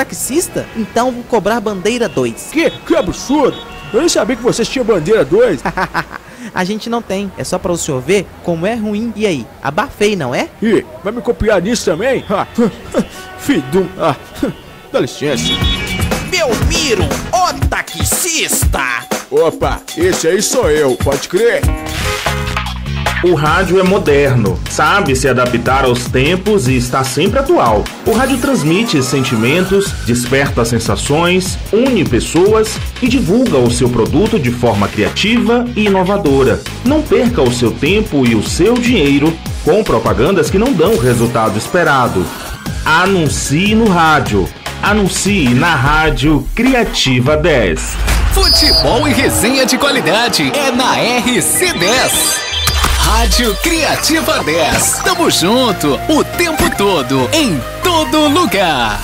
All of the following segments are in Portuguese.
taxista? Então vou cobrar bandeira 2. Que absurdo! Eu nem sabia que vocês tinham bandeira 2. A gente não tem, é só para o senhor ver como é ruim. E aí, abafei, não é? Ih, vai me copiar nisso também? Fidum, dá licença. Belmiro, o taxista! Opa, esse aí sou eu, pode crer. O rádio é moderno, sabe se adaptar aos tempos e está sempre atual. O rádio transmite sentimentos, desperta sensações, une pessoas e divulga o seu produto de forma criativa e inovadora. Não perca o seu tempo e o seu dinheiro com propagandas que não dão o resultado esperado. Anuncie no rádio. Anuncie na Rádio Criativa 10. Futebol e resenha de qualidade é na RC10. Rádio Criativa 10. Tamo junto o tempo todo, em todo lugar.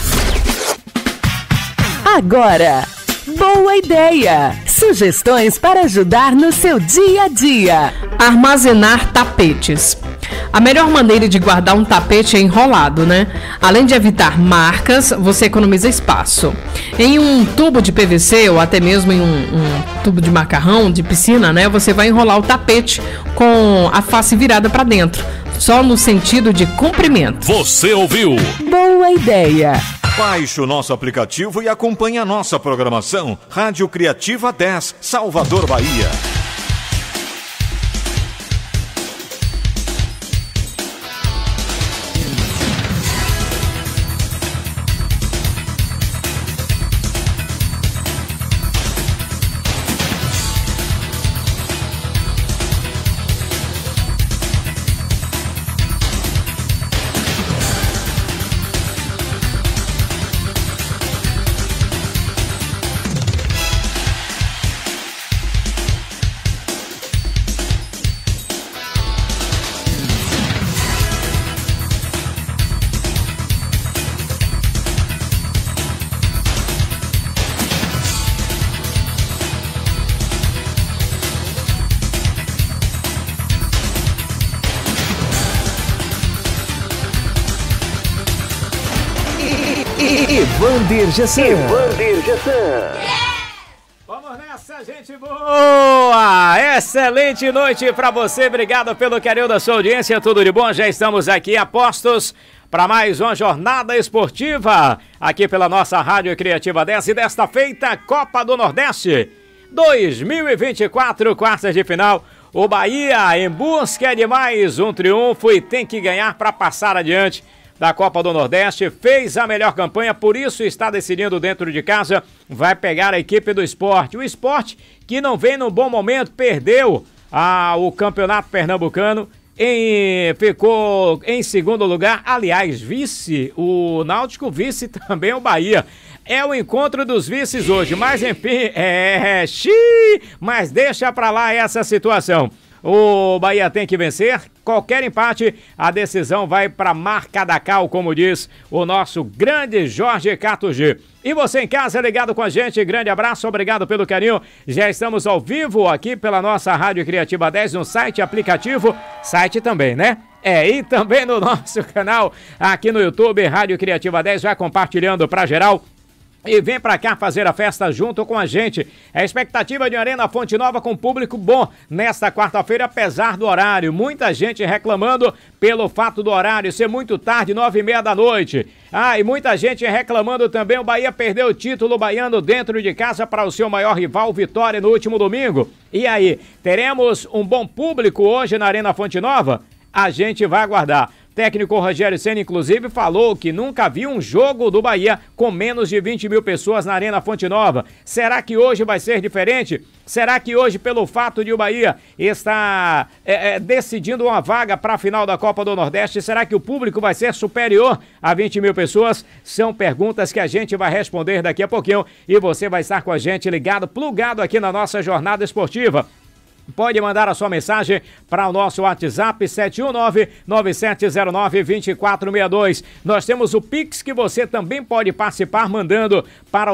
Agora, boa ideia! Sugestões para ajudar no seu dia a dia. Armazenar tapetes. A melhor maneira de guardar um tapete é enrolado, né? Além de evitar marcas, você economiza espaço. Em um tubo de PVC ou até mesmo em um tubo de macarrão, de piscina, né? Você vai enrolar o tapete com a face virada para dentro, só no sentido de comprimento. Você ouviu? Boa ideia! Baixe o nosso aplicativo e acompanhe a nossa programação. Rádio Criativa 10, Salvador, Bahia. Evander Gessan. Vamos nessa, gente boa! Excelente noite pra você, obrigado pelo carinho da sua audiência, tudo de bom? Já estamos aqui a postos para mais uma jornada esportiva aqui pela nossa Rádio Criativa 10 e desta feita, Copa do Nordeste 2024, quartas de final. O Bahia em busca de mais um triunfo e tem que ganhar para passar adiante da Copa do Nordeste, fez a melhor campanha, por isso está decidindo dentro de casa, vai pegar a equipe do Sport. O Sport, que não vem num bom momento, perdeu o Campeonato Pernambucano, ficou em segundo lugar, aliás, vice, o Náutico, vice também o Bahia. É o encontro dos vices hoje, mas enfim, mas deixa pra lá essa situação. O Bahia tem que vencer, qualquer empate, a decisão vai para marca da cal, como diz o nosso grande Jorge Catugi. E você em casa ligado com a gente, grande abraço, obrigado pelo carinho. Já estamos ao vivo aqui pela nossa Rádio Criativa 10 no site, aplicativo, site também, né? E também no nosso canal aqui no YouTube, Rádio Criativa 10, vai compartilhando pra geral. E vem pra cá fazer a festa junto com a gente. A expectativa de Arena Fonte Nova com público bom nesta quarta-feira, apesar do horário. Muita gente reclamando pelo fato do horário ser muito tarde, 9h30 da noite. E muita gente reclamando também, o Bahia perdeu o título baiano dentro de casa para o seu maior rival, Vitória, no último domingo. E aí, teremos um bom público hoje na Arena Fonte Nova? A gente vai aguardar. Técnico Rogério Ceni, inclusive, falou que nunca viu um jogo do Bahia com menos de 20 mil pessoas na Arena Fonte Nova. Será que hoje vai ser diferente? Será que hoje, pelo fato de o Bahia estar decidindo uma vaga para a final da Copa do Nordeste, será que o público vai ser superior a 20 mil pessoas? São perguntas que a gente vai responder daqui a pouquinho e você vai estar com a gente ligado, plugado aqui na nossa jornada esportiva. pode mandar a sua mensagem para o nosso WhatsApp 719-9709-2462. Nós temos o Pix que você também pode participar mandando para o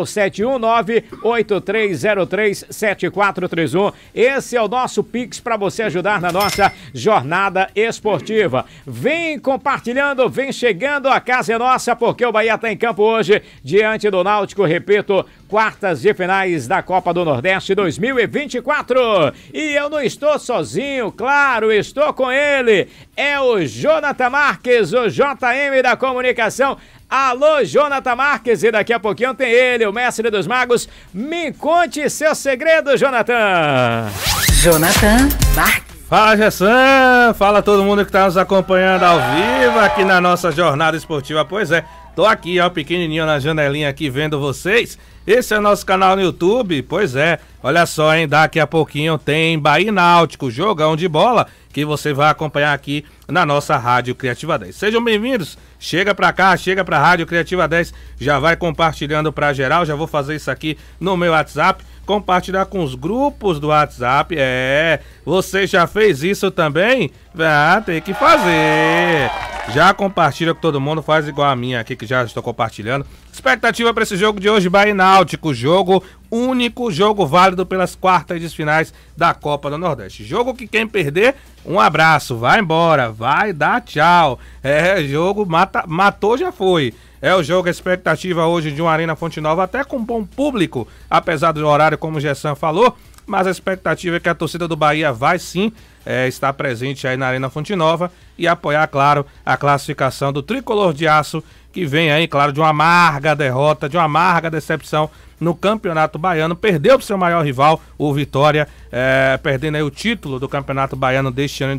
719-8303-7431. Esse é o nosso Pix para você ajudar na nossa jornada esportiva. Vem compartilhando, vem chegando, a casa é nossa, porque o Bahia está em campo hoje diante do Náutico, repito, quartas de finais da Copa do Nordeste 2024. E eu não estou sozinho, claro, estou com ele. É o Jonathan Marques, o JM da comunicação. Alô, Jonathan Marques, e daqui a pouquinho tem ele, o mestre dos magos. Me conte seu segredo, Jonathan. Jonathan Marques. Fala, Gessan, fala todo mundo que está nos acompanhando ao vivo aqui na nossa jornada esportiva. Pois é, tô aqui, ó, pequenininho na janelinha aqui vendo vocês. Esse é o nosso canal no YouTube. Pois é, olha só, hein, daqui a pouquinho tem Bahia e Náutico, jogão de bola, que você vai acompanhar aqui na nossa Rádio Criativa 10. Sejam bem-vindos, chega pra cá, chega pra Rádio Criativa 10, já vai compartilhando pra geral, já vou fazer isso aqui no meu WhatsApp, compartilhar com os grupos do WhatsApp. Você já fez isso também? Tem que fazer. Já compartilha com todo mundo, faz igual a minha aqui que já estou compartilhando. Expectativa para esse jogo de hoje, Bahia e Náutico, jogo único, jogo válido pelas quartas de finais da Copa do Nordeste. Jogo que quem perder, um abraço, vai embora, vai dar tchau. Jogo matou, já foi. É o jogo, a expectativa hoje de uma Arena Fonte Nova, até com bom público, apesar do horário, como o Gessan falou, mas a expectativa é que a torcida do Bahia vai sim estar presente aí na Arena Fonte Nova e apoiar, claro, a classificação do Tricolor de Aço, que vem aí, claro, de uma amarga derrota, de uma amarga decepção no Campeonato Baiano. Perdeu pro seu maior rival, o Vitória, perdendo aí o título do Campeonato Baiano deste ano em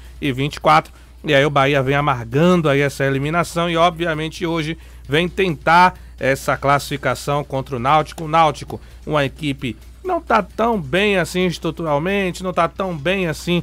2024. E aí o Bahia vem amargando aí essa eliminação e obviamente hoje vem tentar essa classificação contra o Náutico. O Náutico, uma equipe não tá tão bem assim estruturalmente, não tá tão bem assim,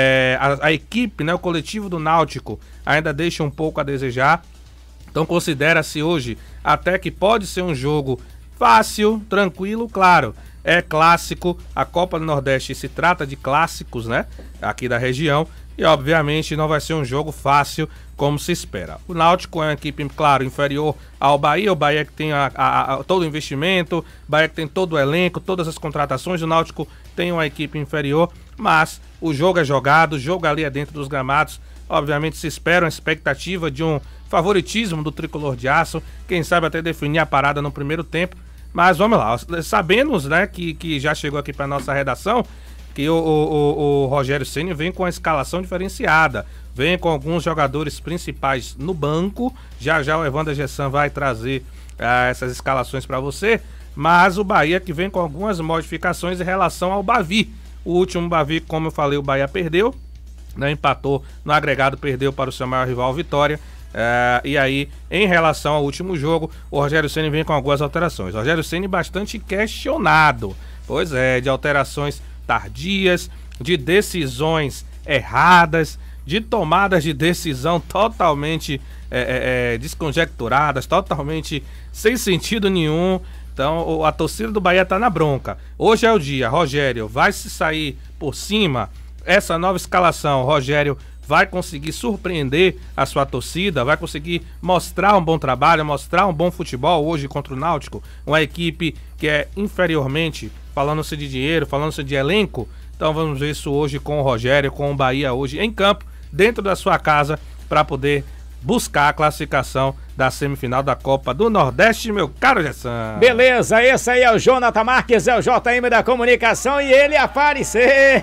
a equipe, né, o coletivo do Náutico ainda deixa um pouco a desejar. Então considera-se hoje até que pode ser um jogo fácil, tranquilo, claro. É clássico, a Copa do Nordeste se trata de clássicos, né, aqui da região. E obviamente não vai ser um jogo fácil como se espera. O Náutico é uma equipe, claro, inferior ao Bahia. O Bahia que tem todo o investimento, o Bahia que tem todo o elenco, todas as contratações. O Náutico tem uma equipe inferior, mas o jogo é jogado, o jogo ali é dentro dos gramados. Obviamente se espera uma expectativa de um favoritismo do Tricolor de Aço. Quem sabe até definir a parada no primeiro tempo. Mas vamos lá, sabemos, né, que já chegou aqui para nossa redação que o Rogério Ceni vem com a escalação diferenciada, vem com alguns jogadores principais no banco. Já o Evandro Gessan vai trazer essas escalações para você, mas o Bahia que vem com algumas modificações em relação ao Bavi. O último Bavi, como eu falei, o Bahia perdeu, né, empatou no agregado, perdeu para o seu maior rival, Vitória. E aí, em relação ao último jogo, o Rogério Ceni vem com algumas alterações. O Rogério Ceni bastante questionado, pois é, de alterações tardias, de decisões erradas, de tomadas de decisão totalmente desconjecturadas, totalmente sem sentido nenhum. Então a torcida do Bahia tá na bronca. Hoje é o dia, Rogério vai se sair por cima. Essa nova escalação, Rogério vai conseguir surpreender a sua torcida, vai conseguir mostrar um bom trabalho, mostrar um bom futebol hoje contra o Náutico, uma equipe que é inferiormente, falando-se de dinheiro, falando-se de elenco. Então vamos ver isso hoje com o Rogério, com o Bahia hoje em campo, dentro da sua casa, para poder buscar a classificação da semifinal da Copa do Nordeste, meu caro Gessan. Beleza, esse aí é o Jonathan Marques, é o JM da comunicação e ele apareceu.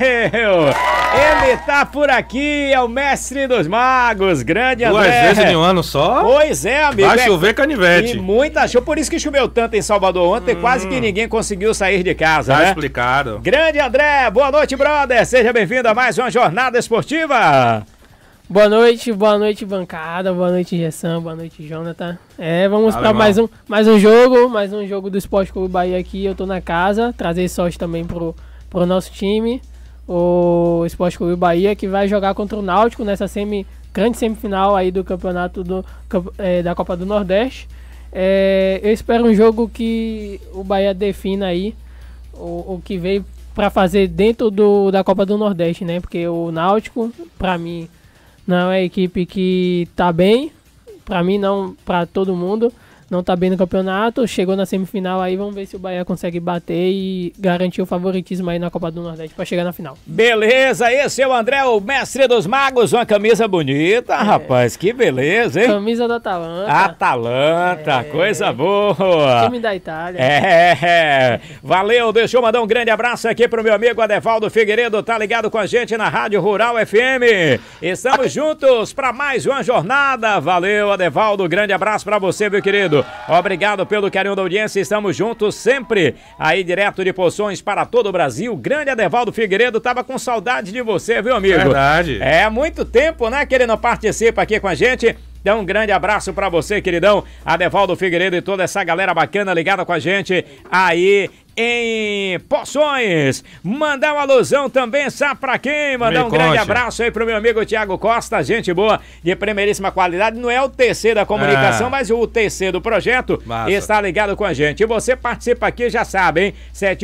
Ele tá por aqui, é o mestre dos magos, grande André. 2 vezes em um ano só? Pois é, amigo. Vai chover canivete. E muita chuva, por isso que choveu tanto em Salvador ontem, quase que ninguém conseguiu sair de casa, né? Tá explicado. Grande André, boa noite, brother. Seja bem-vindo a mais uma jornada esportiva. Boa noite, bancada, boa noite, Gessan, boa noite, Jonathan. Vamos para mais um jogo do Esporte Clube Bahia aqui. Eu tô na casa, trazer sorte também pro nosso time, o Esporte Clube Bahia, que vai jogar contra o Náutico nessa grande semifinal aí do campeonato da Copa do Nordeste. Eu espero um jogo que o Bahia defina aí o que veio pra fazer dentro da Copa do Nordeste, né? Porque o Náutico, pra mim, não é a equipe que tá bem. Pra mim, não, pra todo mundo. Não tá bem no campeonato, chegou na semifinal aí, vamos ver se o Bahia consegue bater e garantir o favoritismo aí na Copa do Nordeste pra chegar na final. Beleza, esse é o André, o mestre dos magos, uma camisa bonita, rapaz, que beleza, hein? Camisa da Atalanta. Atalanta, coisa boa. Time da Itália. Valeu, deixa eu mandar um grande abraço aqui pro meu amigo Adevaldo Figueiredo, tá ligado com a gente na Rádio Rural FM. Estamos juntos pra mais uma jornada, valeu Adevaldo, grande abraço pra você, meu querido. Obrigado pelo carinho da audiência, estamos juntos sempre aí direto de Poções para todo o Brasil. Grande Adevaldo Figueiredo, tava com saudade de você, viu, amigo? Verdade. É muito tempo, né, que ele não participa aqui com a gente. Então, um grande abraço pra você, queridão, Adevaldo Figueiredo e toda essa galera bacana ligada com a gente aí em Poções. Mandar uma alusão também, sabe pra quem? Mandar um grande abraço aí pro meu amigo Thiago Costa, gente boa, de primeiríssima qualidade. Não é o TC da comunicação, mas o TC do projeto está ligado com a gente. E você participa aqui, já sabe, hein?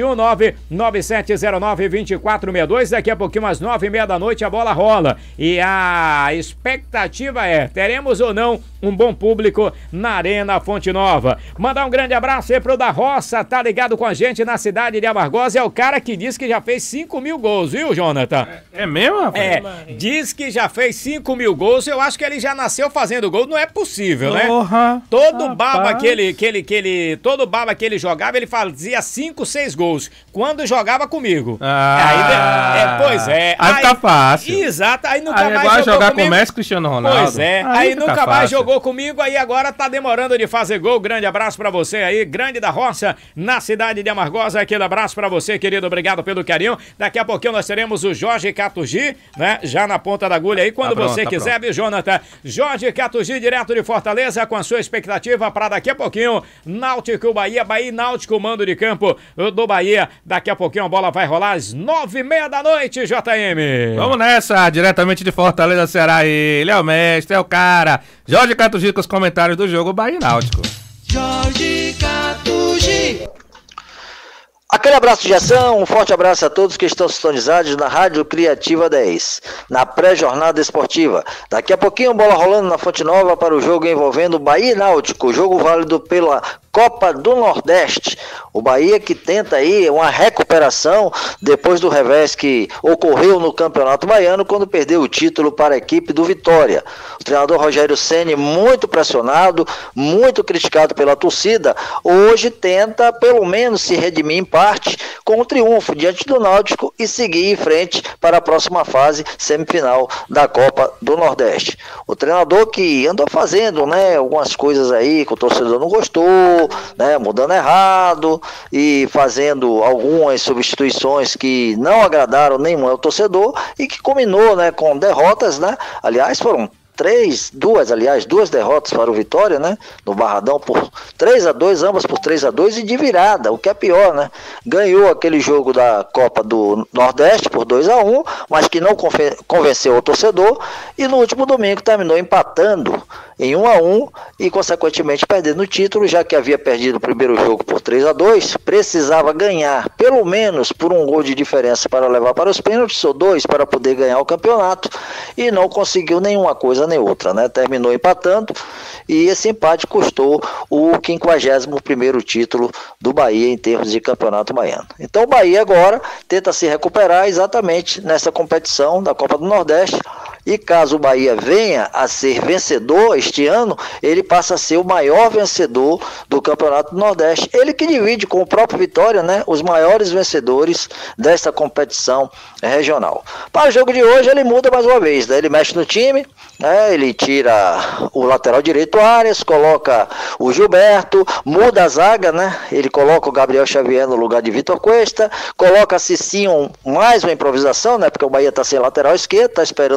719-9709-2462. Daqui a pouquinho, às 9h30 da noite, a bola rola. E a expectativa é, teremos ou não um bom público na Arena Fonte Nova. Mandar um grande abraço aí pro da Roça, tá ligado com a gente na cidade de Amargosa, é o cara que diz que já fez 5.000 gols, viu, Jonathan? É mesmo, rapaz? Diz que já fez 5.000 gols, eu acho que ele já nasceu fazendo gol, não é possível, né? Todo baba que ele jogava, ele fazia 5, 6 gols, quando jogava comigo. Pois é. Aí fica fácil. Exato, aí nunca mais jogou jogar comigo. Com o Messi, Cristiano Ronaldo. Pois é, aí nunca mais jogou comigo, aí agora tá demorando de fazer gol. Grande abraço pra você aí, Grande da Roça, na cidade de Amargosa. Aquele abraço pra você, querido, obrigado pelo carinho. Daqui a pouquinho nós teremos o Jorge Catugi, né, já na ponta da agulha aí, quando você quiser, viu, Jonathan? Jorge Catugi, direto de Fortaleza, com a sua expectativa pra daqui a pouquinho, Náutico Bahia, Bahia e Náutico, mando de campo do Bahia. Daqui a pouquinho a bola vai rolar às 9h30 da noite, JM. Vamos nessa, diretamente de Fortaleza, Ceará, ele é o mestre, é o cara. Jorge Catugi com os comentários do jogo Bahia e Náutico. Jorge Catugi. Aquele abraço de ação, um forte abraço a todos que estão sintonizados na Rádio Criativa 10, na pré-jornada esportiva. Daqui a pouquinho, bola rolando na Fonte Nova para o jogo envolvendo Bahia e Náutico, jogo válido pela Copa do Nordeste. O Bahia que tenta aí uma recuperação depois do revés que ocorreu no Campeonato Baiano quando perdeu o título para a equipe do Vitória. O treinador Rogério Ceni, muito pressionado, muito criticado pela torcida, hoje tenta pelo menos se redimir em parte com o triunfo diante do Náutico e seguir em frente para a próxima fase semifinal da Copa do Nordeste. O treinador que andou fazendo, né, algumas coisas aí que o torcedor não gostou, né, mudando errado e fazendo algumas substituições que não agradaram nenhum ao torcedor e que culminou, né, com derrotas, né? Aliás, foram duas derrotas para o Vitória, né? No Barradão por 3-2, ambas por 3-2 e de virada, o que é pior, né? Ganhou aquele jogo da Copa do Nordeste por 2-1, mas que não convenceu o torcedor e no último domingo terminou empatando em 1-1 e consequentemente perdendo o título, já que havia perdido o primeiro jogo por 3-2, precisava ganhar pelo menos por um gol de diferença para levar para os pênaltis, ou 2 para poder ganhar o campeonato, e não conseguiu nenhuma coisa nem outra, né? Terminou empatando e esse empate custou o 51º título do Bahia em termos de campeonato baiano. Então o Bahia agora tenta se recuperar exatamente nessa competição da Copa do Nordeste. E caso o Bahia venha a ser vencedor este ano, ele passa a ser o maior vencedor do Campeonato do Nordeste. Ele que divide com o próprio Vitória, né, os maiores vencedores desta competição regional. Para o jogo de hoje ele muda mais uma vez, né? Ele mexe no time, né? Ele tira o lateral direito Arias, coloca o Gilberto, muda a zaga, né? Ele coloca o Gabriel Xavier no lugar de Vitor Cuesta, coloca Cicinho, mais uma improvisação, né? Porque o Bahia está sem lateral esquerdo, está esperando o lateral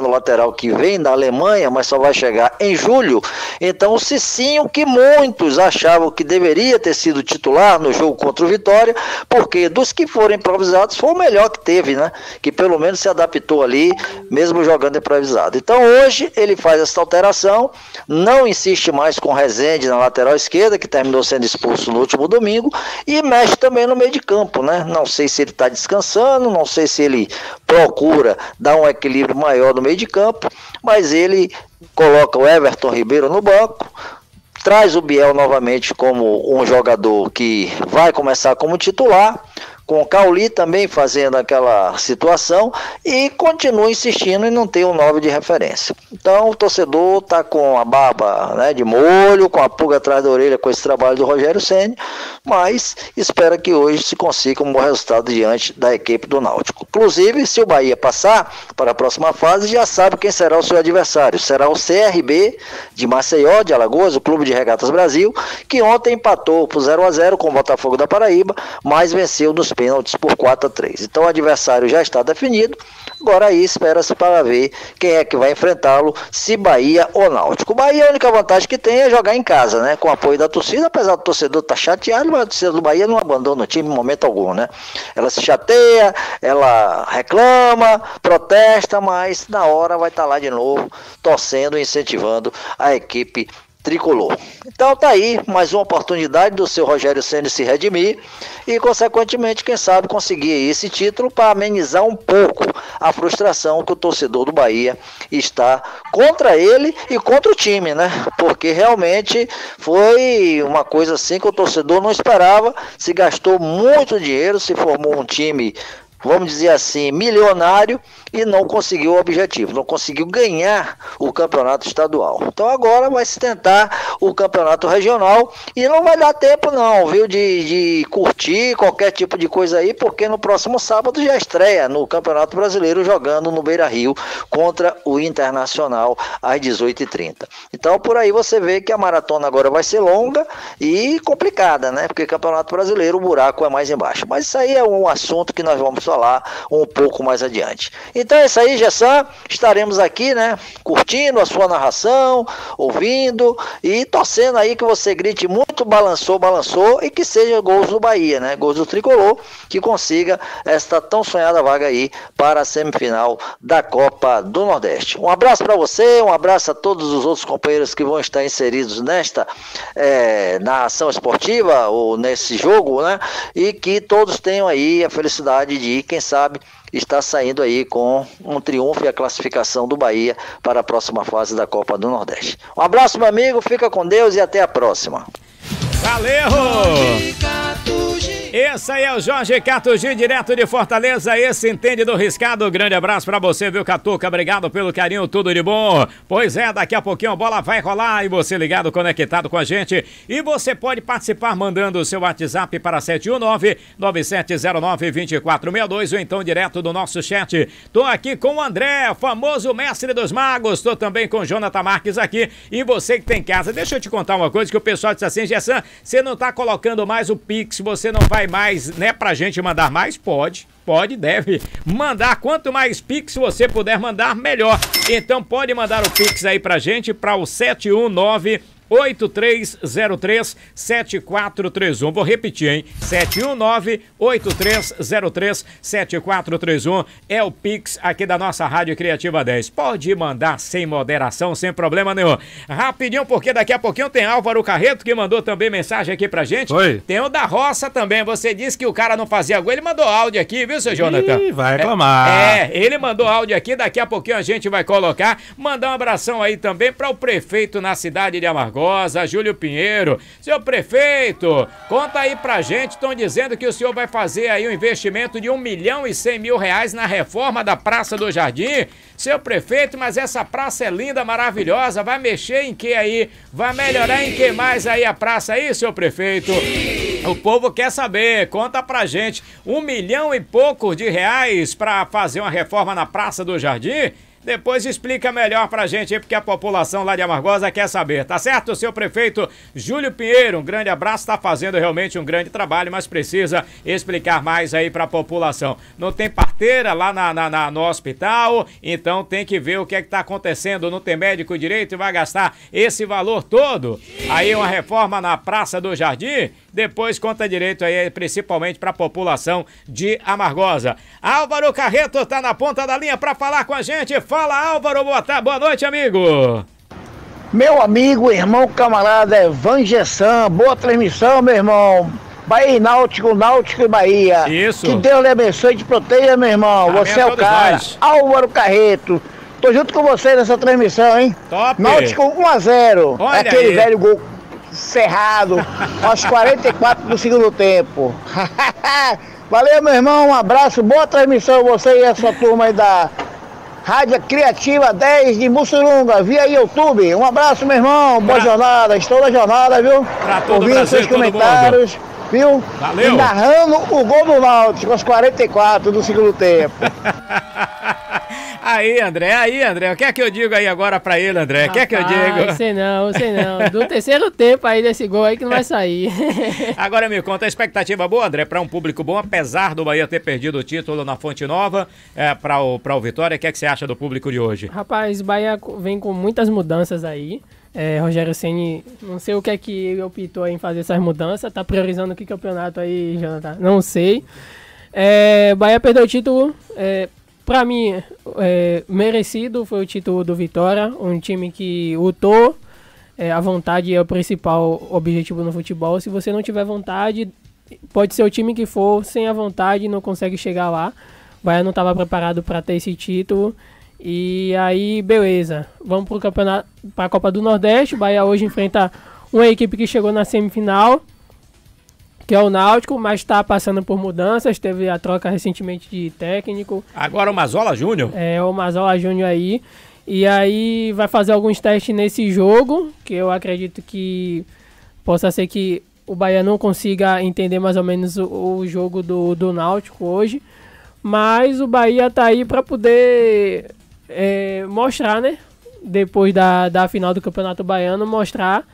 lateral que vem da Alemanha, mas só vai chegar em julho. Então o Cicinho, que muitos achavam que deveria ter sido titular no jogo contra o Vitória, porque dos que foram improvisados foi o melhor que teve, né? Que pelo menos se adaptou ali, mesmo jogando improvisado. Então hoje ele faz essa alteração, não insiste mais com Rezende na lateral esquerda, que terminou sendo expulso no último domingo, e mexe também no meio de campo, né? Não sei se ele está descansando, não sei se ele procura dar um equilíbrio maior no meio de campo, mas ele coloca o Everton Ribeiro no banco, traz o Biel novamente como um jogador que vai começar como titular, com o Cauli também fazendo aquela situação, e continua insistindo em não ter um 9 de referência. Então o torcedor está com a barba, né, de molho, com a pulga atrás da orelha com esse trabalho do Rogério Ceni, mas espera que hoje se consiga um bom resultado diante da equipe do Náutico. Inclusive, se o Bahia passar para a próxima fase, já sabe quem será o seu adversário. Será o CRB de Maceió, de Alagoas, o Clube de Regatas Brasil, que ontem empatou por 0-0 com o Botafogo da Paraíba, mas venceu nos pênaltis por 4-3. Então o adversário já está definido, agora aí espera-se para ver quem é que vai enfrentá-lo, se Bahia ou Náutico. O Bahia, a única vantagem que tem é jogar em casa, né, com o apoio da torcida, apesar do torcedor estar chateado, mas a torcida do Bahia não abandona o time em momento algum, né? Ela se chateia, ela reclama, protesta, mas na hora vai estar lá de novo, torcendo e incentivando a equipe tricolor. Então tá aí mais uma oportunidade do seu Rogério Ceni se redimir e consequentemente, quem sabe, conseguir esse título para amenizar um pouco a frustração que o torcedor do Bahia está contra ele e contra o time, né? Porque realmente foi uma coisa assim que o torcedor não esperava, se gastou muito dinheiro, se formou um time, vamos dizer assim, milionário, e não conseguiu o objetivo, não conseguiu ganhar o campeonato estadual. Então agora vai se tentar o campeonato regional e não vai dar tempo não, viu, de curtir qualquer tipo de coisa aí, porque no próximo sábado já estreia no Campeonato Brasileiro jogando no Beira-Rio contra o Internacional às 18h30. Então por aí você vê que a maratona agora vai ser longa e complicada, né? Porque Campeonato Brasileiro o buraco é mais embaixo. Mas isso aí é um assunto que nós vamos falar um pouco mais adiante. Então é isso aí, Gessan, estaremos aqui, né, curtindo a sua narração, ouvindo e torcendo aí que você grite muito balançou, balançou, e que seja gols do Bahia, né, gols do Tricolor, que consiga esta tão sonhada vaga aí para a semifinal da Copa do Nordeste. Um abraço para você, um abraço a todos os outros companheiros que vão estar inseridos nesta narração esportiva ou nesse jogo, né, e que todos tenham aí a felicidade de, quem sabe, está saindo aí com um triunfo e a classificação do Bahia para a próxima fase da Copa do Nordeste. Um abraço, meu amigo, fica com Deus e até a próxima. Valeu! Esse aí é o Jorge Catugi, direto de Fortaleza, esse entende do riscado. Grande abraço pra você, viu, Catuca? Obrigado pelo carinho, tudo de bom. Pois é, daqui a pouquinho a bola vai rolar e você ligado, conectado com a gente. E você pode participar mandando o seu WhatsApp para 719-9709-2462 ou então direto do nosso chat. Tô aqui com o André, famoso mestre dos magos. Tô também com o Jonathan Marques aqui. E você que tem em casa, deixa eu te contar uma coisa que o pessoal disse assim: Gessan, você não tá colocando mais o Pix, você não vai mais, né, pra gente mandar mais? Pode, deve mandar. Quanto mais Pix você puder mandar, melhor. Então pode mandar o Pix aí pra gente, para o 719-8303-7431. Vou repetir, hein? 719-8303-7431 é o Pix aqui da nossa Rádio Criativa 10. Pode mandar sem moderação, sem problema nenhum. Rapidinho, porque daqui a pouquinho tem Álvaro Carreto, que mandou também mensagem aqui pra gente. Oi. Tem o da Roça também. Você disse que o cara não fazia gol. Ele mandou áudio aqui, viu, seu Jonathan? Ih, vai reclamar. Ele mandou áudio aqui. Daqui a pouquinho a gente vai colocar. Mandar um abração aí também para o prefeito na cidade de Amargosa, Júlio Pinheiro. Seu prefeito, conta aí pra gente. Estão dizendo que o senhor vai fazer aí um investimento de R$1.100.000 na reforma da Praça do Jardim. Seu prefeito, mas essa praça é linda, maravilhosa. Vai mexer em que aí? Vai melhorar em que mais aí a praça aí, seu prefeito? O povo quer saber. Conta pra gente. R$1 milhão e pouco pra fazer uma reforma na Praça do Jardim? Depois explica melhor pra gente aí, porque a população lá de Amargosa quer saber, tá certo? O seu prefeito Júlio Pinheiro, um grande abraço, tá fazendo realmente um grande trabalho, mas precisa explicar mais aí pra população. Não tem parteira lá no hospital, então tem que ver o que é que tá acontecendo, não tem médico direito e vai gastar esse valor todo. Aí uma reforma na Praça do Jardim, depois conta direito aí, principalmente pra população de Amargosa. Álvaro Carreto tá na ponta da linha pra falar com a gente. Fala, Álvaro, boa noite, amigo. Meu amigo, irmão, camarada Evangessan, boa transmissão, meu irmão. Bahia e Náutico, Náutico e Bahia. Isso. Que Deus lhe abençoe e te proteja, meu irmão. Amém, você é o cara. nós. Álvaro Carreto. Tô junto com você nessa transmissão, hein? Top. Náutico 1-0. Olha aquele aí. velho gol cerrado aos 44 do segundo tempo. Valeu, meu irmão. Um abraço, boa transmissão a você e a sua turma aí da Rádio Criativa 10 de Mussurunga, via YouTube. Um abraço, meu irmão. Boa jornada. Estou na jornada, viu? Pra todo ouvindo Brasil, seus comentários, viu? Valeu. E narrando o gol do Náutico aos 44 do segundo tempo. Aí, André, o que é que eu digo aí agora pra ele, André? O que é que eu digo? Sei não. Do terceiro tempo aí desse gol aí que não vai sair. Agora me conta, a expectativa boa, André, pra um público bom, apesar do Bahia ter perdido o título na Fonte Nova, pra o Vitória, o que é que você acha do público de hoje? Rapaz, Bahia vem com muitas mudanças aí. Rogério Ceni, não sei o que é que ele optou em fazer essas mudanças, tá priorizando que campeonato aí, Jonathan? Não sei. Bahia perdeu o título, pra mim, merecido foi o título do Vitória, um time que lutou, a vontade é o principal objetivo no futebol. Se você não tiver vontade, pode ser o time que for, sem a vontade não consegue chegar lá. O Bahia não estava preparado para ter esse título. E aí, beleza, vamos pro campeonato, para a Copa do Nordeste. O Bahia hoje enfrenta uma equipe que chegou na semifinal, que é o Náutico, mas está passando por mudanças. Teve a troca recentemente de técnico. Agora o Mazola Júnior. O Mazola Júnior aí. E aí vai fazer alguns testes nesse jogo, que eu acredito que possa ser que o Bahia não consiga entender mais ou menos o jogo do Náutico hoje. Mas o Bahia tá aí para poder mostrar, né? Depois da final do Campeonato Baiano, mostrar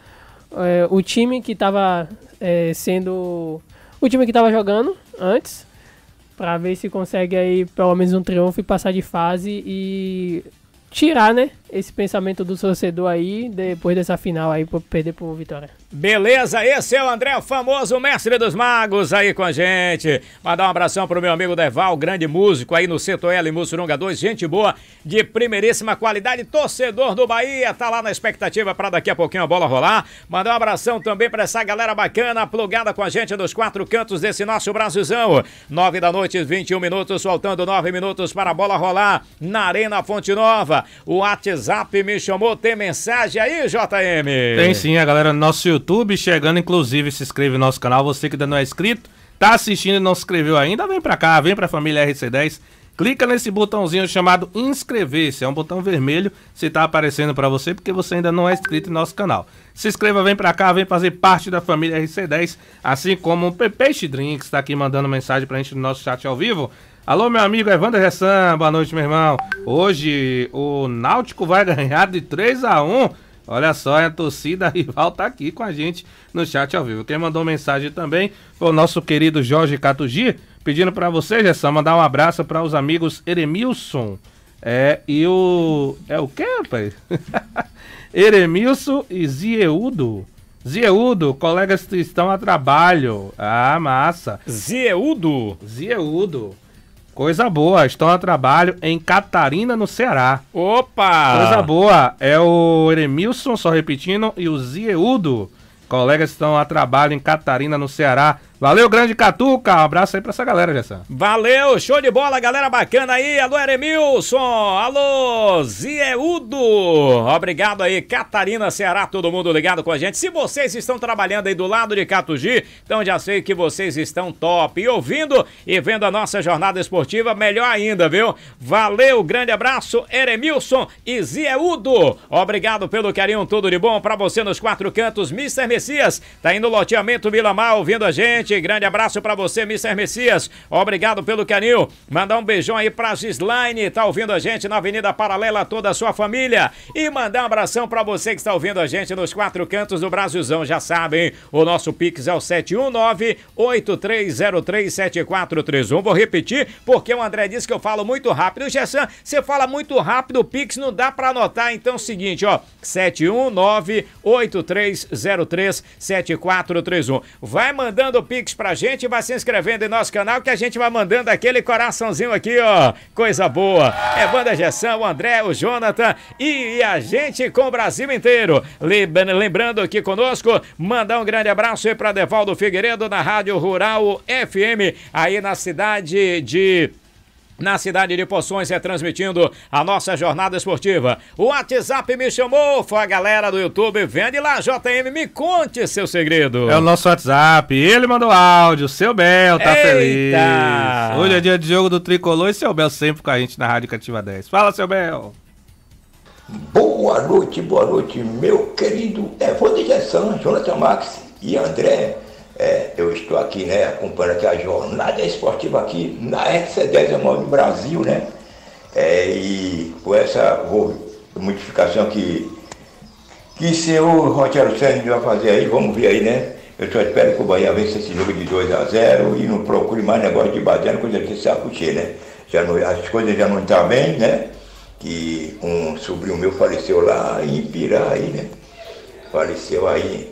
o time que estava sendo... O time que estava jogando antes, para ver se consegue aí pelo menos um triunfo e passar de fase e tirar, né, esse pensamento do torcedor aí, depois dessa final aí, pra perder pro Vitória. Beleza, esse é o André, o famoso mestre dos magos aí com a gente. Mandar um abração pro meu amigo Deval, grande músico aí no Setor L, Mussurunga 2, gente boa, de primeiríssima qualidade, torcedor do Bahia, tá lá na expectativa pra daqui a pouquinho a bola rolar. Mandar um abração também pra essa galera bacana, plugada com a gente dos quatro cantos desse nosso Brasilzão. 9 da noite, 21 minutos, faltando 9 minutos para a bola rolar na Arena Fonte Nova. O WhatsApp me chamou, tem mensagem aí, JM? Tem sim, a galera no nosso YouTube chegando, inclusive se inscreve no nosso canal, você que ainda não é inscrito, tá assistindo e não se inscreveu ainda, vem pra cá, vem pra família RC10, clica nesse botãozinho chamado inscrever-se, é um botão vermelho, se tá aparecendo pra você porque você ainda não é inscrito no nosso canal. Se inscreva, vem pra cá, vem fazer parte da família RC10, assim como o Peixe Drinks tá aqui mandando mensagem pra gente no nosso chat ao vivo. Alô, meu amigo Evander Ressan, boa noite, meu irmão. Hoje o Náutico vai ganhar de 3-1. Olha só, a torcida rival tá aqui com a gente no chat ao vivo. Quem mandou mensagem também foi o nosso querido Jorge Catugi, pedindo pra você, Ressan, mandar um abraço para os amigos Eremilson. E o... É o quê, rapaz? Eremilson e Zieudo. Zieudo, colegas que estão a trabalho. Ah, massa. Zieudo. Coisa boa, estão a trabalho em Catarina, no Ceará. Opa! Coisa boa, é o Eremilson, só repetindo, e o Zieudo. Colegas estão a trabalho em Catarina, no Ceará. Valeu, grande Catuca. Um abraço aí pra essa galera, Gerson. Valeu, show de bola, galera bacana aí. Alô, Eremilson. Alô, Zieudo. Obrigado aí, Catarina, Ceará, todo mundo ligado com a gente. Se vocês estão trabalhando aí do lado de Catugi, então já sei que vocês estão top. E ouvindo e vendo a nossa jornada esportiva, melhor ainda, viu? Valeu, grande abraço, Eremilson e Zieudo. Obrigado pelo carinho, tudo de bom pra você nos quatro cantos. Mr. Messias, tá indo no loteamento Milamar ouvindo a gente. Grande abraço pra você, Mr. Messias. Obrigado pelo carinho. Mandar um beijão aí pra Gislaine, tá ouvindo a gente na Avenida Paralela, toda a sua família. E mandar um abração pra você que está ouvindo a gente nos 4 cantos do Brasilzão. Já sabem, o nosso Pix é o 719-8303-7431. Vou repetir, porque o André disse que eu falo muito rápido. Gersan, você fala muito rápido, o Pix não dá pra anotar. Então é o seguinte, ó, 719-8303-7431. Vai mandando o Pix pra gente, vai se inscrevendo em nosso canal, que a gente vai mandando aquele coraçãozinho aqui, ó. Coisa boa. É Banda Gersan, o André, o Jonathan e a gente com o Brasil inteiro. Lembrando aqui conosco, mandar um grande abraço aí pra Devaldo Figueiredo na Rádio Rural FM, aí na cidade de Poções, transmitindo a nossa jornada esportiva. O WhatsApp me chamou, foi a galera do YouTube. Vende lá, JM, me conte seu segredo. É o nosso WhatsApp, ele mandou áudio, seu Bel tá feliz. Hoje é dia de jogo do Tricolor e seu Bel sempre com a gente na Rádio Criativa 10. Fala, seu Bel. Boa noite, meu querido Evandro Gersan, Jonathan Max e André. Eu estou aqui, né, acompanhando aqui a jornada esportiva aqui na RC10 do Brasil, né? E com essa modificação que o Rogério Ceni vai fazer aí, vamos ver aí, né? Eu só espero que o Bahia vença esse jogo de 2-0 e não procure mais negócio de bater, coisa que saco cheio, né? As coisas já não estão bem, né? Que um sobrinho meu faleceu lá em Pirá, aí, né? Faleceu aí,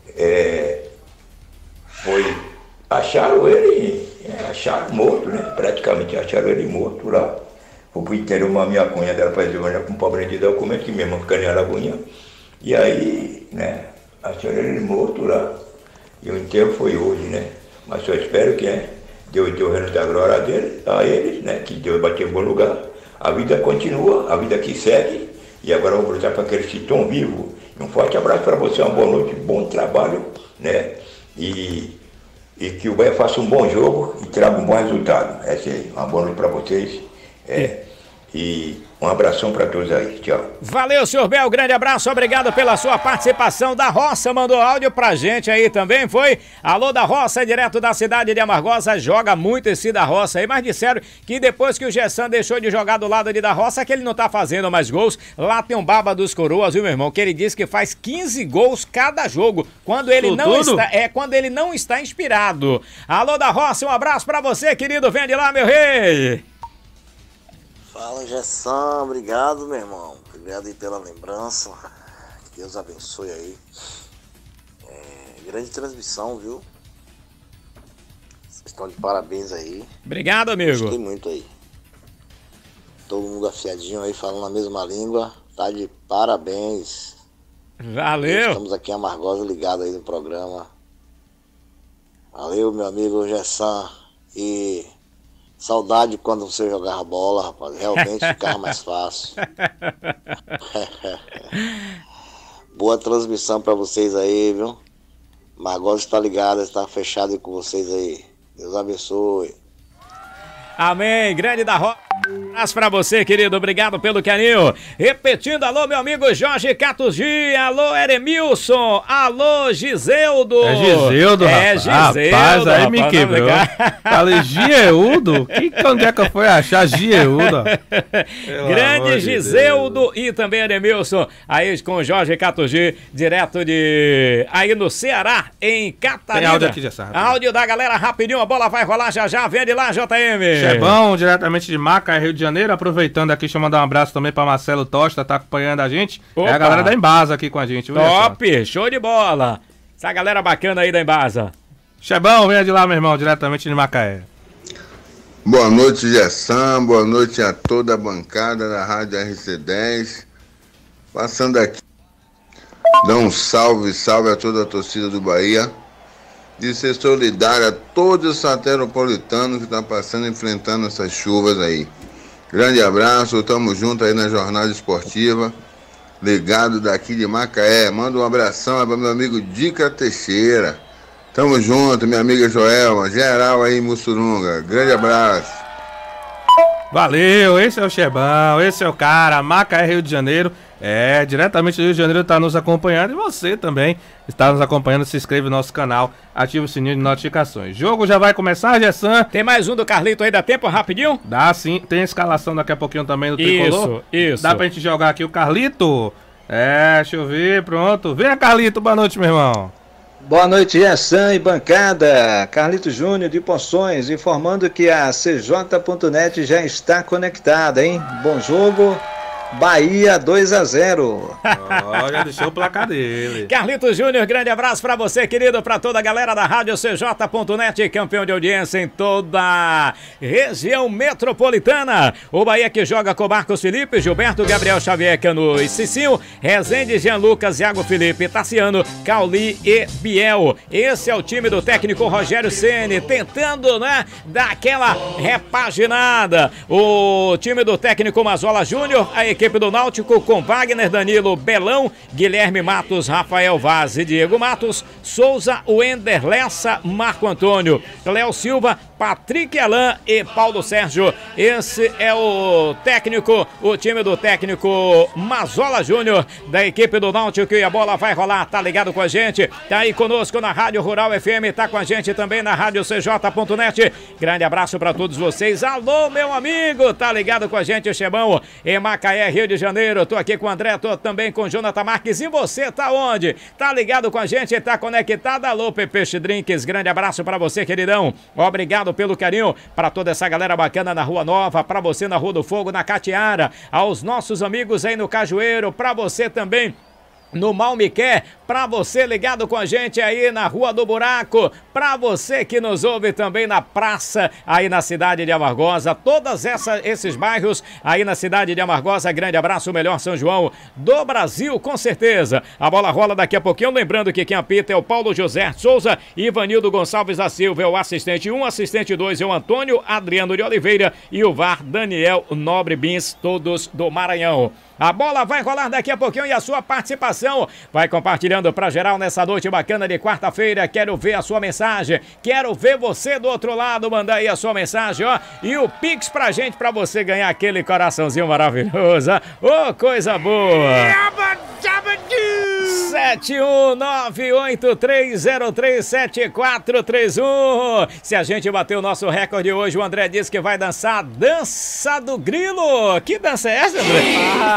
acharam ele morto, né? Praticamente acharam ele morto lá. Fui pro interior, uma minha cunha dela fazer uma com problema de documento, que minha irmã fica em Alagoinha. E aí, né, acharam ele morto lá. E o enterro foi hoje, né? Mas só espero que Deus deu o reino da glória a eles, né? Que Deus bateu em bom lugar. A vida continua, a vida que segue. E agora eu vou voltar para aqueles que estão vivos. Um forte abraço para você, uma boa noite, bom trabalho, né? E que o Bahia faça um bom jogo e traga um bom resultado. Essa aí, uma boa noite para vocês. E um abração para todos aí. Tchau. Valeu, senhor Bel. Grande abraço. Obrigado pela sua participação. Da Roça mandou áudio pra gente aí também. Foi. Alô, da Roça, direto da cidade de Amargosa. Joga muito esse da Roça aí. Mas disseram que depois que o Gersan deixou de jogar do lado de da Roça, que ele não tá fazendo mais gols. Lá tem um Baba dos Coroas, viu, meu irmão? Que ele diz que faz 15 gols cada jogo. Quando ele quando ele não está inspirado. Alô, da Roça, um abraço pra você, querido. Vem de lá, meu rei. Fala, Gersan, obrigado, meu irmão. Obrigado aí pela lembrança. Que Deus abençoe aí. Grande transmissão, viu? Vocês estão de parabéns aí. Obrigado, amigo. Gostei muito aí. Todo mundo afiadinho aí, falando a mesma língua. Tá de parabéns. Valeu. Estamos aqui em Amargosa, ligado aí no programa. Valeu, meu amigo Gersan. E saudade quando você jogava bola, rapaz. Realmente ficava mais fácil. Boa transmissão pra vocês aí, viu? Amargosa está ligada, está fechado aí com vocês aí. Deus abençoe. Amém. Grande da Roça. Abraço pra você, querido. Obrigado pelo carinho. Repetindo, alô, meu amigo Jorge Catugi. Alô, Eremilson. Alô, Giseldo. É Giseldo, rapaz. Giseldo. Rapaz, aí me quebrou. Falei, Gieldo? Onde é que eu fui achar Gieldo? Grande Giseldo e também Eremilson. Aí com o Jorge Catugi, direto de... aí no Ceará, em Catarina. Tem áudio aqui, já sabe. Áudio da galera, rapidinho. A bola vai rolar já já. Vende lá, JM. Chebão, diretamente de Macaé, Rio de Janeiro. Aproveitando aqui, deixa eu mandar um abraço também pra Marcelo Tosta, tá acompanhando a gente. Opa. É a galera da Embasa aqui com a gente. Top, show de bola. Essa galera bacana aí da Embasa. Chebão, venha de lá, meu irmão, diretamente de Macaé. Boa noite, Gersan. Boa noite a toda a bancada da Rádio RC10. Passando aqui, dá um salve a toda a torcida do Bahia. De ser solidário a todos os soteropolitanos que estão passando, enfrentando essas chuvas aí. Grande abraço, tamo junto aí na jornada esportiva, ligado daqui de Macaé. Manda um abração para meu amigo Dica Teixeira. Tamo junto, minha amiga Joelma, geral aí em Mussurunga. Grande abraço. Valeu, esse é o Chebão, esse é o cara, Macaé, Rio de Janeiro. Diretamente do Rio de Janeiro está nos acompanhando, e você também está nos acompanhando. Se inscreve no nosso canal, ativa o sininho de notificações. Jogo já vai começar, Gessan? Tem mais um do Carlito aí, dá tempo rapidinho? Dá sim, tem a escalação daqui a pouquinho também do Tricolor. Isso. Dá pra gente jogar aqui o Carlito? Deixa eu ver, pronto. Venha, Carlito, boa noite, meu irmão. Boa noite, Gessan e bancada. Carlito Júnior de Poções, informando que a CJ.net já está conectada, hein? Bom jogo. Bahia 2-0. Olha, deixou o placar dele. Carlito Júnior, grande abraço pra você, querido, pra toda a galera da Rádio CJ.net, campeão de audiência em toda a região metropolitana. O Bahia que joga com Marcos Felipe, Gilberto, Gabriel Xavier, Canu e Cicinho, Rezende, Jean Lucas, Iago Felipe, Tassiano, Cauli e Biel. Esse é o time do técnico Rogério Ceni, tentando, dar aquela repaginada. O time do técnico Mazola Júnior, a equipe do Náutico com Wagner, Danilo, Belão, Guilherme Matos, Rafael Vaz e Diego Matos, Souza, Wender Lessa, Marco Antônio, Léo Silva, Patrick Alain e Paulo Sérgio. Esse é o técnico, o time do técnico Mazola Júnior, da equipe do Náutico, e a bola vai rolar, tá ligado com a gente, tá aí conosco na Rádio Rural FM, tá com a gente também na Rádio CJ.net. Grande abraço pra todos vocês. Alô, meu amigo, tá ligado com a gente, o Chebão, em Macaé, Rio de Janeiro. Tô aqui com o André, tô também com o Jonathan Marques. E você tá onde? Tá ligado com a gente, tá conectado? Alô, Peixe Drinks, grande abraço pra você, queridão. Obrigado pelo carinho, para toda essa galera bacana na Rua Nova, para você na Rua do Fogo, na Catiara, aos nossos amigos aí no Cajueiro, para você também no Malmiqué, pra você ligado com a gente aí na Rua do Buraco, pra você que nos ouve também na praça aí na cidade de Amargosa, todos esses bairros aí na cidade de Amargosa. Grande abraço, o melhor São João do Brasil, com certeza. A bola rola daqui a pouquinho, lembrando que quem apita é o Paulo José Souza, Ivanildo Gonçalves da Silva é o assistente 1, assistente 2 é o Antônio Adriano de Oliveira e o VAR Daniel Nobre Bins, todos do Maranhão. A bola vai rolar daqui a pouquinho e a sua participação vai compartilhando pra geral nessa noite bacana de quarta-feira. Quero ver a sua mensagem, quero ver você do outro lado, mandar aí a sua mensagem, ó. E o Pix pra gente, pra você ganhar aquele coraçãozinho maravilhoso, ó. Ô, coisa boa! 71983037431. Se a gente bater o nosso recorde hoje, o André disse que vai dançar a dança do grilo. Que dança é essa, André?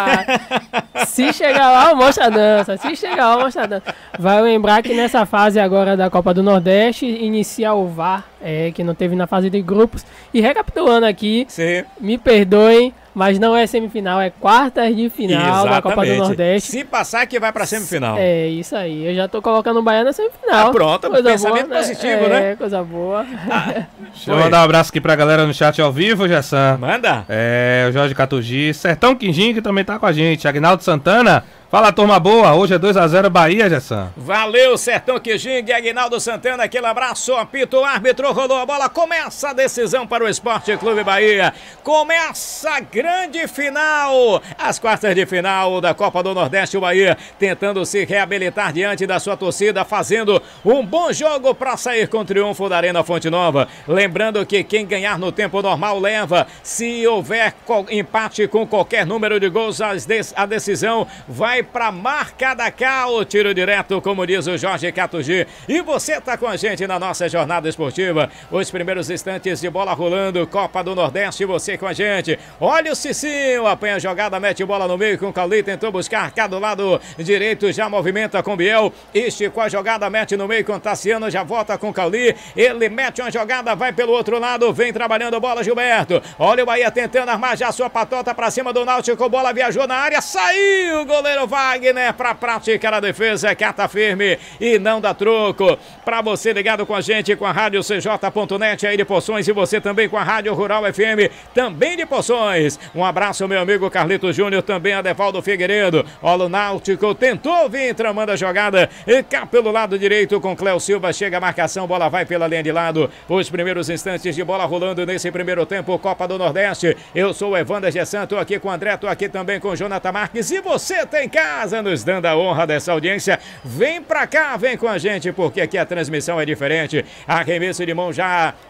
Se chegar lá, mostra a dança. Se chegar lá, mostra a dança. Vai lembrar que nessa fase agora da Copa do Nordeste, inicia o VAR, que não teve na fase de grupos. E recapitulando aqui, sim, me perdoem, mas não é semifinal, é quartas de final da Copa do Nordeste. Se passar que vai pra semifinal. É, isso aí. Eu já tô colocando o Bahia na semifinal. Pronto, pensamento boa, positivo, né? É, coisa boa. Deixa eu mandar um abraço aqui pra galera no chat ao vivo, Gessan. Manda. O Jorge Catugi, Sertão Quindim, que também tá com a gente. Agnaldo Santana. Fala, turma boa, hoje é 2-0 Bahia, Gessan. Valeu, Sertão Quijingue, Aguinaldo Santana, aquele abraço, apito, o árbitro rolou a bola, começa a decisão para o Esporte Clube Bahia, começa a grande final, as quartas de final da Copa do Nordeste, o Bahia tentando se reabilitar diante da sua torcida, fazendo um bom jogo para sair com triunfo da Arena Fonte Nova, lembrando que quem ganhar no tempo normal leva, se houver empate com qualquer número de gols, a decisão vai para marca da cá, o tiro direto, como diz o Jorge Catugi. E você tá com a gente na nossa jornada esportiva. Os primeiros instantes de bola rolando, Copa do Nordeste, você com a gente. Olha o Cicinho, apanha a jogada, mete bola no meio com o Cauli, tentou buscar cá do lado direito, já movimenta com Biel, esticou a jogada, mete no meio com o Tassiano, já volta com o Cauli, ele mete uma jogada, vai pelo outro lado, vem trabalhando a bola Gilberto. Olha o Bahia tentando armar já a sua patota para cima do Náutico, bola viajou na área, saiu o goleiro Wagner para praticar a defesa, cata firme e não dá troco. Para você ligado com a gente, com a Rádio CJ.net aí de Poções, e você também com a Rádio Rural FM, também de Poções. Um abraço, meu amigo Carlito Júnior, também a Devaldo Figueiredo. Olha o Náutico, tentou vir tramando a jogada, e cá pelo lado direito com Cléo Silva, chega a marcação, bola vai pela linha de lado. Os primeiros instantes de bola rolando nesse primeiro tempo, Copa do Nordeste. Eu sou o Evander Gessan, tô aqui com o André, tô aqui também com o Jonathan Marques, e você tem casa nos dando a honra dessa audiência. Vem pra cá, vem com a gente, porque aqui a transmissão é diferente. Arremesso de mão já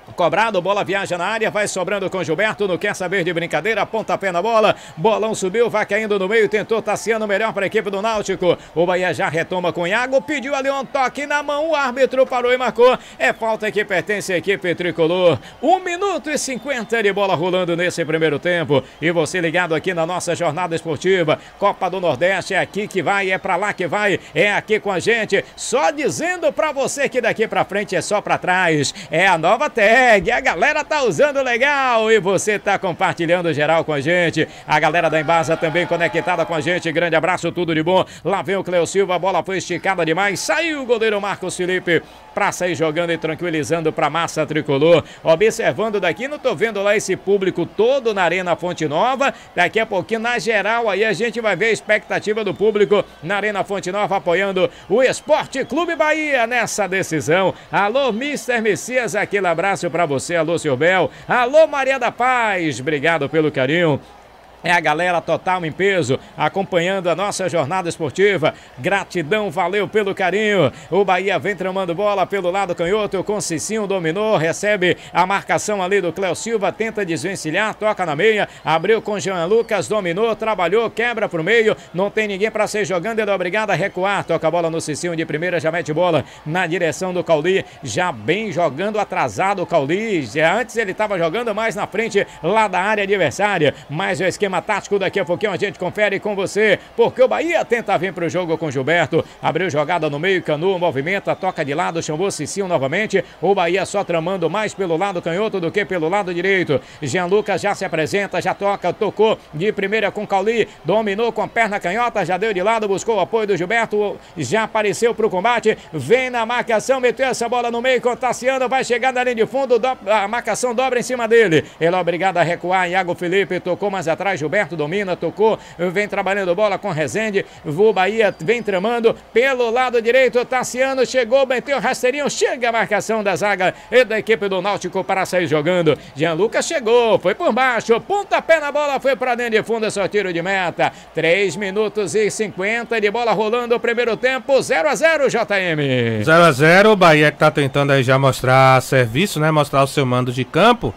Cobrado, bola viaja na área, vai sobrando com Gilberto, não quer saber de brincadeira, pontapé na bola, bolão subiu, vai caindo no meio, tentou Tassiano, melhor para a equipe do Náutico, o Bahia já retoma com Iago, pediu ali um toque na mão, o árbitro parou e marcou, é falta que pertence à equipe tricolor, 1 minuto e 50 de bola rolando nesse primeiro tempo, e você ligado aqui na nossa jornada esportiva, Copa do Nordeste, é aqui que vai, é pra lá que vai, é aqui com a gente, só dizendo pra você que daqui pra frente é só pra trás, é a nova tag, a galera tá usando legal e você tá compartilhando geral com a gente. A galera da Embasa também conectada com a gente. Grande abraço, tudo de bom. Lá vem o Cleo Silva, a bola foi esticada demais. Saiu o goleiro Marcos Felipe pra sair jogando e tranquilizando pra massa tricolor. Observando daqui, não tô vendo lá esse público todo na Arena Fonte Nova. Daqui a pouquinho, na geral, aí a gente vai ver a expectativa do público na Arena Fonte Nova apoiando o Esporte Clube Bahia nessa decisão. Alô, Mr. Messias, aquele abraço pra você, alô, Sr. Bel, alô, Maria da Paz, obrigado pelo carinho. É a galera total em peso, acompanhando a nossa jornada esportiva. Gratidão, valeu pelo carinho. O Bahia vem tramando bola pelo lado canhoto, com Cicinho dominou, recebe a marcação ali do Cléo Silva, tenta desvencilhar, toca na meia, abriu com Jean Lucas, dominou, trabalhou, quebra pro meio, não tem ninguém para ser jogando, ele é obrigado a recuar, toca a bola no Cicinho de primeira, já mete bola na direção do Cauli, já bem jogando atrasado o Cauli, já antes ele estava jogando mais na frente lá da área adversária, mas o esquema tático daqui a pouquinho a gente confere com você, porque o Bahia tenta vir pro jogo com Gilberto, abriu jogada no meio, Canu movimenta, toca de lado, chamou Cicinho novamente, o Bahia só tramando mais pelo lado canhoto do que pelo lado direito, Jean Lucas já se apresenta, já toca, tocou de primeira com Cauli, dominou com a perna canhota, já deu de lado, buscou o apoio do Gilberto, já apareceu pro combate, vem na marcação, meteu essa bola no meio com o Tassiano, vai chegar na linha de fundo, a marcação dobra em cima dele, ele é obrigado a recuar, Iago Felipe tocou mais atrás, Gilberto domina, tocou, vem trabalhando bola com Rezende, o Bahia vem tramando pelo lado direito, Tassiano chegou, meteu o rasteirinho, chega a marcação da zaga e da equipe do Náutico para sair jogando, Jean Lucas chegou, foi por baixo, pontapé na bola, foi para dentro de fundo, só tiro de meta, 3 minutos e 50 de bola rolando o primeiro tempo, 0-0 JM. 0-0, o Bahia que tá tentando aí já mostrar serviço, né, mostrar o seu mando de campo,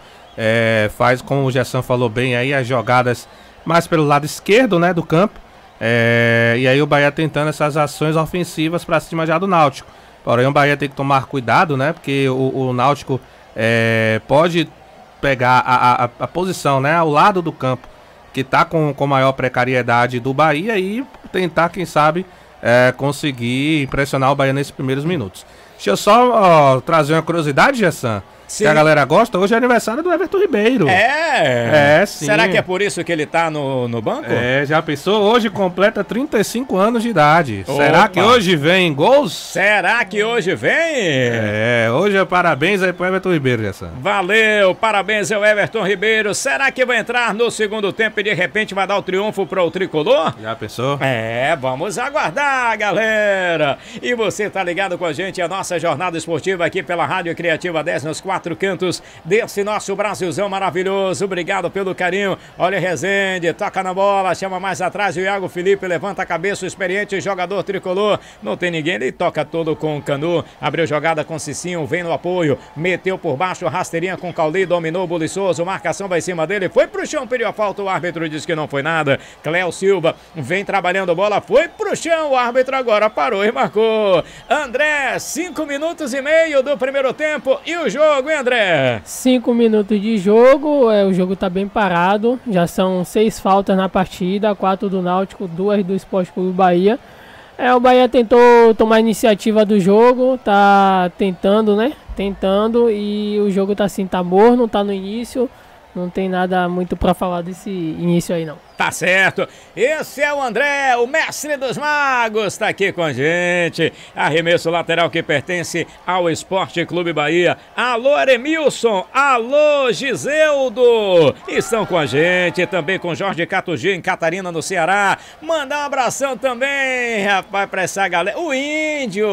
faz, como o Gerson falou bem aí, as jogadas mais pelo lado esquerdo, né, do campo, e aí o Bahia tentando essas ações ofensivas para cima já do Náutico. Porém o Bahia tem que tomar cuidado, né, porque o Náutico pode pegar a posição, né, ao lado do campo, que tá com maior precariedade do Bahia e tentar, quem sabe, conseguir impressionar o Bahia nesses primeiros minutos. Deixa eu só trazer uma curiosidade, Gessan. Sim. Que a galera gosta, hoje é aniversário do Everton Ribeiro. Sim. Será que é por isso que ele tá no banco? Já pensou? Hoje completa 35 anos de idade. Opa. Será que hoje vem gols? Será que hoje vem? Hoje é parabéns aí pro Everton Ribeiro, Gerson. Valeu, parabéns ao Everton Ribeiro. Será que vai entrar no segundo tempo e de repente vai dar o triunfo pro Tricolor? Já pensou? Vamos aguardar, galera. E você tá ligado com a gente, a nossa jornada esportiva aqui pela Rádio Criativa 10 nos 4 cantos desse nosso Brasilzão maravilhoso. Obrigado pelo carinho. Olha Rezende, toca na bola, chama mais atrás o Iago Felipe, levanta a cabeça, o experiente jogador tricolor. Não tem ninguém, ele toca todo com o Canu. Abriu jogada com Cicinho, vem no apoio, meteu por baixo, rasteirinha com Cauli, dominou o Buliçoso, marcação vai em cima dele, foi pro chão, pediu a falta, o árbitro disse que não foi nada. Cléo Silva vem trabalhando bola, foi pro chão, o árbitro agora parou e marcou. André, 5 minutos e meio do primeiro tempo e o jogo, André? 5 minutos de jogo, o jogo tá bem parado, já são 6 faltas na partida, 4 do Náutico, 2 do Esporte Clube Bahia. O Bahia tentou tomar a iniciativa do jogo, tá tentando, né? Tentando, e o jogo tá assim, tá morno, tá no início, não tem nada muito pra falar desse início aí não. Tá certo, esse é o André, o mestre dos magos, tá aqui com a gente. Arremesso lateral que pertence ao Esporte Clube Bahia. Alô Aremilson, alô Giseldo, estão com a gente, também com Jorge Catugi em Catarina, no Ceará. Mandar um abração também, rapaz, pra essa galera. O Índio,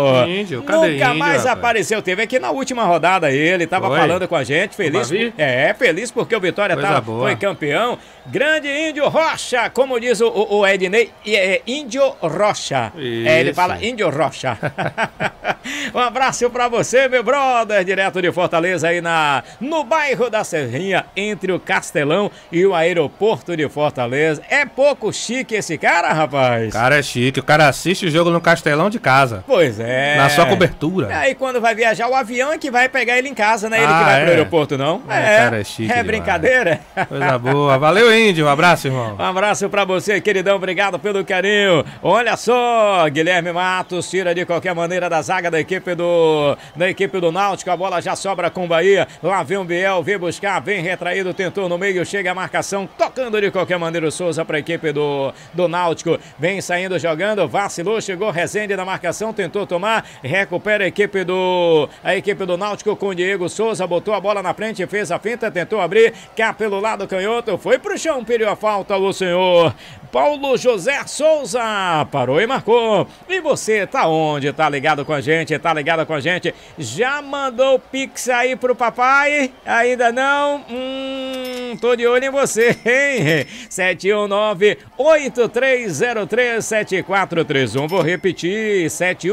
cadê nunca Índio, mais rapaz? Apareceu, teve aqui na última rodada ele, tava falando com a gente, feliz. Feliz porque o Vitória foi campeão. Grande Índio, Índio Rocha, como diz o Ednei, é Índio Rocha. Ele fala Índio Rocha. Um abraço pra você, meu brother, direto de Fortaleza, aí no bairro da Serrinha, entre o Castelão e o aeroporto de Fortaleza. É pouco chique esse cara, rapaz? O cara é chique, o cara assiste o jogo no Castelão de casa. Pois é. Na sua cobertura. Aí quando vai viajar, o avião é que vai pegar ele em casa, não é ele que vai pro aeroporto, não? Cara, é chique. É brincadeira? Coisa boa. Valeu, Índio. Um abraço, irmão. Um abraço pra você, queridão. Obrigado pelo carinho. Olha só, Guilherme Matos tira de qualquer maneira da zaga da equipe do Náutico. A bola já sobra com o Bahia. Lá vem o Biel, vem buscar, vem retraído, tentou no meio, chega a marcação, tocando de qualquer maneira o Souza pra equipe do Náutico. Vem saindo, jogando, vacilou, chegou Rezende na marcação, tentou tomar, recupera a equipe do Náutico com o Diego Souza, botou a bola na frente, fez a finta, tentou abrir, cá pelo lado canhoto, foi pro chão, pediu a falta o senhor Paulo José Souza, parou e marcou. E você tá onde? Tá ligado com a gente? Tá ligado com a gente? Já mandou o Pix aí pro papai? Ainda não? Tô de olho em você, hein? 719-8303-7431. Vou repetir,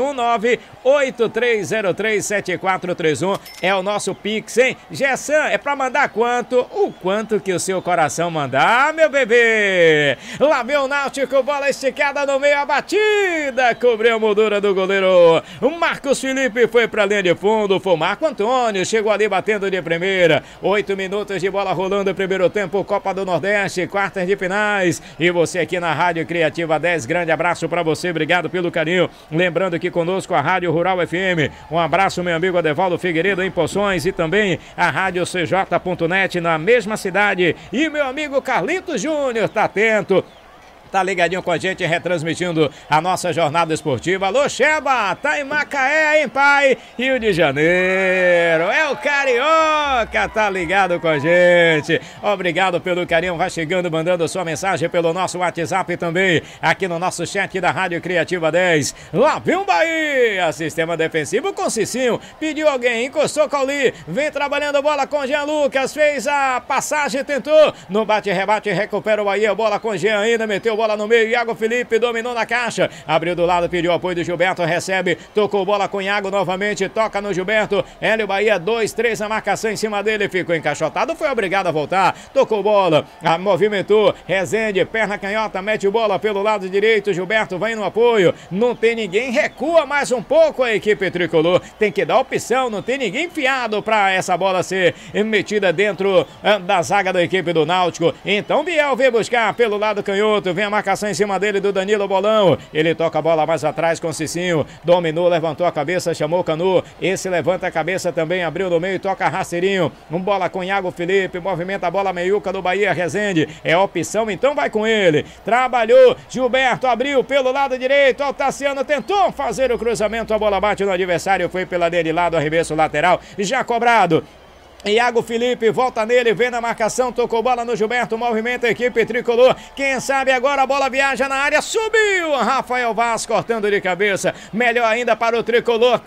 719-8303-7431 é o nosso Pix, hein? Gessan, é pra mandar quanto? O quanto que o seu coração mandar, meu bebê. Lá vem o Náutico, bola esticada no meio, a batida, cobriu a moldura do goleiro. O Marcos Felipe foi pra linha de fundo, foi o Marco Antônio, chegou ali batendo de primeira. 8 minutos de bola rolando, primeiro tempo, Copa do Nordeste, quartas de finais. E você aqui na Rádio Criativa 10, grande abraço pra você, obrigado pelo carinho. Lembrando que conosco a Rádio Rural FM. Um abraço, meu amigo Adevaldo Figueiredo em Poções e também a Rádio CJ.net na mesma cidade. E meu amigo Carlitos Júnior, tá atento. Tá ligadinho com a gente, retransmitindo a nossa jornada esportiva. Alô, Sheba, tá em Macaé, hein, pai? Rio de Janeiro, é o Carioca, tá ligado com a gente. Obrigado pelo carinho, vai chegando, mandando sua mensagem pelo nosso WhatsApp também, aqui no nosso chat da Rádio Criativa 10. Lá vem o Bahia, sistema defensivo com Cicinho, pediu alguém, encostou Cauli, vem trabalhando bola com Jean Lucas, fez a passagem, tentou, no bate-rebate, recupera o Bahia, bola com Jean ainda, meteu bola no meio, Iago Felipe dominou na caixa, abriu do lado, pediu apoio do Gilberto, recebe, tocou bola com Iago novamente, toca no Gilberto, Hélio Bahia, 2-3, a marcação em cima dele, ficou encaixotado, foi obrigado a voltar, tocou bola, movimentou, Rezende, perna canhota, mete bola pelo lado direito, Gilberto vai no apoio, não tem ninguém, recua mais um pouco a equipe tricolor, tem que dar opção, não tem ninguém enfiado pra essa bola ser metida dentro da zaga da equipe do Náutico, então Biel vem buscar pelo lado canhoto, vem a marcação em cima dele do Danilo Bolão. Ele toca a bola mais atrás com o Cicinho. Dominou, levantou a cabeça, chamou o Canu. Esse levanta a cabeça também, abriu no meio, toca rasteirinho. Bola com Iago Felipe, movimenta a bola meiuca do Bahia, Rezende. É opção, então vai com ele. Trabalhou, Gilberto abriu pelo lado direito. O Tassiano tentou fazer o cruzamento, a bola bate no adversário, foi pela linha de lado, arremesso lateral, já cobrado. Iago Felipe volta nele, vem na marcação, tocou bola no Gilberto, movimenta a equipe tricolor, quem sabe agora a bola viaja na área, subiu, Rafael Vaz cortando de cabeça, melhor ainda para o tricolor,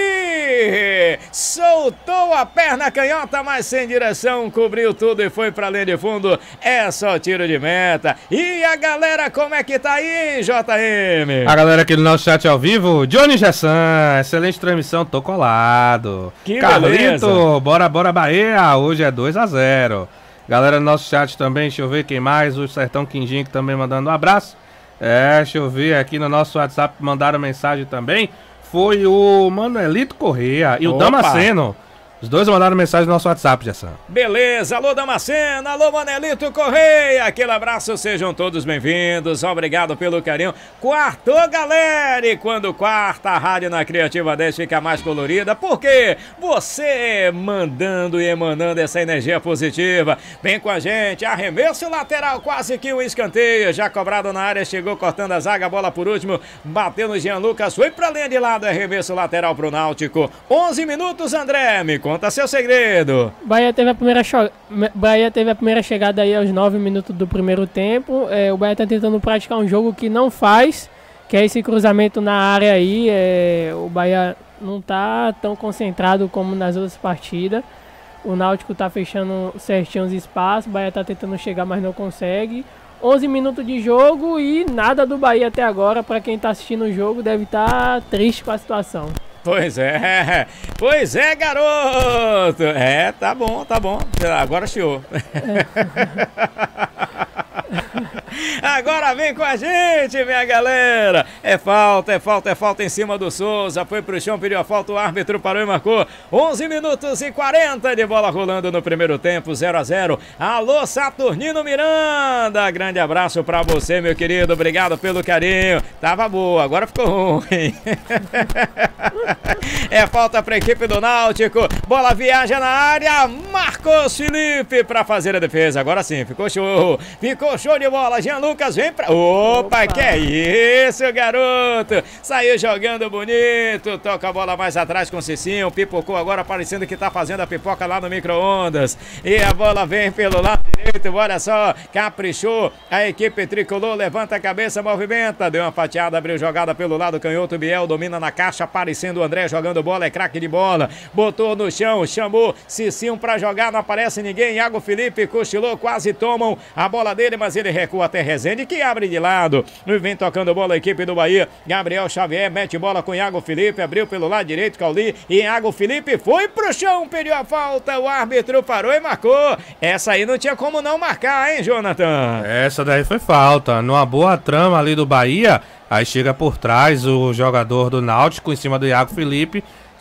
Cauli, soltou a perna canhota, mas sem direção, cobriu tudo e foi pra linha de fundo, é só tiro de meta. E a galera, como é que tá aí, JM? A galera aqui no nosso chat ao vivo, Johnny Gessan, excelente transmissão, tô colado. Que Carlito, beleza. bora Bahia, hoje é 2-0. Galera no nosso chat também, deixa eu ver quem mais, o Sertão Quindim que também mandando um abraço. Deixa eu ver aqui no nosso WhatsApp, mandaram mensagem também, foi o Manuelito Correia e o Damasceno. Os dois mandaram mensagem no nosso WhatsApp, Gessan. Beleza, alô Damasceno, alô Manelito Correia, aquele abraço, sejam todos bem-vindos, obrigado pelo carinho. Quartou, galera, e quando quarta, a rádio na Criativa 10 fica mais colorida, porque você mandando e emanando essa energia positiva, vem com a gente, arremesso lateral, quase que um escanteio, já cobrado na área, chegou cortando a zaga, bola por último, bateu no Jean Lucas, foi pra linha de lado, arremesso lateral pro Náutico, 11 minutos, André, me conta seu segredo. Bahia teve a primeira chegada aí aos 9 minutos do primeiro tempo. O Bahia tá tentando praticar um jogo que não faz, que é esse cruzamento na área aí. O Bahia não tá tão concentrado como nas outras partidas. O Náutico tá fechando certinho os espaços, o Bahia tá tentando chegar, mas não consegue. 11 minutos de jogo e nada do Bahia até agora. Pra quem tá assistindo o jogo, deve estar triste com a situação. Pois é, garoto. Tá bom. Agora chiou. Agora vem com a gente, minha galera. É falta em cima do Souza. Foi pro chão, pediu a falta, o árbitro parou e marcou. 11 minutos e 40 de bola rolando no primeiro tempo, 0-0. Alô, Saturnino Miranda. Grande abraço pra você, meu querido. Obrigado pelo carinho. Tava boa, agora ficou ruim. É falta pra equipe do Náutico. Bola viaja na área. Marcos Felipe pra fazer a defesa. Agora sim, ficou show. Ficou show de bola. Jean Lucas vem pra... Opa, que é isso, garoto? Saiu jogando bonito. Toca a bola mais atrás com o Cicinho. Pipocou agora, parecendo que tá fazendo a pipoca lá no micro-ondas. E a bola vem pelo lado direito. Olha só, caprichou. A equipe tricolor levanta a cabeça, movimenta. Deu uma fatiada, abriu jogada pelo lado canhoto. Biel domina na caixa, aparecendo o André jogando bola. É craque de bola. Botou no chão, chamou Cicinho pra jogar. Não aparece ninguém. Iago Felipe cochilou, quase tomam a bola dele, mas ele recua até Rezende, que abre de lado. Vem tocando bola a equipe do Bahia. Gabriel Xavier mete bola com Iago Felipe. Abriu pelo lado direito, Cauli. E Iago Felipe foi pro chão, pediu a falta. O árbitro parou e marcou. Essa aí não tinha como não marcar, hein, Jonathan? Essa daí foi falta. Numa boa trama ali do Bahia. Aí chega por trás o jogador do Náutico em cima do Iago Felipe.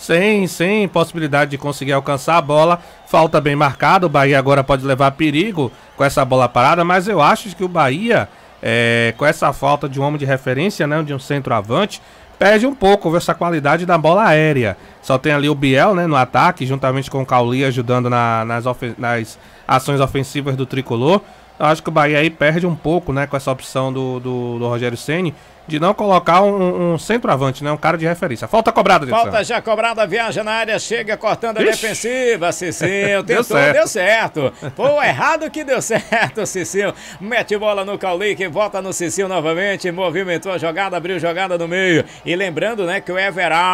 Sem possibilidade de conseguir alcançar a bola. Falta bem marcada. O Bahia agora pode levar perigo com essa bola parada. Mas eu acho que o Bahia, com essa falta de um homem de referência, né, de um centroavante, perde um pouco essa qualidade da bola aérea. Só tem ali o Biel, né, no ataque, juntamente com o Cauli ajudando nas ações ofensivas do tricolor. Eu acho que o Bahia aí perde um pouco, né, com essa opção do Rogério Ceni de não colocar um centroavante, né? Um cara de referência. Falta cobrada, Falta já cobrada, viaja na área, chega cortando a defensiva. Cicinho tentou, deu certo. Pô, errado que deu certo, Cicinho. Mete bola no Cauli, que volta no Cicinho novamente. Movimentou a jogada, abriu jogada no meio. E lembrando, né, que o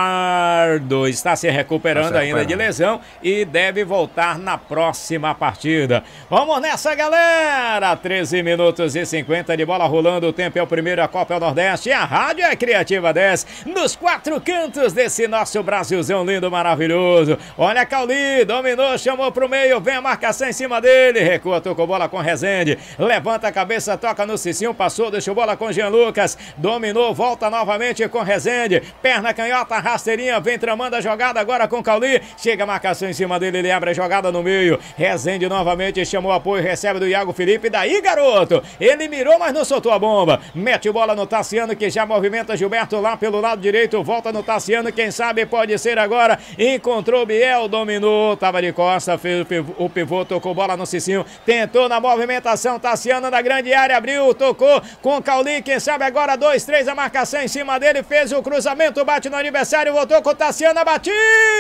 Everardo está se recuperando ainda de lesão e deve voltar na próxima partida. Vamos nessa, galera! 13 minutos e 50 de bola rolando. O tempo é o primeiro, a Copa é o Nordeste. E a rádio é Criativa 10, nos quatro cantos desse nosso Brasilzão lindo, maravilhoso. Olha, Cauli, dominou, chamou pro meio, vem a marcação em cima dele, recua, tocou bola com Rezende, levanta a cabeça, toca no Cicinho, passou, deixou bola com Jean Lucas, dominou, volta novamente com Rezende, perna canhota, rasteirinha, vem tramando a jogada agora com Cauli, chega a marcação em cima dele, ele abre a jogada no meio, Rezende novamente, chamou apoio, recebe do Iago Felipe, daí, garoto, ele mirou, mas não soltou a bomba, mete bola no Tassiano, que já movimenta Gilberto lá pelo lado direito, volta no Tassiano, quem sabe pode ser agora, encontrou Biel, dominou, tava de costa, fez o pivô, tocou bola no Cicinho, tentou na movimentação, Tassiano na grande área, abriu, tocou com Cauli, quem sabe agora 2-3, a marcação em cima dele, fez o cruzamento, bate no adversário, voltou com o Tassiano, a batida,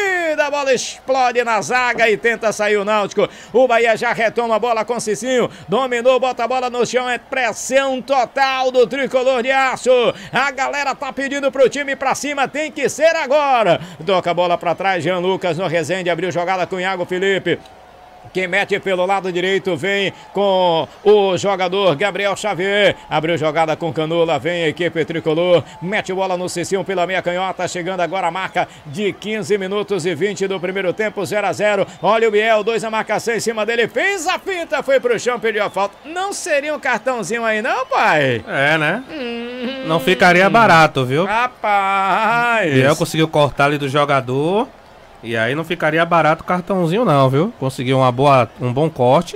a bola explode na zaga e tenta sair o Náutico, o Bahia já retoma a bola com Cicinho, dominou, bota a bola no chão, é pressão total do tricolor de aço. A galera tá pedindo pro time pra cima, tem que ser agora. Toca a bola pra trás, Jean Lucas no Rezende, abriu jogada com Iago Felipe. Quem mete pelo lado direito vem com o jogador Gabriel Xavier. Abriu jogada com Canula, vem a equipe tricolor. Mete bola no Cicinho pela meia canhota. Chegando agora a marca de 15 minutos e 20 do primeiro tempo, 0-0. Olha o Biel, 2 a marcação em cima dele. Fez a finta, foi pro chão, pediu a falta. Não seria um cartãozinho aí não, pai? É, né? Não ficaria barato, viu? Rapaz! Biel conseguiu cortar ali do jogador. E aí não ficaria barato o cartãozinho não, viu? Conseguiu um bom corte.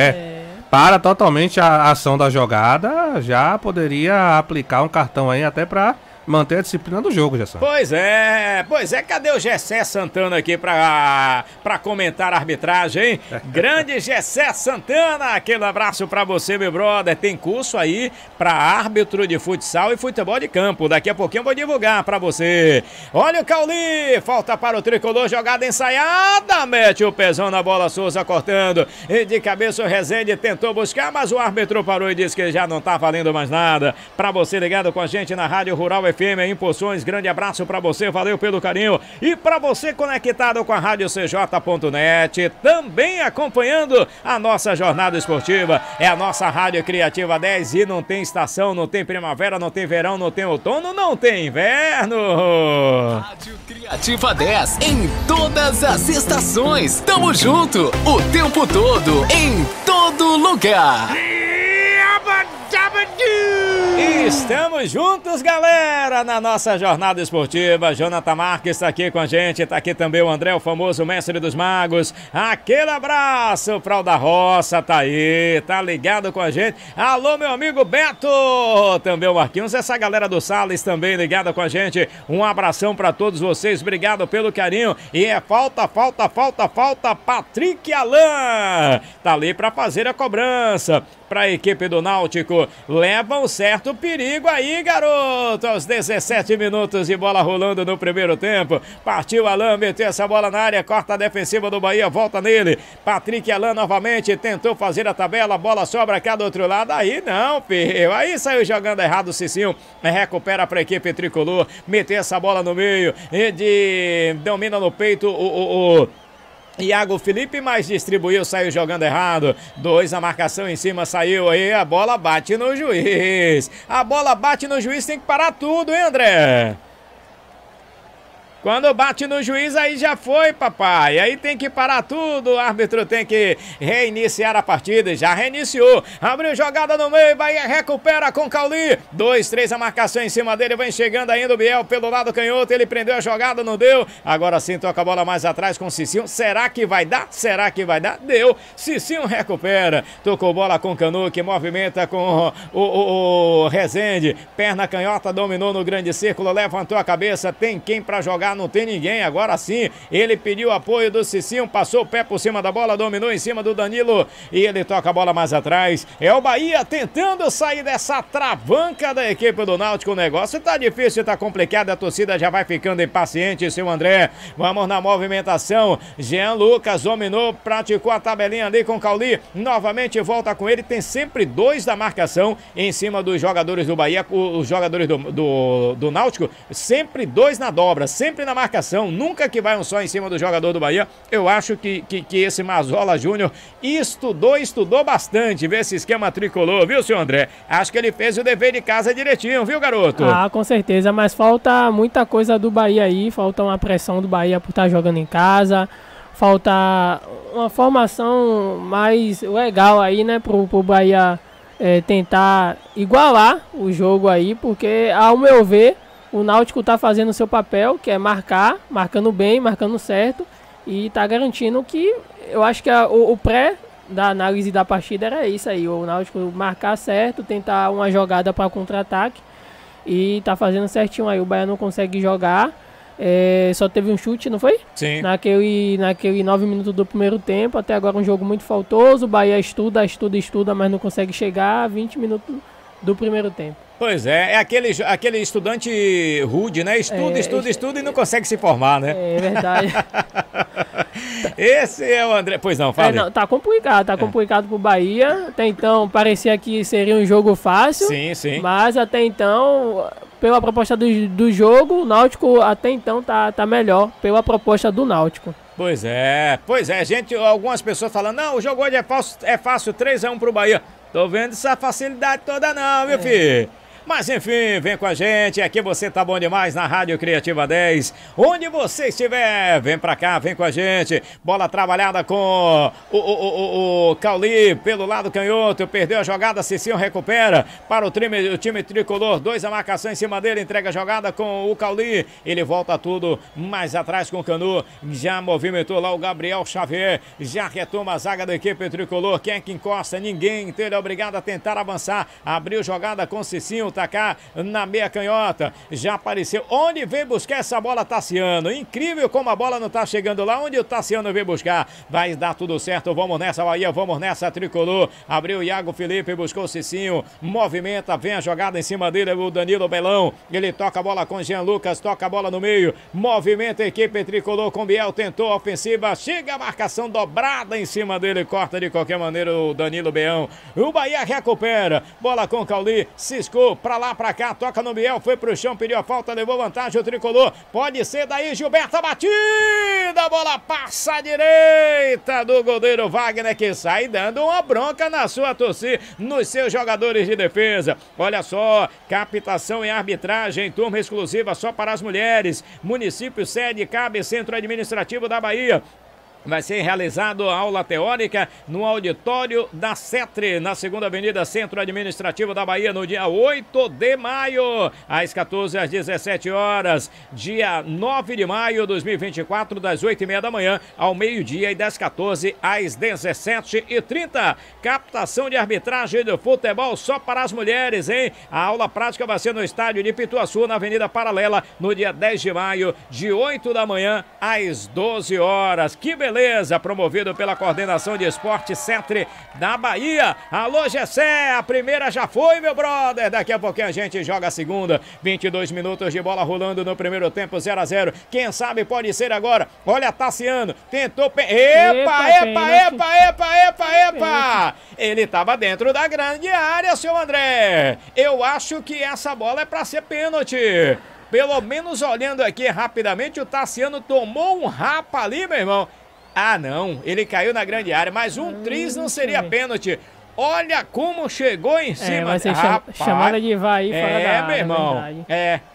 Para totalmente a ação da jogada, já poderia aplicar um cartão aí até pra manter a disciplina do jogo, Gerson. Pois é, cadê o Gessé Santana aqui pra comentar a arbitragem, hein? Grande Gessé Santana, aquele abraço pra você, meu brother. Tem curso aí pra árbitro de futsal e futebol de campo, daqui a pouquinho eu vou divulgar pra você. Olha o Cauli, falta para o tricolor, jogada ensaiada, mete o pezão na bola, Souza cortando, e de cabeça o Rezende tentou buscar, mas o árbitro parou e disse que já não tá valendo mais nada. Pra você ligado com a gente na Rádio Rural FM em Poções. Grande abraço pra você, valeu pelo carinho. E pra você conectado com a Rádio CJ.net, também acompanhando a nossa jornada esportiva. É a nossa Rádio Criativa 10 e não tem estação, não tem primavera, não tem verão, não tem outono, não tem inverno. Rádio Criativa 10 em todas as estações. Tamo junto o tempo todo, em todo lugar. Estamos juntos, galera, na nossa jornada esportiva. Jonathan Marques está aqui com a gente, está aqui também o André, o famoso mestre dos magos. Aquele abraço para o da Roça, tá aí, tá ligado com a gente. Alô, meu amigo Beto, também o Marquinhos, essa galera do Salles também ligada com a gente. Um abração para todos vocês, obrigado pelo carinho. E é falta, Patrick Alain, tá ali para fazer a cobrança. Para a equipe do Náutico, leva um certo perigo aí, garoto, aos 17 minutos de bola rolando no primeiro tempo. Partiu Alain, meteu essa bola na área, corta a defensiva do Bahia, volta nele. Patrick Alain novamente tentou fazer a tabela, a bola sobra cá do outro lado, aí não, filho, aí saiu jogando errado o Cicinho, recupera para a equipe tricolor, meteu essa bola no meio, domina no peito o Iago Felipe, mas distribuiu, saiu jogando errado. 2 a marcação em cima, saiu aí, a bola bate no juiz. A bola bate no juiz, tem que parar tudo, hein, André? Quando bate no juiz, aí já foi, papai. Aí tem que parar tudo. O árbitro tem que reiniciar a partida. Já reiniciou. Abriu jogada no meio. Bahia recupera com Cauli. 2-3 a marcação em cima dele. Vem chegando ainda o Biel pelo lado canhoto. Ele prendeu a jogada, não deu. Agora sim toca a bola mais atrás com o Cicinho. Será que vai dar? Será que vai dar? Deu. Cicinho recupera. Tocou bola com o Canu, que movimenta com o Rezende. Perna canhota, dominou no grande círculo. Levantou a cabeça. Tem quem pra jogar? Não tem ninguém, agora sim, ele pediu apoio do Cicinho, passou o pé por cima da bola, dominou em cima do Danilo e ele toca a bola mais atrás. É o Bahia tentando sair dessa travanca da equipe do Náutico. O negócio tá difícil, tá complicado, a torcida já vai ficando impaciente, seu André. Vamos na movimentação. Jean Lucas dominou, praticou a tabelinha ali com o Cauli, novamente volta com ele, tem sempre 2 da marcação em cima dos jogadores do Bahia, os jogadores do Náutico, sempre 2 na dobra, sempre na marcação, nunca que vai um só em cima do jogador do Bahia. Eu acho que esse Mazola Júnior estudou bastante, vê esse esquema tricolor, viu, senhor André? Acho que ele fez o dever de casa direitinho, viu, garoto? Ah, com certeza, mas falta muita coisa do Bahia aí, falta uma pressão do Bahia por estar jogando em casa, falta uma formação mais legal aí, né, pro Bahia tentar igualar o jogo aí, porque, ao meu ver, o Náutico tá fazendo o seu papel, que é marcando bem, marcando certo, e tá garantindo que, eu acho que o pré da análise da partida era isso aí, o Náutico marcar certo, tentar uma jogada para contra-ataque, e tá fazendo certinho aí. O Bahia não consegue jogar, só teve um chute, não foi? Sim. Naquele 9 minutos do primeiro tempo, até agora um jogo muito faltoso, o Bahia estuda, mas não consegue chegar a 20 minutos do primeiro tempo. Pois é aquele estudante rude, né? Estuda e não consegue se formar, né? É verdade. Esse é o André. Pois não, fala. Tá complicado pro Bahia. Até então parecia que seria um jogo fácil. Sim. Mas até então, pela proposta do jogo, o Náutico até então tá melhor pela proposta do Náutico. Pois é, gente, algumas pessoas falando, não, o jogo hoje é fácil 3-1 pro Bahia. Tô vendo essa facilidade toda não, meu filho. Mas enfim, vem com a gente, aqui você tá bom demais na Rádio Criativa 10. Onde você estiver, vem pra cá, vem com a gente. Bola trabalhada com o Cauli pelo lado canhoto, perdeu a jogada, Cicinho recupera para o time tricolor. 2 a marcação em cima dele, entrega a jogada com o Cauli. Ele volta tudo mais atrás com o Canu. Já movimentou lá o Gabriel Xavier, já retoma a zaga da equipe tricolor. Quem é que encosta? Ninguém, então ele é obrigado a tentar avançar. Abriu jogada com Cicinho, tacar na meia canhota, já apareceu, onde vem buscar essa bola Tassiano, incrível como a bola não tá chegando lá onde o Tassiano vem buscar, vai dar tudo certo, vamos nessa Bahia, vamos nessa tricolor, abriu o Iago Felipe, buscou o Cicinho, movimenta, vem a jogada em cima dele, o Danilo Belão, ele toca a bola com Jean Lucas, toca a bola no meio, movimenta a equipe tricolor com Biel, tentou a ofensiva, chega a marcação dobrada em cima dele, corta de qualquer maneira o Danilo Belão, o Bahia recupera, bola com Cauli, ciscou, pra lá, pra cá, toca no Biel, foi pro chão, pediu a falta, levou vantagem o tricolor. Pode ser daí, Gilberto, a batida, a bola passa à direita do goleiro Wagner, que sai dando uma bronca na sua torcida, nos seus jogadores de defesa. Olha só, captação e arbitragem, turma exclusiva só para as mulheres. Município sede, cabe Centro Administrativo da Bahia. Vai ser realizado a aula teórica no auditório da CETRE, na 2ª Avenida Centro Administrativo da Bahia, no dia 8 de maio, às 14 às 17 horas. Dia 9 de maio de 2024, das 8h30 da manhã ao meio-dia e das 14 às 17h30. Captação de arbitragem do futebol só para as mulheres, hein? A aula prática vai ser no estádio de Pituaçu, na Avenida Paralela, no dia 10 de maio, de 8 da manhã às 12 horas. Que beleza! Promovido pela Coordenação de Esporte CETRE da Bahia. Alô, Gessé, a primeira já foi, meu brother. Daqui a pouquinho a gente joga a segunda. 22 minutos de bola rolando no primeiro tempo, 0-0. Quem sabe pode ser agora. Olha, Tassiano, tentou... Epa! Ele tava dentro da grande área, seu André. Eu acho que essa bola é pra ser pênalti. Pelo menos olhando aqui rapidamente, o Tassiano tomou um rapa ali, meu irmão. Ah, não, ele caiu na grande área, mas um tris não seria pênalti. Olha como chegou em cima. Vai ser chamada de vai fora da área. Meu irmão.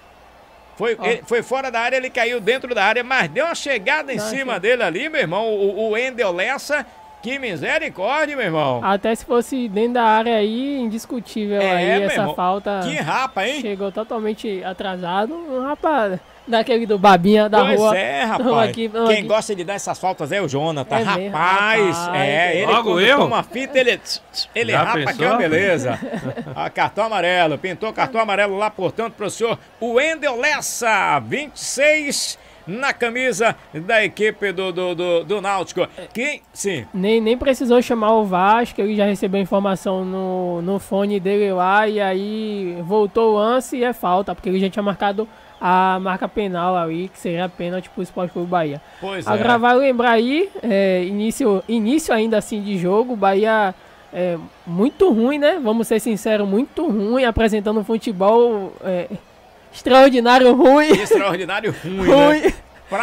Foi fora da área, ele caiu dentro da área, mas deu uma chegada em cima dele ali, meu irmão. O Wendel Lessa, que misericórdia, meu irmão. Até se fosse dentro da área aí, indiscutível aí essa irmão. falta. Que rapa, hein? Chegou totalmente atrasado. Um rapa daquele do Babinha da rua. Pois é, rapaz. Quem gosta de dar essas faltas é o Jonathan. Rapaz. Ele quando toma fita, ele rapa que é uma beleza. Cartão amarelo. Pintou cartão amarelo lá, portanto, pro senhor Wendel Lessa, 26... na camisa da equipe do Náutico. Sim. Nem precisou chamar o Vasco, ele já recebeu informação no fone dele lá, e aí voltou o lance e é falta, porque ele já tinha marcado a marca penal ali, que seria pênalti pro Sport Clube Bahia. Pois Agora vai lembrar aí, início ainda assim de jogo, Bahia muito ruim, né? Vamos ser sinceros, muito ruim, apresentando um futebol... extraordinário ruim. Extraordinário ruim, né?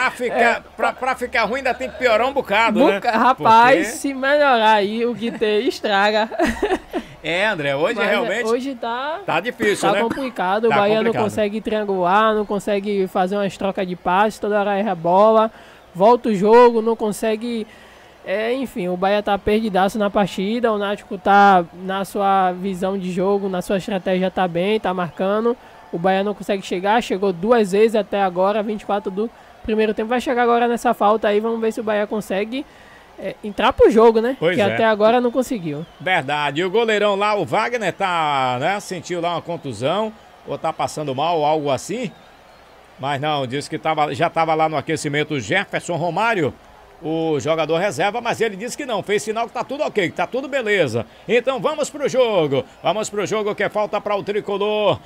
Pra ficar ruim ainda tem que piorar um bocado, né? Rapaz, porque... se melhorar aí, o que estraga. André, hoje realmente... Hoje tá difícil, né? Tá complicado, o Bahia não consegue triangular, não consegue fazer umas trocas de passes, toda hora erra a bola, volta o jogo, não consegue... enfim, o Bahia tá perdidaço na partida, o Náutico tá na sua visão de jogo, na sua estratégia tá bem, tá marcando. O Bahia não consegue chegar, chegou 2 vezes até agora, 24 do primeiro tempo. Vai chegar agora nessa falta aí, vamos ver se o Bahia consegue entrar pro jogo, né? Pois que até agora não conseguiu. Verdade. E o goleirão lá, o Wagner, sentiu lá uma contusão, ou tá passando mal, ou algo assim. Mas não, disse que já tava lá no aquecimento o Jefferson Romário, o jogador reserva, mas ele disse que não, fez sinal que tá tudo ok, que tá tudo beleza. Então vamos pro jogo que é falta para o tricolor.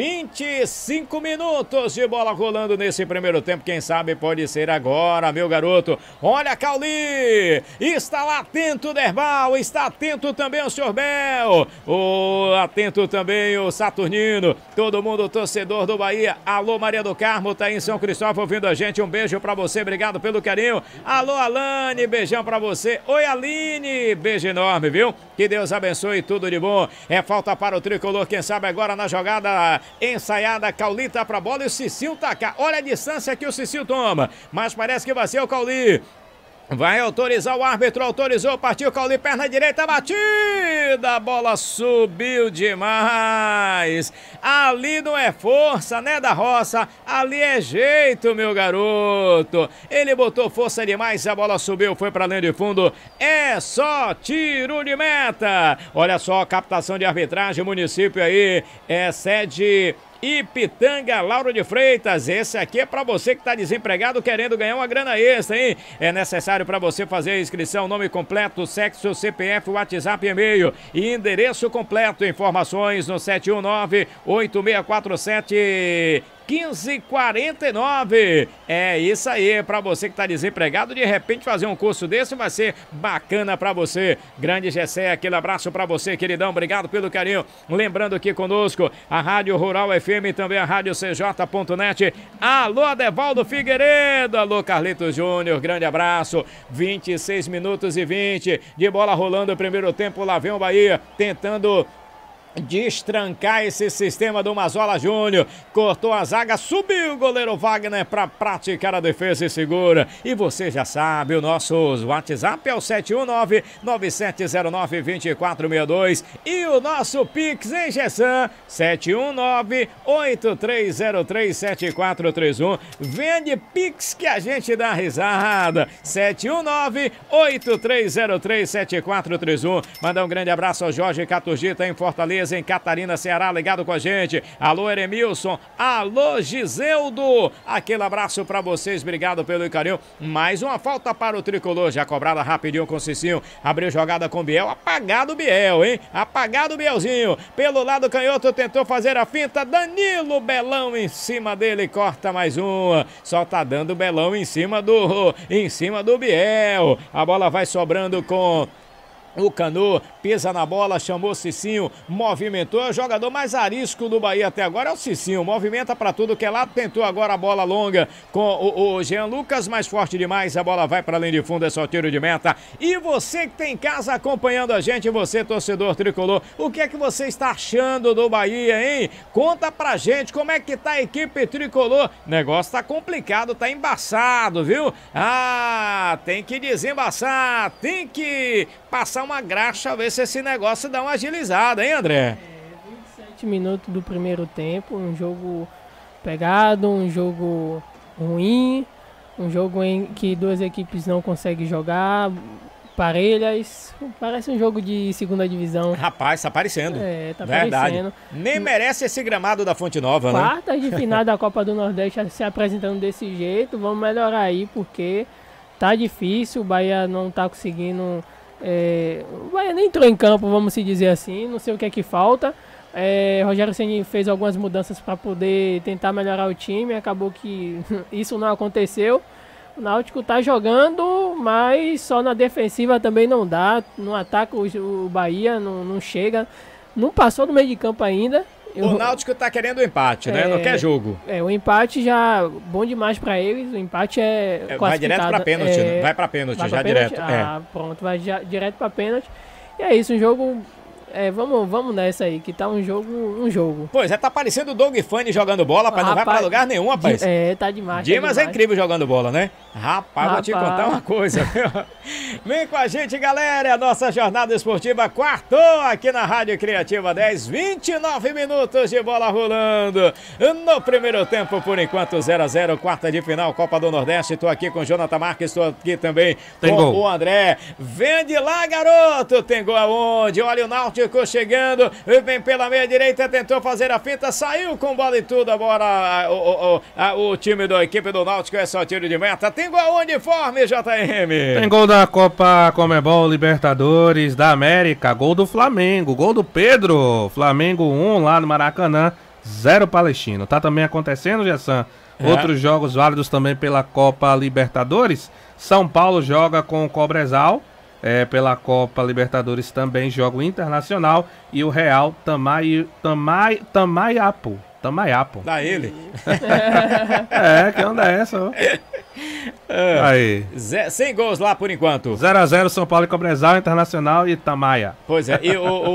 25 minutos de bola rolando nesse primeiro tempo, quem sabe pode ser agora, meu garoto. Olha, Cauli, está lá atento o Derbal, está atento também o senhor Bel, atento também o Saturnino, todo mundo torcedor do Bahia. Alô, Maria do Carmo, tá aí em São Cristóvão ouvindo a gente, um beijo para você, obrigado pelo carinho. Alô, Alane, beijão pra você. Oi, Aline, beijo enorme, viu? Que Deus abençoe, tudo de bom. É falta para o tricolor, quem sabe agora na jogada ensaiada. Cauli tá pra bola e o Cicil tá cá. Olha a distância que o Cicil toma, mas parece que vai ser o Cauli. Vai autorizar o árbitro, autorizou, partiu Cauli, perna direita, batida, a bola subiu demais. Ali não é força, né, da roça, ali é jeito, meu garoto. Ele botou força demais, a bola subiu, foi pra linha de fundo, é só tiro de meta. Olha só, captação de arbitragem, município aí, sede... Ipitanga, Lauro de Freitas, esse aqui é pra você que tá desempregado querendo ganhar uma grana extra, hein? É necessário pra você fazer a inscrição, nome completo, sexo, CPF, WhatsApp, e-mail e endereço completo. Informações no 719-8647 1549. É isso aí, pra você que tá desempregado, de repente fazer um curso desse vai ser bacana pra você. Grande Gessé, aquele abraço pra você, queridão, obrigado pelo carinho. Lembrando aqui conosco, a Rádio Rural FM, também a Rádio CJ.net. Alô, Adevaldo Figueiredo, alô, Carlitos Júnior, grande abraço. 26 minutos e 20 de bola rolando o primeiro tempo, lá vem o Bahia, tentando destrancar esse sistema do Mazola Júnior. Cortou a zaga, subiu o goleiro Wagner para praticar a defesa e segura. E você já sabe, o nosso WhatsApp é o 719-9709-2462 e o nosso Pix em Gessan 719-8303-7431. Vende Pix que a gente dá risada. 719-8303-7431. Mandar um grande abraço ao Jorge Caturgita em Fortaleza, em Catarina, Ceará, ligado com a gente. Alô, Eremilson. Alô, Giseldo. Aquele abraço pra vocês, obrigado pelo carinho. Mais uma falta para o Tricolor, já cobrada rapidinho com o Cicinho. Abriu jogada com o Biel, apagado o Biel, hein? Apagado o Bielzinho. Pelo lado canhoto, tentou fazer a finta. Danilo Belão em cima dele, corta mais uma. Só tá dando Belão em cima do Biel. A bola vai sobrando com o Canu, pisa na bola, chamou o Cicinho, movimentou, é o jogador mais arisco do Bahia até agora, é o Cicinho, movimenta pra tudo que é lado, tentou agora a bola longa com o Jean Lucas, mais forte demais, a bola vai pra linha de fundo, é só tiro de meta. E você que tem em casa acompanhando a gente, você torcedor tricolor, o que é que você está achando do Bahia, hein? Conta pra gente como é que tá a equipe tricolor. Negócio tá complicado, tá embaçado, viu? Ah, tem que desembaçar, tem que passar uma graxa, ver se esse negócio dá uma agilizada, hein, André? 27 minutos do primeiro tempo, um jogo pegado, um jogo ruim, um jogo em que duas equipes não conseguem jogar, parelhas, parece um jogo de segunda divisão. Rapaz, tá parecendo. É, tá verdade. parecendo. Nem merece esse gramado da Fonte Nova, né? Quartas de final da Copa do Nordeste se apresentando desse jeito, vamos melhorar aí, porque tá difícil, o Bahia não tá conseguindo... o Bahia nem entrou em campo, vamos se dizer assim, não sei o que é que falta. Rogério Ceni fez algumas mudanças para poder tentar melhorar o time, acabou que isso não aconteceu. O Náutico tá jogando, mas só na defensiva também não dá, no ataque o Bahia não chega, não passou do meio de campo ainda. O Náutico tá querendo o empate, né? Não quer jogo. O empate já bom demais pra eles. O empate vai direto pra pênalti, né? Vai pra pênalti, já pênalti? Direto. Pronto, vai direto pra pênalti. E é isso, um jogo... vamos nessa aí, que tá um jogo. Pois tá parecendo o Doug Funny jogando bola, rapaz, não vai pra lugar nenhum, rapaz. Tá demais. Dimas é incrível jogando bola, né? Rapaz, vou te contar uma coisa. Vem com a gente, galera, a nossa jornada esportiva quartou aqui na Rádio Criativa 10, 29 minutos de bola rolando. No primeiro tempo, por enquanto, 0-0, quarta de final, Copa do Nordeste. Tô aqui com o Jonathan Marques, tô aqui também com o André. Vende lá, garoto, tem gol aonde? Olha o Náutico chegando, vem pela meia direita, tentou fazer a finta, saiu com bola e tudo, agora o time da equipe do Náutico é só tiro de meta. Tem gol uniforme, JM. Tem gol da Copa Comebol Libertadores da América, gol do Flamengo, gol do Pedro, Flamengo 1 lá no Maracanã, 0 Palestino. Tá também acontecendo, Gessan, outros jogos válidos também pela Copa Libertadores. São Paulo joga com o Cobresal, pela Copa Libertadores também jogo internacional, e o Real Tamaiapo. Dá ele. Que onda é essa? Ó. Aí. 100 gols lá por enquanto. 0-0 São Paulo e Cobresal, Internacional e Tamaia. Pois é, e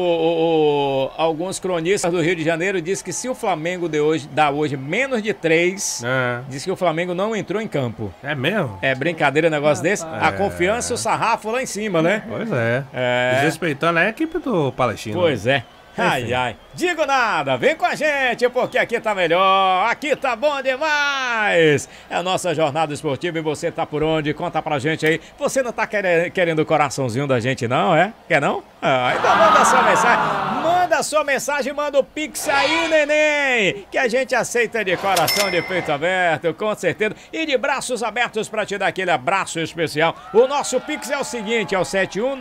alguns cronistas do Rio de Janeiro dizem que se o Flamengo dá hoje menos de 3, diz que o Flamengo não entrou em campo. É mesmo? É brincadeira um negócio desse? A confiança e o sarrafo lá em cima, né? Pois é. Desrespeitando a equipe do Palestino. Pois é. Ai, digo nada, vem com a gente, porque aqui tá melhor, aqui tá bom demais. É a nossa jornada esportiva e você tá por onde? Conta pra gente aí. Você não tá querendo o coraçãozinho da gente não, é? Quer não? Então manda sua mensagem, manda Manda sua mensagem, manda o Pix aí, neném, que a gente aceita de coração, de peito aberto, com certeza, e de braços abertos pra te dar aquele abraço especial. O nosso Pix é o seguinte, é o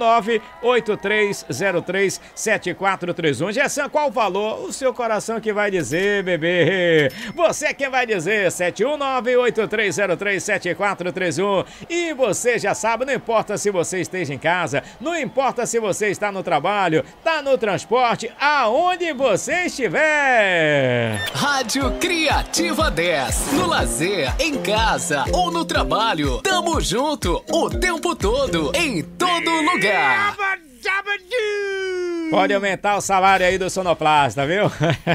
719-8303-7431. Gerson, qual o valor? O seu coração que vai dizer, bebê. Você é quem vai dizer, 719-8303-7431. E você já sabe, não importa se você esteja em casa, não importa se você está no trabalho, tá no transporte, aonde você estiver. Rádio Criativa 10. No lazer, em casa ou no trabalho. Tamo junto o tempo todo, em todo lugar. Pode aumentar o salário aí do sonoplasta, viu?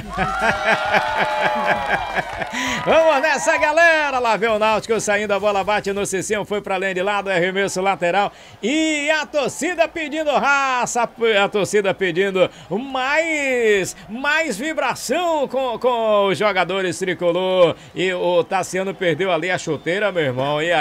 Vamos nessa, galera! Lá vem o Náutico saindo, a bola bate no Cicinho, foi pra além de lado, arremesso lateral. E a torcida pedindo raça, a torcida pedindo mais vibração com os jogadores tricolor. E o Tassiano perdeu ali a chuteira, meu irmão. E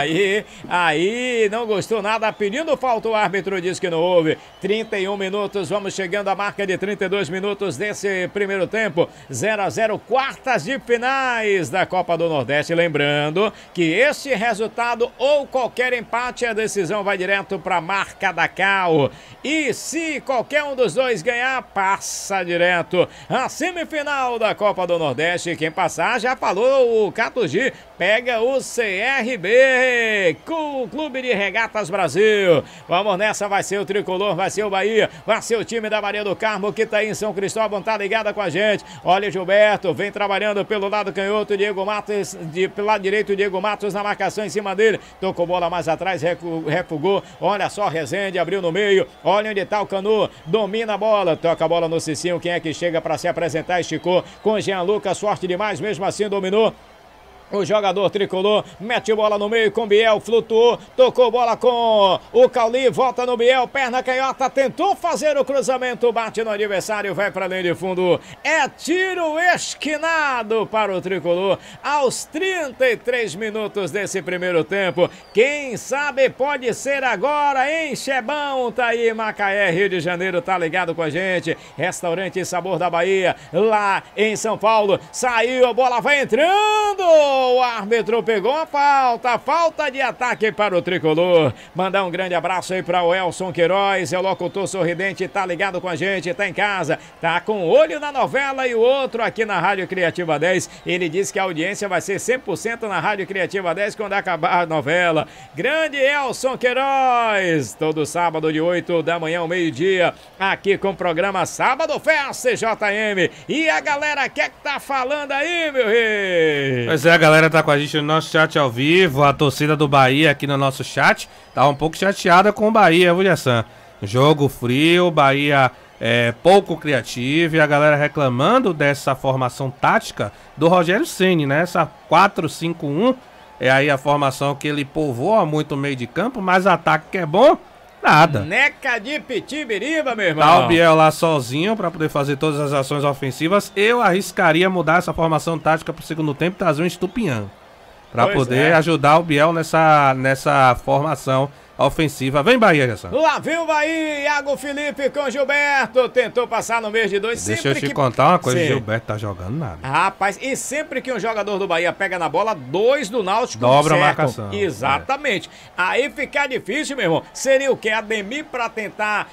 aí não gostou nada, pedindo falta, o árbitro diz que não houve. 31 minutos, vamos chegando à marca de 32 minutos desse primeiro tempo. 0-0, quartas de finais da Copa do Nordeste. Lembrando que este resultado ou qualquer empate, a decisão vai direto para a marca da Cal. E se qualquer um dos dois ganhar, passa direto à semifinal da Copa do Nordeste. Quem passar, já falou, o Catugi pega o CRB, com o Clube de Regatas Brasil. Vamos nessa, vai ser o Tricolor, vai ser o Bahia, vai ser o time da Maria do Carmo, que tá aí em São Cristóvão, tá ligada com a gente. Olha, Gilberto, vem trabalhando pelo lado canhoto, Diego Matos, pelo lado direito, Diego Matos na marcação em cima dele, tocou bola mais atrás, refugou, olha só, Rezende, abriu no meio, olha onde tá o Canu, domina a bola, toca a bola no Cicinho, quem é que chega pra se apresentar, esticou com Jean Lucas, sorte demais, mesmo assim dominou. O jogador tricolor mete bola no meio com Biel, flutuou, tocou bola com o Cauli, volta no Biel, perna canhota, tentou fazer o cruzamento, bate no adversário, vai para além de fundo. É tiro esquinado para o tricolor aos 33 minutos desse primeiro tempo. Quem sabe pode ser agora, hein, Chebão? Tá aí, Macaé, Rio de Janeiro, tá ligado com a gente. Restaurante Sabor da Bahia, lá em São Paulo. Saiu, a bola vai entrando. O árbitro pegou a falta de ataque para o tricolor. Mandar um grande abraço aí para o Elson Queiroz, é o locutor sorridente, tá ligado com a gente, tá em casa, tá com o olho na novela e o outro aqui na Rádio Criativa 10. Ele disse que a audiência vai ser 100% na Rádio Criativa 10 quando acabar a novela. Grande Elson Queiroz, todo sábado de 8 da manhã ao meio-dia, aqui com o programa Sábado Festa CJM. E a galera quer que tá falando aí, meu rei? Pois é, a galera tá com a gente no nosso chat ao vivo, a torcida do Bahia aqui no nosso chat tá um pouco chateada com o Bahia, viu, Gerson? Jogo frio, Bahia pouco criativo, e a galera reclamando dessa formação tática do Rogério Ceni, né? Essa 4-5-1 é aí a formação que ele povoa muito o meio de campo, mas ataque que é bom, nada. Neca de Pitibiriba, meu irmão. Tá o Biel lá sozinho pra poder fazer todas as ações ofensivas. Eu arriscaria mudar essa formação tática pro segundo tempo e trazer um Estupiñán pra poder ajudar o Biel nessa formação ofensiva. Vem Bahia, Gerson. Lá vem o Bahia, Iago Felipe com Gilberto, tentou passar no mês de 2. Deixa eu te contar uma coisa, o Gilberto tá jogando nada. Rapaz, e sempre que um jogador do Bahia pega na bola, 2 do Náutico dobra a marcação. Exatamente. Aí fica difícil, meu irmão. Seria o que? Ademir pra tentar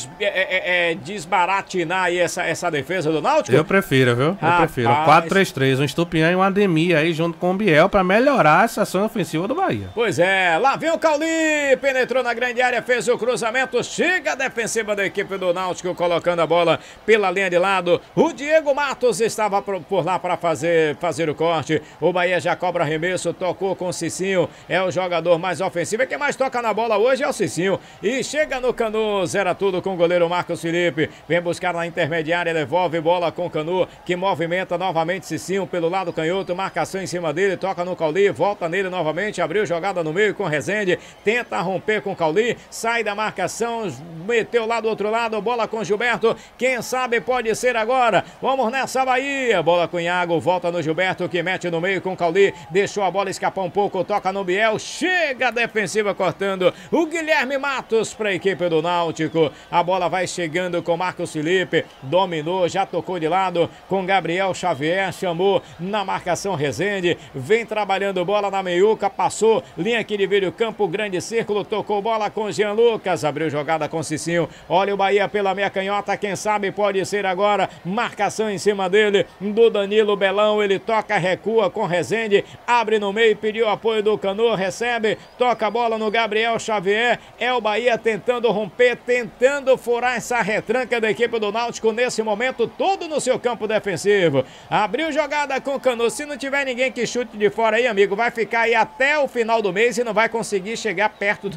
desbaratinar aí essa defesa do Náutico? Eu prefiro, viu? Eu prefiro. 4-3-3, um Estupiñán e um Ademir aí junto com o Biel pra melhorar essa ação ofensiva do Bahia. Pois é, lá vem o Cauli, penetrou na grande área, fez o cruzamento, chega a defensiva da equipe do Náutico, colocando a bola pela linha de lado. O Diego Matos estava por lá para fazer o corte. O Bahia já cobra arremesso, tocou com o Cicinho, é o jogador mais ofensivo. Quem mais toca na bola hoje é o Cicinho. E chega no Canu, zera tudo com o goleiro Marcos Felipe. Vem buscar na intermediária, devolve bola com o Canu, que movimenta novamente Cicinho pelo lado canhoto, marcação em cima dele, toca no Cauli, volta nele novamente, abriu jogada no meio com Rezende, tenta romper com o Cauli, sai da marcação, meteu lá do outro lado, bola com Gilberto, quem sabe pode ser agora. Vamos nessa, Bahia. Bola com Iago, volta no Gilberto, que mete no meio com o Cauli, deixou a bola escapar um pouco, toca no Biel, chega a defensiva cortando o Guilherme Matos para a equipe do Náutico. A bola vai chegando com Marcos Felipe, dominou, já tocou de lado com Gabriel Xavier, chamou na marcação Rezende, vem trabalhando bola na meiuca, passou, linha aqui de vídeo campo, grande círculo, tocou bola com Jean Lucas, abriu jogada com Cicinho, olha o Bahia pela meia canhota, quem sabe pode ser agora, marcação em cima dele, do Danilo Belão, ele toca, recua com Rezende, abre no meio, pediu apoio do Canu, recebe, toca a bola no Gabriel Xavier, é o Bahia tentando romper, tentando furar essa retranca da equipe do Náutico nesse momento, todo no seu campo defensivo, abriu jogada com o Canu, se não tiver ninguém que chute de fora aí, amigo, vai ficar aí até o final do mês e não vai conseguir chegar perto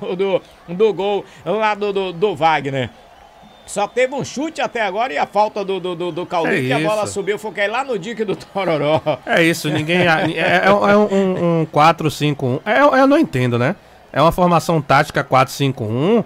do gol lá do Wagner. Só teve um chute até agora e a falta do Cauli, que a bola subiu, foi cair lá no dique do Tororó. É isso, ninguém... É um 4-5-1. Eu não entendo, né? É uma formação tática 4-5-1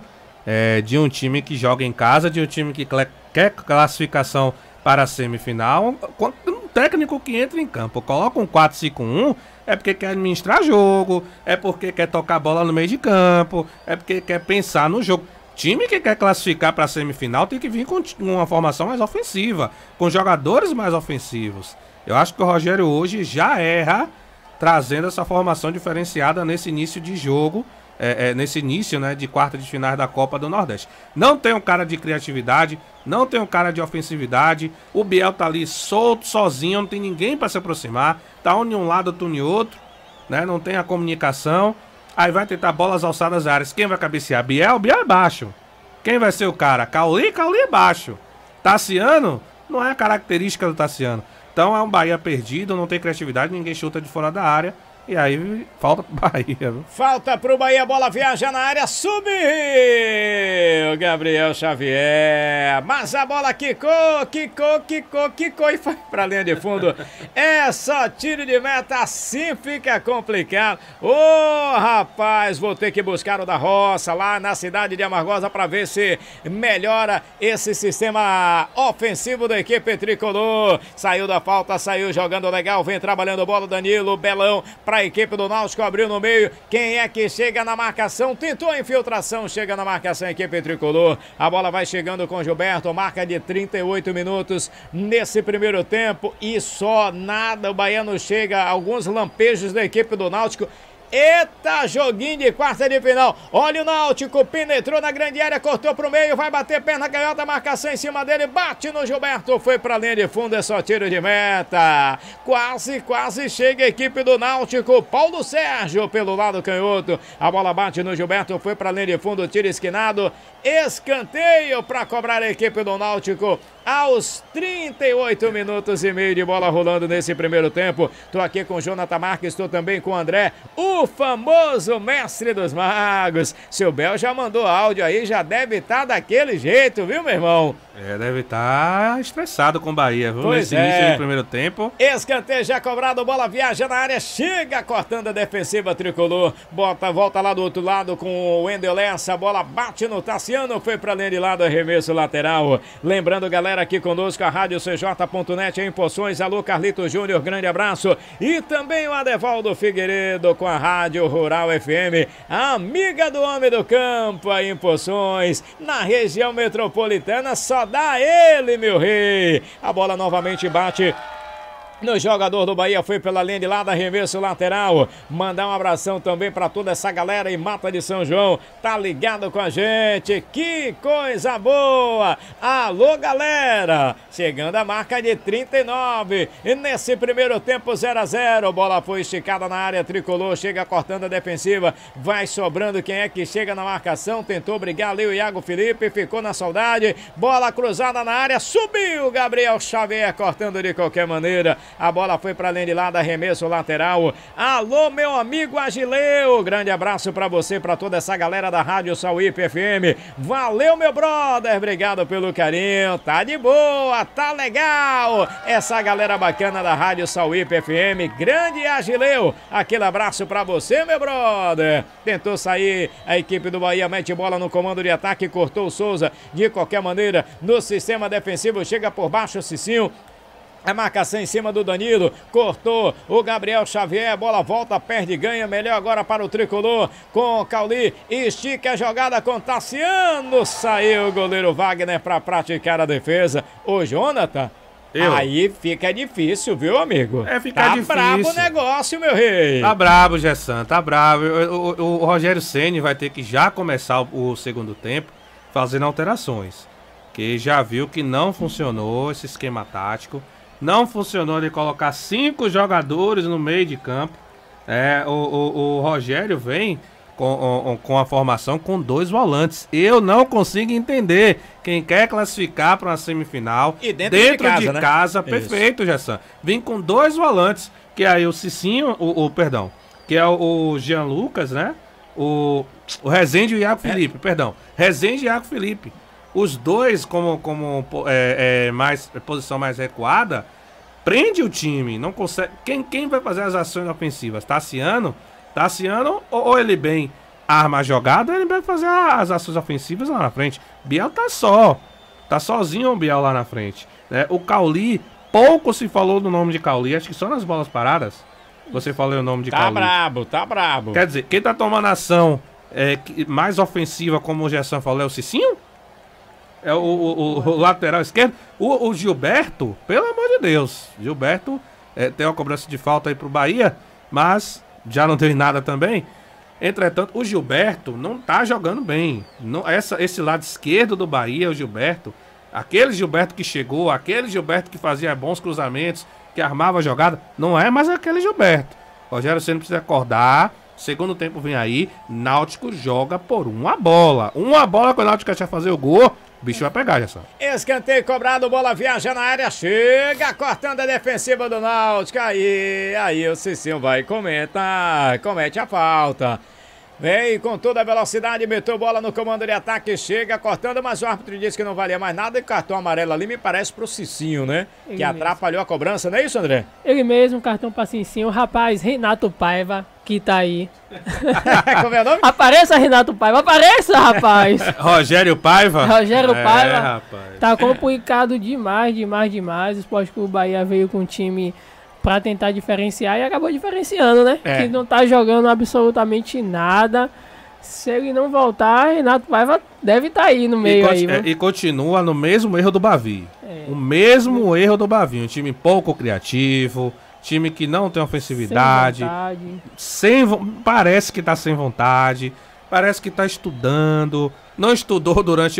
de um time que joga em casa, de um time que quer classificação para a semifinal. Um técnico que entra em campo, coloca um 4-5-1, é porque quer administrar jogo, é porque quer tocar a bola no meio de campo, é porque quer pensar no jogo. Time que quer classificar para a semifinal tem que vir com uma formação mais ofensiva, com jogadores mais ofensivos. Eu acho que o Rogério hoje já erra trazendo essa formação diferenciada nesse início de jogo, nesse início, né, de quarta de finais da Copa do Nordeste. Não tem um cara de criatividade, não tem um cara de ofensividade, o Biel tá ali solto, sozinho, não tem ninguém para se aproximar, tá um em um lado, outro em outro, né, não tem a comunicação. Aí vai tentar bolas alçadas áreas. Quem vai cabecear? Biel? Biel é baixo. Quem vai ser o cara? Cauli? Cauli é baixo. Tassiano? Não é a característica do Tassiano. Então é um Bahia perdido, não tem criatividade, ninguém chuta de fora da área. E aí falta pro Bahia, viu? Falta pro Bahia, bola viaja na área, subiu Gabriel Xavier, mas a bola quicou e foi pra linha de fundo. É só tiro de meta, assim fica complicado. Ô rapaz, vou ter que buscar o da Roça lá na cidade de Amargosa pra ver se melhora esse sistema ofensivo da equipe tricolor. Saiu da falta, saiu jogando legal, vem trabalhando bola Danilo Belão pra a equipe do Náutico, abriu no meio, quem é que chega na marcação, tentou a infiltração, chega na marcação a equipe tricolor, a bola vai chegando com Gilberto, marca de 38 minutos nesse primeiro tempo e só nada, o baiano chega, alguns lampejos da equipe do Náutico. Eita, joguinho de quarta de final. Olha o Náutico, penetrou na grande área, cortou pro meio, vai bater perna canhota, marcação em cima dele, bate no Gilberto, foi pra linha de fundo, é só tiro de meta. Quase chega a equipe do Náutico, Paulo Sérgio pelo lado canhoto. A bola bate no Gilberto, foi pra linha de fundo, tiro esquinado, escanteio pra cobrar a equipe do Náutico. Aos 38 minutos e meio de bola rolando nesse primeiro tempo. Tô aqui com o Jonathan Marques, estou também com o André, o famoso mestre dos magos. Seu Bel já mandou áudio aí, já deve estar daquele jeito, viu, meu irmão? Deve estar estressado com o Bahia, viu? Pois nesse início do primeiro tempo. Escanteio já cobrado, bola viaja na área, chega cortando a defensiva tricolor. Volta lá do outro lado com o Wendel Lessa, a bola bate no Tassiano, foi pra linha de lado, arremesso lateral. Lembrando, galera, aqui conosco a Rádio CJ.net em Poções. Alô, Carlito Júnior, grande abraço. E também o Adevaldo Figueiredo com a Rádio Rural FM, amiga do homem do campo aí em Poções, na região metropolitana, só dá ele, meu rei. A bola novamente bate no jogador do Bahia, foi pela linha de lado, arremesso lateral. Mandar um abração também para toda essa galera em Mata de São João, tá ligado com a gente, que coisa boa. Alô, galera, chegando a marca de 39 e nesse primeiro tempo 0-0, bola foi esticada na área tricolor, chega cortando a defensiva, vai sobrando, quem é que chega na marcação, tentou brigar ali o Iago Felipe, ficou na saudade, bola cruzada na área, subiu Gabriel Xavier cortando de qualquer maneira. A bola foi para além de lá, arremesso lateral. Alô, meu amigo Agileu. Grande abraço para você, para toda essa galera da Rádio Sauípe FM. Valeu, meu brother. Obrigado pelo carinho. Tá de boa, tá legal. Essa galera bacana da Rádio Sauípe FM. Grande Agileu. Aquele abraço para você, meu brother. Tentou sair a equipe do Bahia, mete bola no comando de ataque, cortou o Souza. De qualquer maneira, no sistema defensivo, chega por baixo o Cicinho. A marcação em cima do Danilo, cortou o Gabriel Xavier, bola volta, perde e ganha, melhor agora para o Tricolor, com o Cauli, estica a jogada com Tassiano, saiu o goleiro Wagner para praticar a defesa. Ô Jonathan, aí fica difícil, viu, amigo? Fica difícil. Tá brabo o negócio, meu rei. Tá brabo, Gessan, tá brabo. O Rogério Ceni vai ter que já começar o segundo tempo fazendo alterações, que já viu que não funcionou esse esquema tático. Não funcionou ele colocar 5 jogadores no meio de campo. O Rogério vem com a formação com 2 volantes. Eu não consigo entender. Quem quer classificar para uma semifinal e dentro de casa, né? Perfeito, Gessan. Vem com 2 volantes, que aí o Cicinho, que é o Jean Lucas, né? O Rezende e o Iago Felipe, Rezende e Iago Felipe. Os dois, como posição mais recuada, prende o time. Não consegue. Quem vai fazer as ações ofensivas? Tassiano, ou ele bem arma a jogada, ou ele vai fazer as ações ofensivas lá na frente. Biel tá sozinho o Biel lá na frente. Né? O Cauli, pouco se falou do nome de Cauli, acho que só nas bolas paradas você falou o nome de Cauli. Tá brabo. Quer dizer, quem tá tomando ação mais ofensiva, como o Gessan falou, é o Cicinho? É o lateral esquerdo. O Gilberto, pelo amor de Deus. Gilberto tem uma cobrança de falta aí pro Bahia, mas já não deu em nada também. Entretanto, o Gilberto não tá jogando bem. Esse lado esquerdo do Bahia, o Gilberto, aquele Gilberto que chegou, aquele Gilberto que fazia bons cruzamentos, que armava a jogada, não é mais aquele Gilberto. Rogério Ceni precisa acordar. Segundo tempo vem aí, Náutico joga por uma bola. Uma bola que o Náutico quer fazer o gol, o bicho vai pegar, já sabe. Escanteio cobrado, bola viaja na área, chega, cortando a defensiva do Náutico. Aí o Cicinho vai e comete a falta. Vem com toda a velocidade, meteu bola no comando de ataque, chega cortando, mas o árbitro disse que não valia mais nada e cartão amarelo ali me parece pro Cicinho, né? Ele que atrapalhou a cobrança, não é isso, André? Ele mesmo, cartão pra Cicinho, o rapaz Renato Paiva, que tá aí. Como é o nome? Apareça, Renato Paiva, apareça, rapaz! Rogério Paiva? Rogério Paiva, rapaz. Tá complicado demais. O Sport Clube Bahia veio com um time pra tentar diferenciar e acabou diferenciando, né? Que não tá jogando absolutamente nada. Se ele não voltar, Renato Paiva deve estar aí no meio aí. E continua no mesmo erro do Bavi. O mesmo erro do Bavi. Um time pouco criativo, time que não tem ofensividade. Parece que tá sem vontade. Parece que tá estudando. Não estudou durante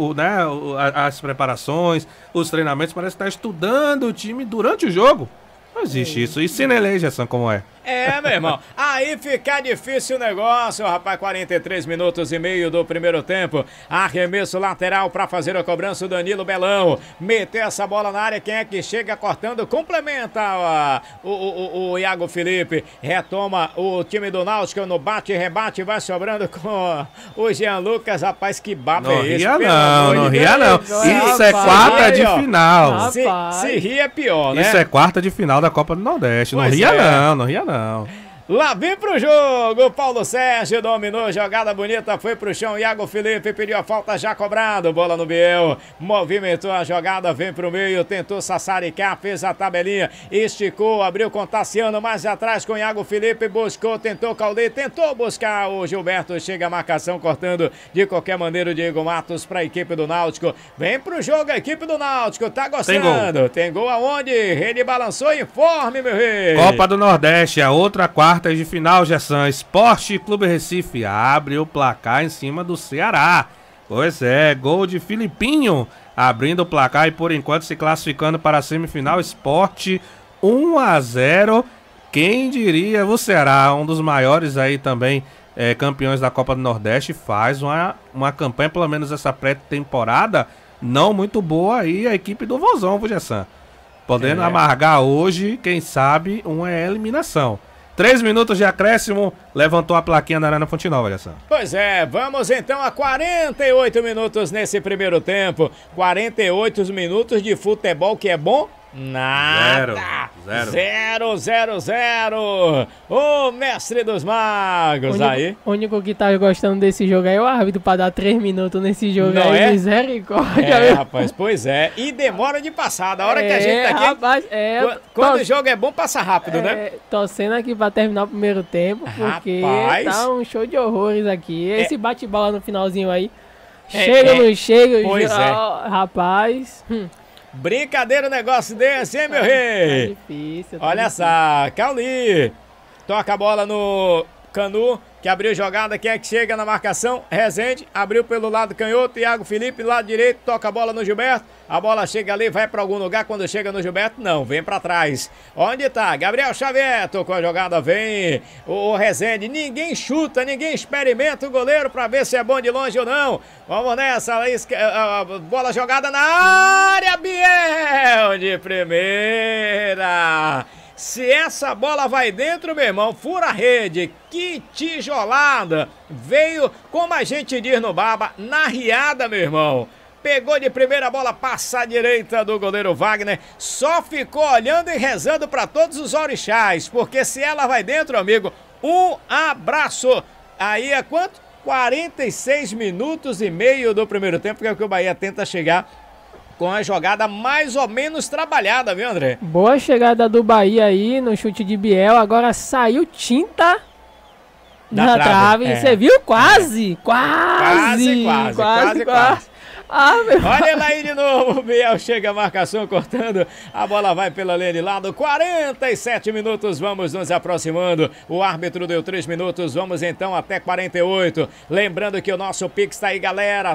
as preparações, os treinamentos. Parece que tá estudando o time durante o jogo. Não existe isso. E Sinelei, Gessan, como é? Meu irmão. Aí fica difícil o negócio, rapaz. 43 minutos e meio do primeiro tempo. Arremesso lateral para fazer a cobrança. O Danilo Belão meteu essa bola na área. Quem é que chega cortando? Complementa o Iago Felipe. Retoma o time do Náutico no bate-rebate. Vai sobrando com o Jean Lucas. Rapaz, que baba é esse? Não ria não. Isso é quarta de final. Se rir é pior, né? Isso é quarta de final da Copa do Nordeste. Não ria não. Lá vem pro jogo, Paulo Sérgio dominou, jogada bonita, foi pro chão, Iago Felipe pediu a falta, já cobrado, bola no Biel, movimentou a jogada, vem pro meio, tentou sassaricar, fez a tabelinha, esticou, abriu com Tassiano, mais atrás com Iago Felipe, buscou, tentou Cauli, tentou buscar o Gilberto, chega a marcação, cortando de qualquer maneira o Diego Matos pra equipe do Náutico, vem pro jogo a equipe do Náutico, tá gostando? Tem gol aonde? Ele balançou, informe, meu rei! Copa do Nordeste, a outra quarta de final, Gessan. Sport Clube Recife abre o placar em cima do Ceará. Pois é, gol de Filipinho abrindo o placar e por enquanto se classificando para a semifinal. Sport 1-0. Quem diria, o Ceará, um dos maiores aí também campeões da Copa do Nordeste, faz uma campanha, pelo menos essa pré-temporada, não muito boa aí, a equipe do Vozão, Gessan. Podendo amargar hoje, quem sabe, uma eliminação. 3 minutos de acréscimo, levantou a plaquinha da Arena Fonte Nova, Jação. Pois é, vamos então a 48 minutos nesse primeiro tempo. 48 minutos de futebol que é bom? Nada! 0-0-0. O mestre dos magos aí. O único que tá gostando desse jogo aí é o árbitro pra dar 3 minutos nesse jogo. Não aí. É? Misericórdia. Rapaz, pois é. E demora de passar. Da hora que a gente tá aqui. Rapaz, quando o jogo é bom, passa rápido, né? Torcendo aqui pra terminar o primeiro tempo, porque tá um show de horrores aqui. Esse bate-bola no finalzinho aí. Chega ou não chega? Pois rapaz. Brincadeira um negócio desse, hein, meu rei? Tá difícil. Olha só, Cauli. Toca a bola no Canu, que abriu jogada. Quem é que chega na marcação? Rezende. Abriu pelo lado canhoto. Iago Felipe, lado direito. Toca a bola no Gilberto. A bola chega ali, vai pra algum lugar. Quando chega no Gilberto, não. Vem pra trás. Onde tá? Gabriel Xavier. Tocou a jogada, vem o Rezende. Ninguém chuta, ninguém experimenta o goleiro pra ver se é bom de longe ou não. Vamos nessa. Bola jogada na área. Biel de primeira. Se essa bola vai dentro, meu irmão, fura a rede. Que tijolada. Veio, como a gente diz no Baba, na riada, meu irmão. Pegou de primeira bola, passa à direita do goleiro Wagner. Só ficou olhando e rezando para todos os orixás. Porque se ela vai dentro, amigo, um abraço. Aí é quanto? 46 minutos e meio do primeiro tempo, que é o que o Bahia tenta chegar com a jogada mais ou menos trabalhada, viu, André? Boa chegada do Bahia aí no chute de Biel. Agora saiu tinta na trave. Você viu? Quase. Olha lá aí de novo, o Biel chega a marcação cortando, a bola vai pela linha de lado, 47 minutos, vamos nos aproximando, o árbitro deu 3 minutos, vamos então até 48, lembrando que o nosso Pix tá aí, galera,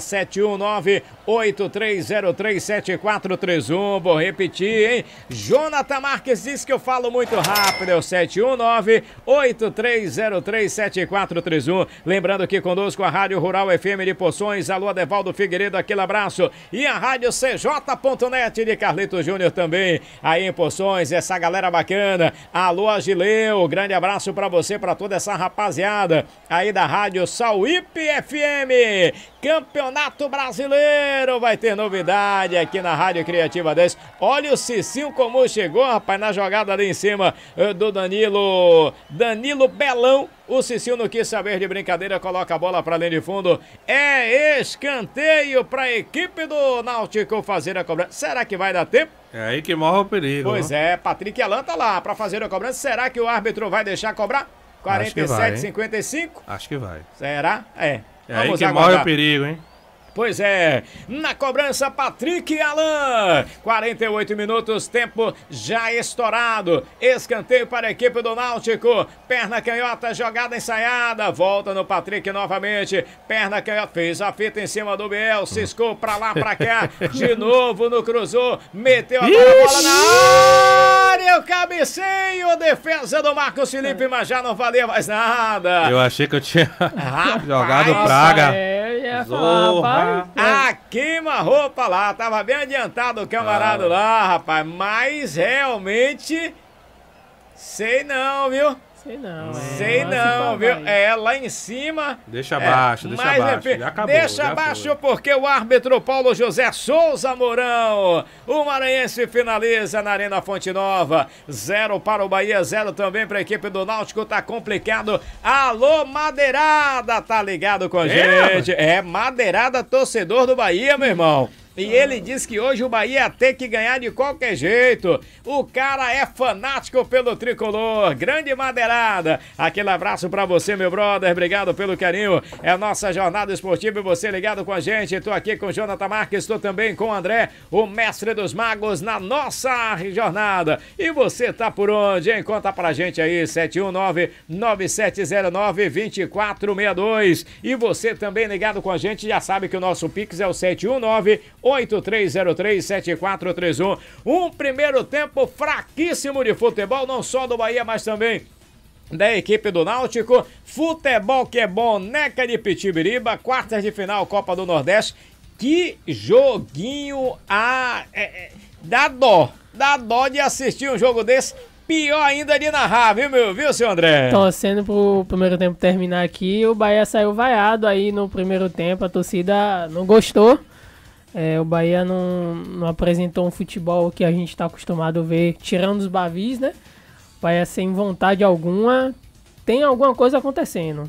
719-8303-7431, vou repetir, hein, Jonathan Marques disse que eu falo muito rápido, é o 719-8303-7431, lembrando que conosco a Rádio Rural FM de Poções, alô Adevaldo Figueiredo, aquele abraço. E a rádio CJ.net de Carlito Júnior também, aí em Poções, essa galera bacana. Alô, Agileu, grande abraço pra você, pra toda essa rapaziada aí da rádio Sauípe FM. Campeonato Brasileiro, vai ter novidade aqui na Rádio Criativa 10. Olha o Cicinho como chegou, rapaz, na jogada ali em cima do Danilo Belão. O Cicinho não quis saber de brincadeira, coloca a bola pra linha de fundo. É escanteio pra equipe do Náutico fazer a cobrança. Será que vai dar tempo? É aí que morre o perigo. Pois é, Patrick Alan tá lá pra fazer a cobrança. Será que o árbitro vai deixar cobrar? 47-55? Acho que vai. Será? É. É aí que morre o perigo, hein? Pois é, na cobrança Patrick Alan, 48 minutos, tempo já estourado, escanteio para a equipe do Náutico, perna canhota, jogada ensaiada, volta no Patrick novamente, perna canhota, fez a fita em cima do Biel, ciscou pra lá, pra cá, de novo no cruzou, meteu a bola na área, o cabeceio, defesa do Marcos Felipe, mas já não valia mais nada. Eu achei que eu tinha jogado praga. Zorra. Ah, queima-roupa lá, tava bem adiantado o camarada lá, rapaz, mas realmente, sei não, viu? Sei não, viu? É, lá em cima. Deixa abaixo, deixa abaixo. Enfim, já acabou, deixa abaixo porque o árbitro Paulo José Souza Mourão, o maranhense finaliza na Arena Fonte Nova. 0 para o Bahia, 0 também para a equipe do Náutico, tá complicado. Alô, Madeirada, tá ligado com a gente? É, Madeirada, torcedor do Bahia, meu irmão. E ele diz que hoje o Bahia ia ter que ganhar de qualquer jeito. O cara é fanático pelo tricolor. Grande Madeirada. Aquele abraço pra você, meu brother. Obrigado pelo carinho. É a nossa jornada esportiva e você ligado com a gente. Tô aqui com o Jonathan Marques, tô também com o André, o mestre dos magos, na nossa jornada. E você tá por onde, hein? Conta pra gente aí, 719-9709-2462. E você também ligado com a gente, já sabe que o nosso Pix é o 719-8303-7431. Um primeiro tempo fraquíssimo de futebol, não só do Bahia, mas também da equipe do Náutico. Futebol que é bom, Neca de Pitibiriba, quartas de final, Copa do Nordeste. Que joguinho Dá dó de assistir um jogo desse. Pior ainda de narrar, viu, seu André? Torcendo pro primeiro tempo terminar aqui, o Bahia saiu vaiado aí no primeiro tempo, a torcida não gostou. O Bahia não apresentou um futebol que a gente tá acostumado a ver, tirando os Bavis, né? O Bahia sem vontade alguma, tem alguma coisa acontecendo.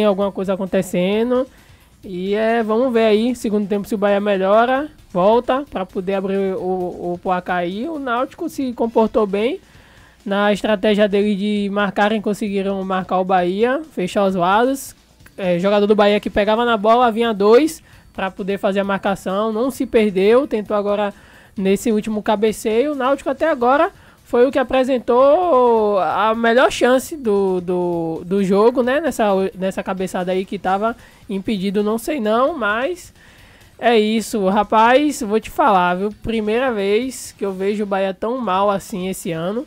E vamos ver aí, segundo tempo, se o Bahia melhora, volta para poder abrir o placar aí. O Náutico se comportou bem. Na estratégia dele de marcarem, conseguiram marcar o Bahia, fechar os lados. Jogador do Bahia que pegava na bola, vinha 2 para poder fazer a marcação, não se perdeu, tentou agora nesse último cabeceio. O Náutico até agora foi o que apresentou a melhor chance do jogo, né? Nessa cabeçada aí que estava impedido, não sei não, mas é isso. Rapaz, vou te falar, viu? Primeira vez que eu vejo o Bahia tão mal assim esse ano.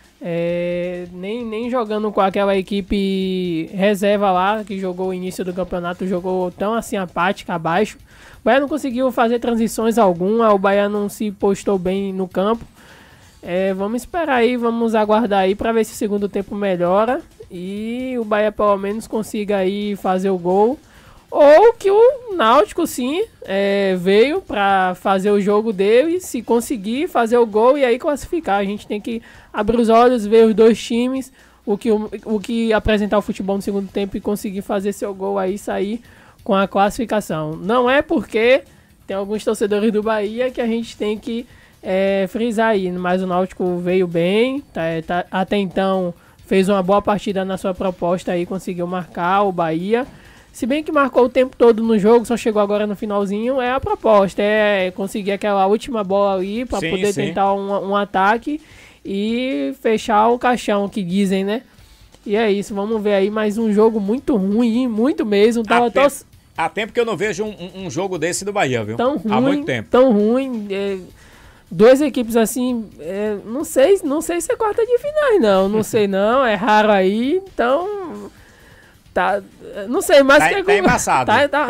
Nem jogando com aquela equipe reserva lá, que jogou o início do campeonato, jogou tão assim apática, abaixo. O Bahia não conseguiu fazer transições alguma, o Bahia não se postou bem no campo. Vamos esperar aí, vamos aguardar aí para ver se o segundo tempo melhora e o Bahia pelo menos consiga aí fazer o gol. Ou que o Náutico sim veio para fazer o jogo dele, se conseguir fazer o gol e aí classificar. A gente tem que abrir os olhos, ver os dois times, o que apresentar o futebol no segundo tempo e conseguir fazer seu gol aí, sair com a classificação. Não é porque tem alguns torcedores do Bahia que a gente tem que frisar aí, mas o Náutico veio bem, até então fez uma boa partida na sua proposta aí, conseguiu marcar o Bahia. Se bem que marcou o tempo todo no jogo, só chegou agora no finalzinho, a proposta conseguir aquela última bola ali para poder tentar um ataque e fechar o caixão, que dizem, né? E é isso, vamos ver aí mais um jogo muito ruim, muito mesmo. Há tempo que eu não vejo um jogo desse do Bahia, viu? Há muito tempo. Tão ruim. Duas equipes assim, não sei se é quarta de finais, não sei não, é raro aí, então... não sei, mas tá embaçado.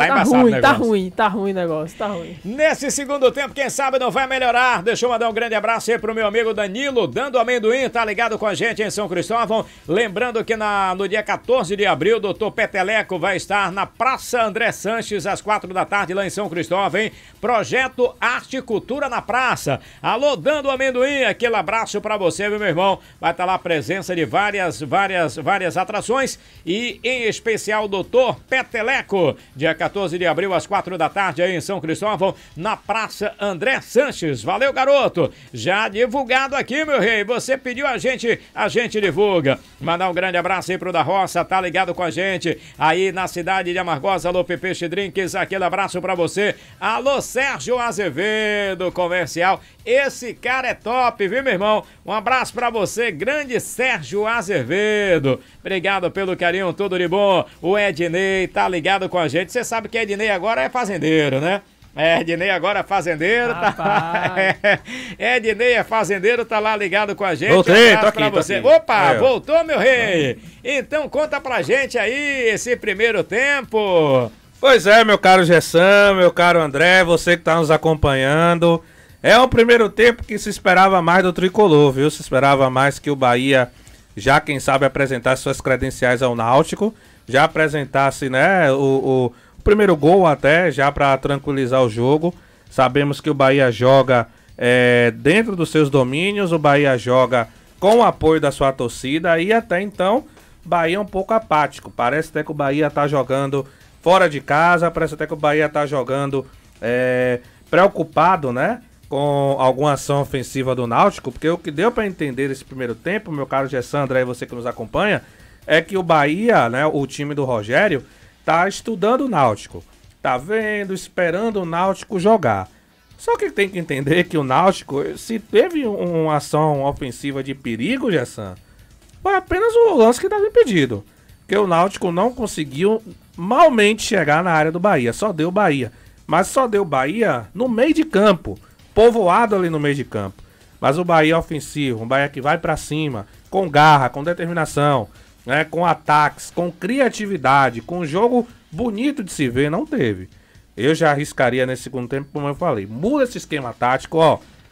Tá ruim o negócio, tá ruim. Nesse segundo tempo, quem sabe não vai melhorar. Deixa eu mandar um grande abraço aí pro meu amigo Danilo, dando amendoim, tá ligado com a gente em São Cristóvão. Lembrando que no dia 14 de abril, o doutor Peteleco vai estar na Praça André Sanches, às 4 da tarde, lá em São Cristóvão, hein? Projeto Arte e Cultura na Praça. Alô, dando amendoim, aquele abraço pra você, meu irmão. Vai estar lá a presença de várias atrações e em especial o doutor Peteleco, dia 14 de abril às 4 da tarde aí em São Cristóvão, na Praça André Sanches. Valeu, garoto! Já divulgado aqui, meu rei, você pediu a gente divulga. Mandar um grande abraço aí pro da Roça, tá ligado com a gente aí na cidade de Amargosa. Alô, Pepeixe Drinks, aquele abraço pra você. Alô, Sérgio Azevedo, comercial. Esse cara é top, viu, meu irmão? Um abraço pra você, grande Sérgio Azevedo. Obrigado pelo carinho, tudo de bom. O Ednei tá ligado com a gente. Você sabe que Ednei agora é fazendeiro, né? Ednei agora é fazendeiro, Ednei é fazendeiro, tá lá ligado com a gente. Voltei, tô aqui. Opa, voltou, meu rei. Então conta pra gente aí esse primeiro tempo. Pois é, meu caro Gessan, meu caro André, você que tá nos acompanhando. É um primeiro tempo que se esperava mais do Tricolor, viu? Se esperava mais que o Bahia, já quem sabe, apresentasse suas credenciais ao Náutico, já apresentasse, né, o primeiro gol até, já para tranquilizar o jogo. Sabemos que o Bahia joga dentro dos seus domínios, o Bahia joga com o apoio da sua torcida e até então, Bahia é um pouco apático. Parece até que o Bahia tá jogando fora de casa, parece até que o Bahia tá jogando preocupado, né, com alguma ação ofensiva do Náutico, porque o que deu para entender esse primeiro tempo, meu caro Gessandra e você que nos acompanha, é que o Bahia, né, o time do Rogério, tá estudando o Náutico, tá vendo, esperando o Náutico jogar. Só que tem que entender que o Náutico, se teve uma ação ofensiva de perigo, Gessan, foi apenas o lance que estava impedido, porque o Náutico não conseguiu malmente chegar na área do Bahia, só deu Bahia, mas só deu Bahia no meio de campo, povoado ali no meio de campo. Mas o Bahia ofensivo, um Bahia que vai pra cima, com garra, com determinação, né, com ataques, com criatividade, com um jogo bonito de se ver, não teve. Eu já arriscaria nesse segundo tempo, como eu falei, muda esse esquema tático, ó,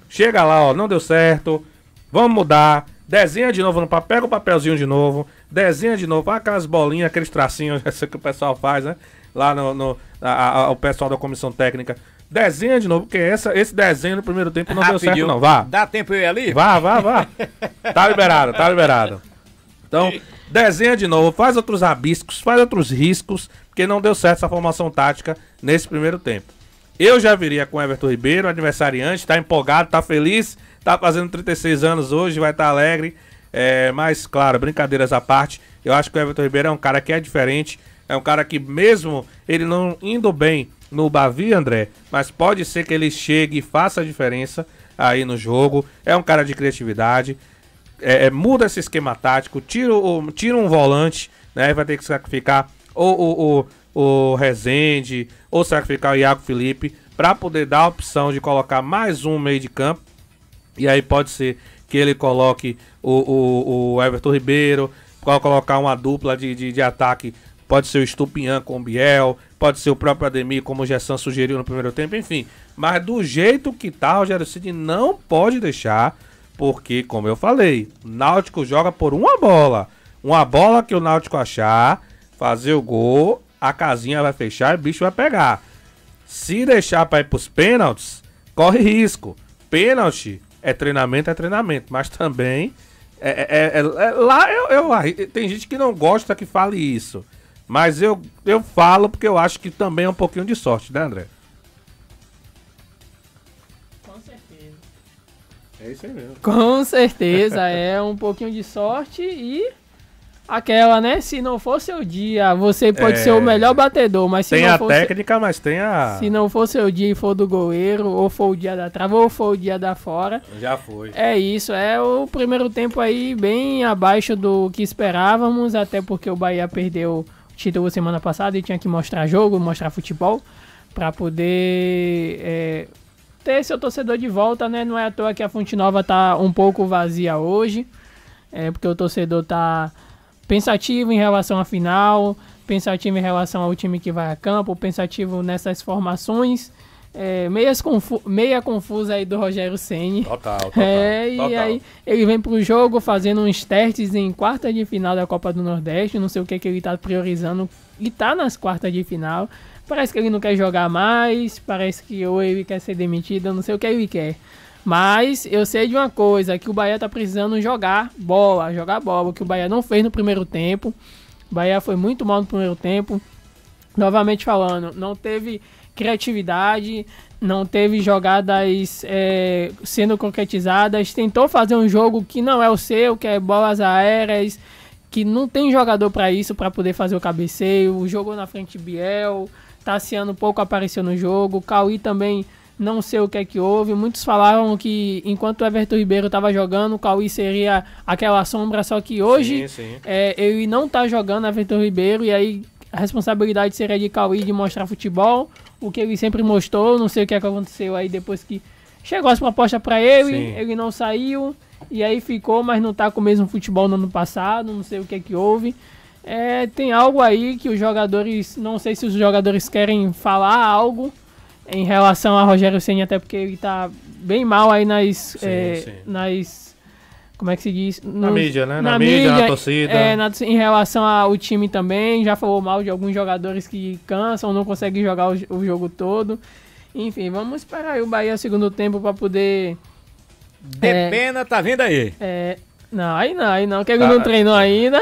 chega lá, ó, não deu certo, vamos mudar, desenha de novo no papel, pega o papelzinho de novo, desenha de novo, aquelas bolinhas, aqueles tracinhos, essa que o pessoal faz, né? Lá o pessoal da comissão técnica. Desenha de novo, porque esse desenho no primeiro tempo não deu certo, não. Vá. Dá tempo eu ir ali? Vá. Tá liberado. Então, desenha de novo, faz outros rabiscos, faz outros riscos, porque não deu certo essa formação tática nesse primeiro tempo. Eu já viria com o Everton Ribeiro, aniversariante, tá empolgado, tá feliz, tá fazendo 36 anos hoje, vai estar alegre. Mas, claro, brincadeiras à parte, eu acho que o Everton Ribeiro é um cara que é diferente, é um cara que mesmo ele não indo bem no Bavi, André, mas pode ser que ele chegue e faça a diferença aí no jogo. É um cara de criatividade, muda esse esquema tático, tira um volante, né? Vai ter que sacrificar o Rezende, ou sacrificar o Iago Felipe, para poder dar a opção de colocar mais um meio de campo. E aí pode ser que ele coloque o Everton Ribeiro, pode colocar uma dupla de ataque. Pode ser o Estupinhan com o Biel, pode ser o próprio Ademir, como o Gessan sugeriu no primeiro tempo, enfim. Mas do jeito que tá, o Rogério Ceni não pode deixar, porque, como eu falei, o Náutico joga por uma bola. Uma bola que o Náutico achar, fazer o gol, a casinha vai fechar e o bicho vai pegar. Se deixar para ir pros pênaltis, corre risco. Pênalti é treinamento, mas também lá tem gente que não gosta que fale isso. Mas eu falo porque eu acho que também é um pouquinho de sorte, né, André? Com certeza. É isso aí mesmo. Com certeza, é um pouquinho de sorte e aquela, né? Se não for seu dia, você pode ser o melhor batedor, mas se tem não a for técnica, mas tem a... Se não for seu dia e for do goleiro, ou for o dia da trava, ou for o dia da fora... Já foi. É isso, é o primeiro tempo aí bem abaixo do que esperávamos, até porque o Bahia perdeu título semana passada e tinha que mostrar jogo, mostrar futebol, para poder ter seu torcedor de volta, né? Não é à toa que a Fonte Nova tá um pouco vazia hoje, porque o torcedor tá pensativo em relação à final, pensativo em relação ao time que vai a campo, pensativo nessas formações, meia confusa aí do Rogério Ceni. Total. E aí ele vem pro jogo fazendo uns testes em quarta de final da Copa do Nordeste, não sei o que ele tá priorizando, e tá nas quartas de final. Parece que ele não quer jogar mais, parece que ou ele quer ser demitido, eu não sei o que ele quer. Mas eu sei de uma coisa, que o Bahia tá precisando jogar bola, o que o Bahia não fez no primeiro tempo. O Bahia foi muito mal no primeiro tempo. Novamente falando, não teve criatividade, não teve jogadas sendo concretizadas, tentou fazer um jogo que não é o seu, que é bolas aéreas, que não tem jogador para isso, para poder fazer o cabeceio, jogou na frente Biel, Tassiano pouco apareceu no jogo, Cauí também não sei o que é que houve, muitos falaram que enquanto o Everton Ribeiro estava jogando, o Cauí seria aquela sombra, só que hoje ele não tá jogando Everton Ribeiro, e aí a responsabilidade seria de Cauí de mostrar futebol, o que ele sempre mostrou. Não sei o que aconteceu aí depois que chegou as propostas para ele, ele não saiu, e aí ficou, mas não tá com o mesmo futebol no ano passado, não sei o que é que houve. Tem algo aí que os jogadores, não sei se os jogadores querem falar algo em relação a Rogério Ceni, até porque ele tá bem mal aí nas como é que se diz? Na mídia, né? Na mídia, na torcida. Em relação ao time também, já falou mal de alguns jogadores que cansam, não conseguem jogar o jogo todo. Enfim, vamos esperar aí o Bahia segundo tempo para poder... Pena, tá vindo aí. Aí não, que ele não treinou ainda.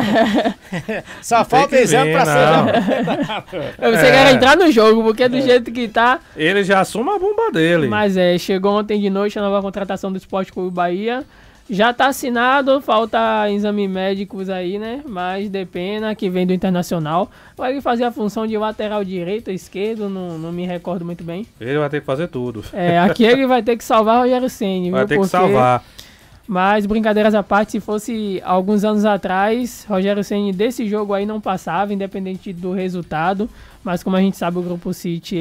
Só falta exame pra ser. Você quer entrar no jogo, porque do jeito que tá... Ele já assume a bomba dele. Mas chegou ontem de noite a nova contratação do Sport Clube Bahia. Já tá assinado, falta exames médicos aí, né? Mas Depena, que vem do Internacional, vai fazer a função de lateral direito, esquerdo, não me recordo muito bem. Ele vai ter que fazer tudo. Aqui ele vai ter que salvar o Rogério Ceni, vai ter que salvar. Mas, brincadeiras à parte, se fosse alguns anos atrás, Rogério Ceni desse jogo aí não passava, independente do resultado. Mas como a gente sabe, o Grupo City,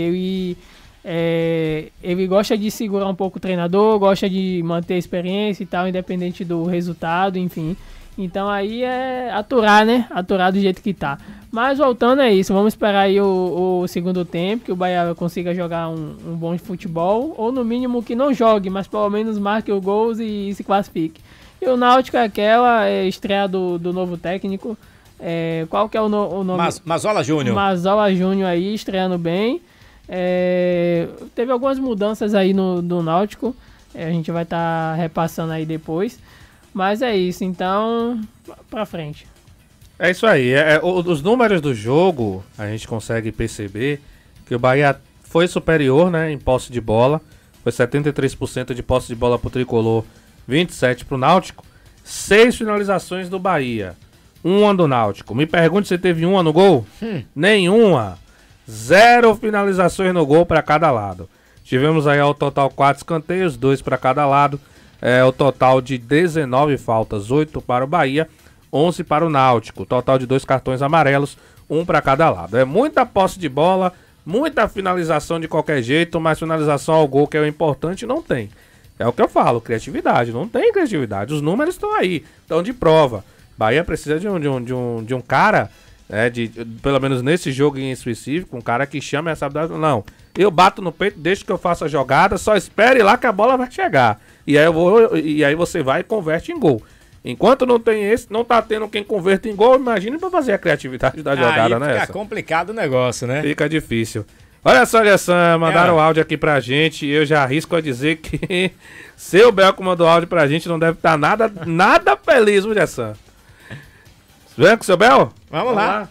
ele gosta de segurar um pouco o treinador, gosta de manter a experiência e tal, independente do resultado, enfim. Então aí é aturar, né? Aturar do jeito que tá. Mas voltando é isso, vamos esperar aí o segundo tempo, que o Bahia consiga jogar um bom futebol, ou no mínimo que não jogue, mas pelo menos marque os gols e se classifique. E o Náutico é aquela estreia do novo técnico, qual que é o nome? Mazola Júnior. Mazola Júnior aí, estreando bem. Teve algumas mudanças aí no Náutico, a gente vai estar repassando aí depois, mas é isso, então, pra frente. É isso aí, os números do jogo, a gente consegue perceber que o Bahia foi superior, né, em posse de bola, foi 73% de posse de bola pro Tricolor, 27% pro Náutico, 6 finalizações do Bahia, 1 do Náutico. Me pergunte se teve 1 no gol? Nenhuma. 0 finalizações no gol para cada lado. Tivemos aí ao total 4 escanteios, 2 para cada lado, o total de 19 faltas, 8 para o Bahia, 11 para o Náutico, total de 2 cartões amarelos, 1 para cada lado. É muita posse de bola, muita finalização de qualquer jeito, mas finalização ao gol, que é o importante, não tem. É o que eu falo, criatividade, não tem criatividade. Os números estão aí, estão de prova. Bahia precisa de um cara, pelo menos nesse jogo em específico, um cara que chame essa habilidade. Não, eu bato no peito, deixo que eu faça a jogada, só espere lá que a bola vai chegar. E aí você vai e converte em gol. Enquanto não tem não tá tendo quem converta em gol, imagine pra fazer a criatividade da jogada, né? Fica complicado o negócio, né? Fica difícil. Olha só, Gessan, mandaram o áudio aqui pra gente, eu já arrisco a dizer que seu Belco mandou áudio pra gente, não deve estar nada feliz, viu, Gessan? Vem com o seu Bel? Vamos lá.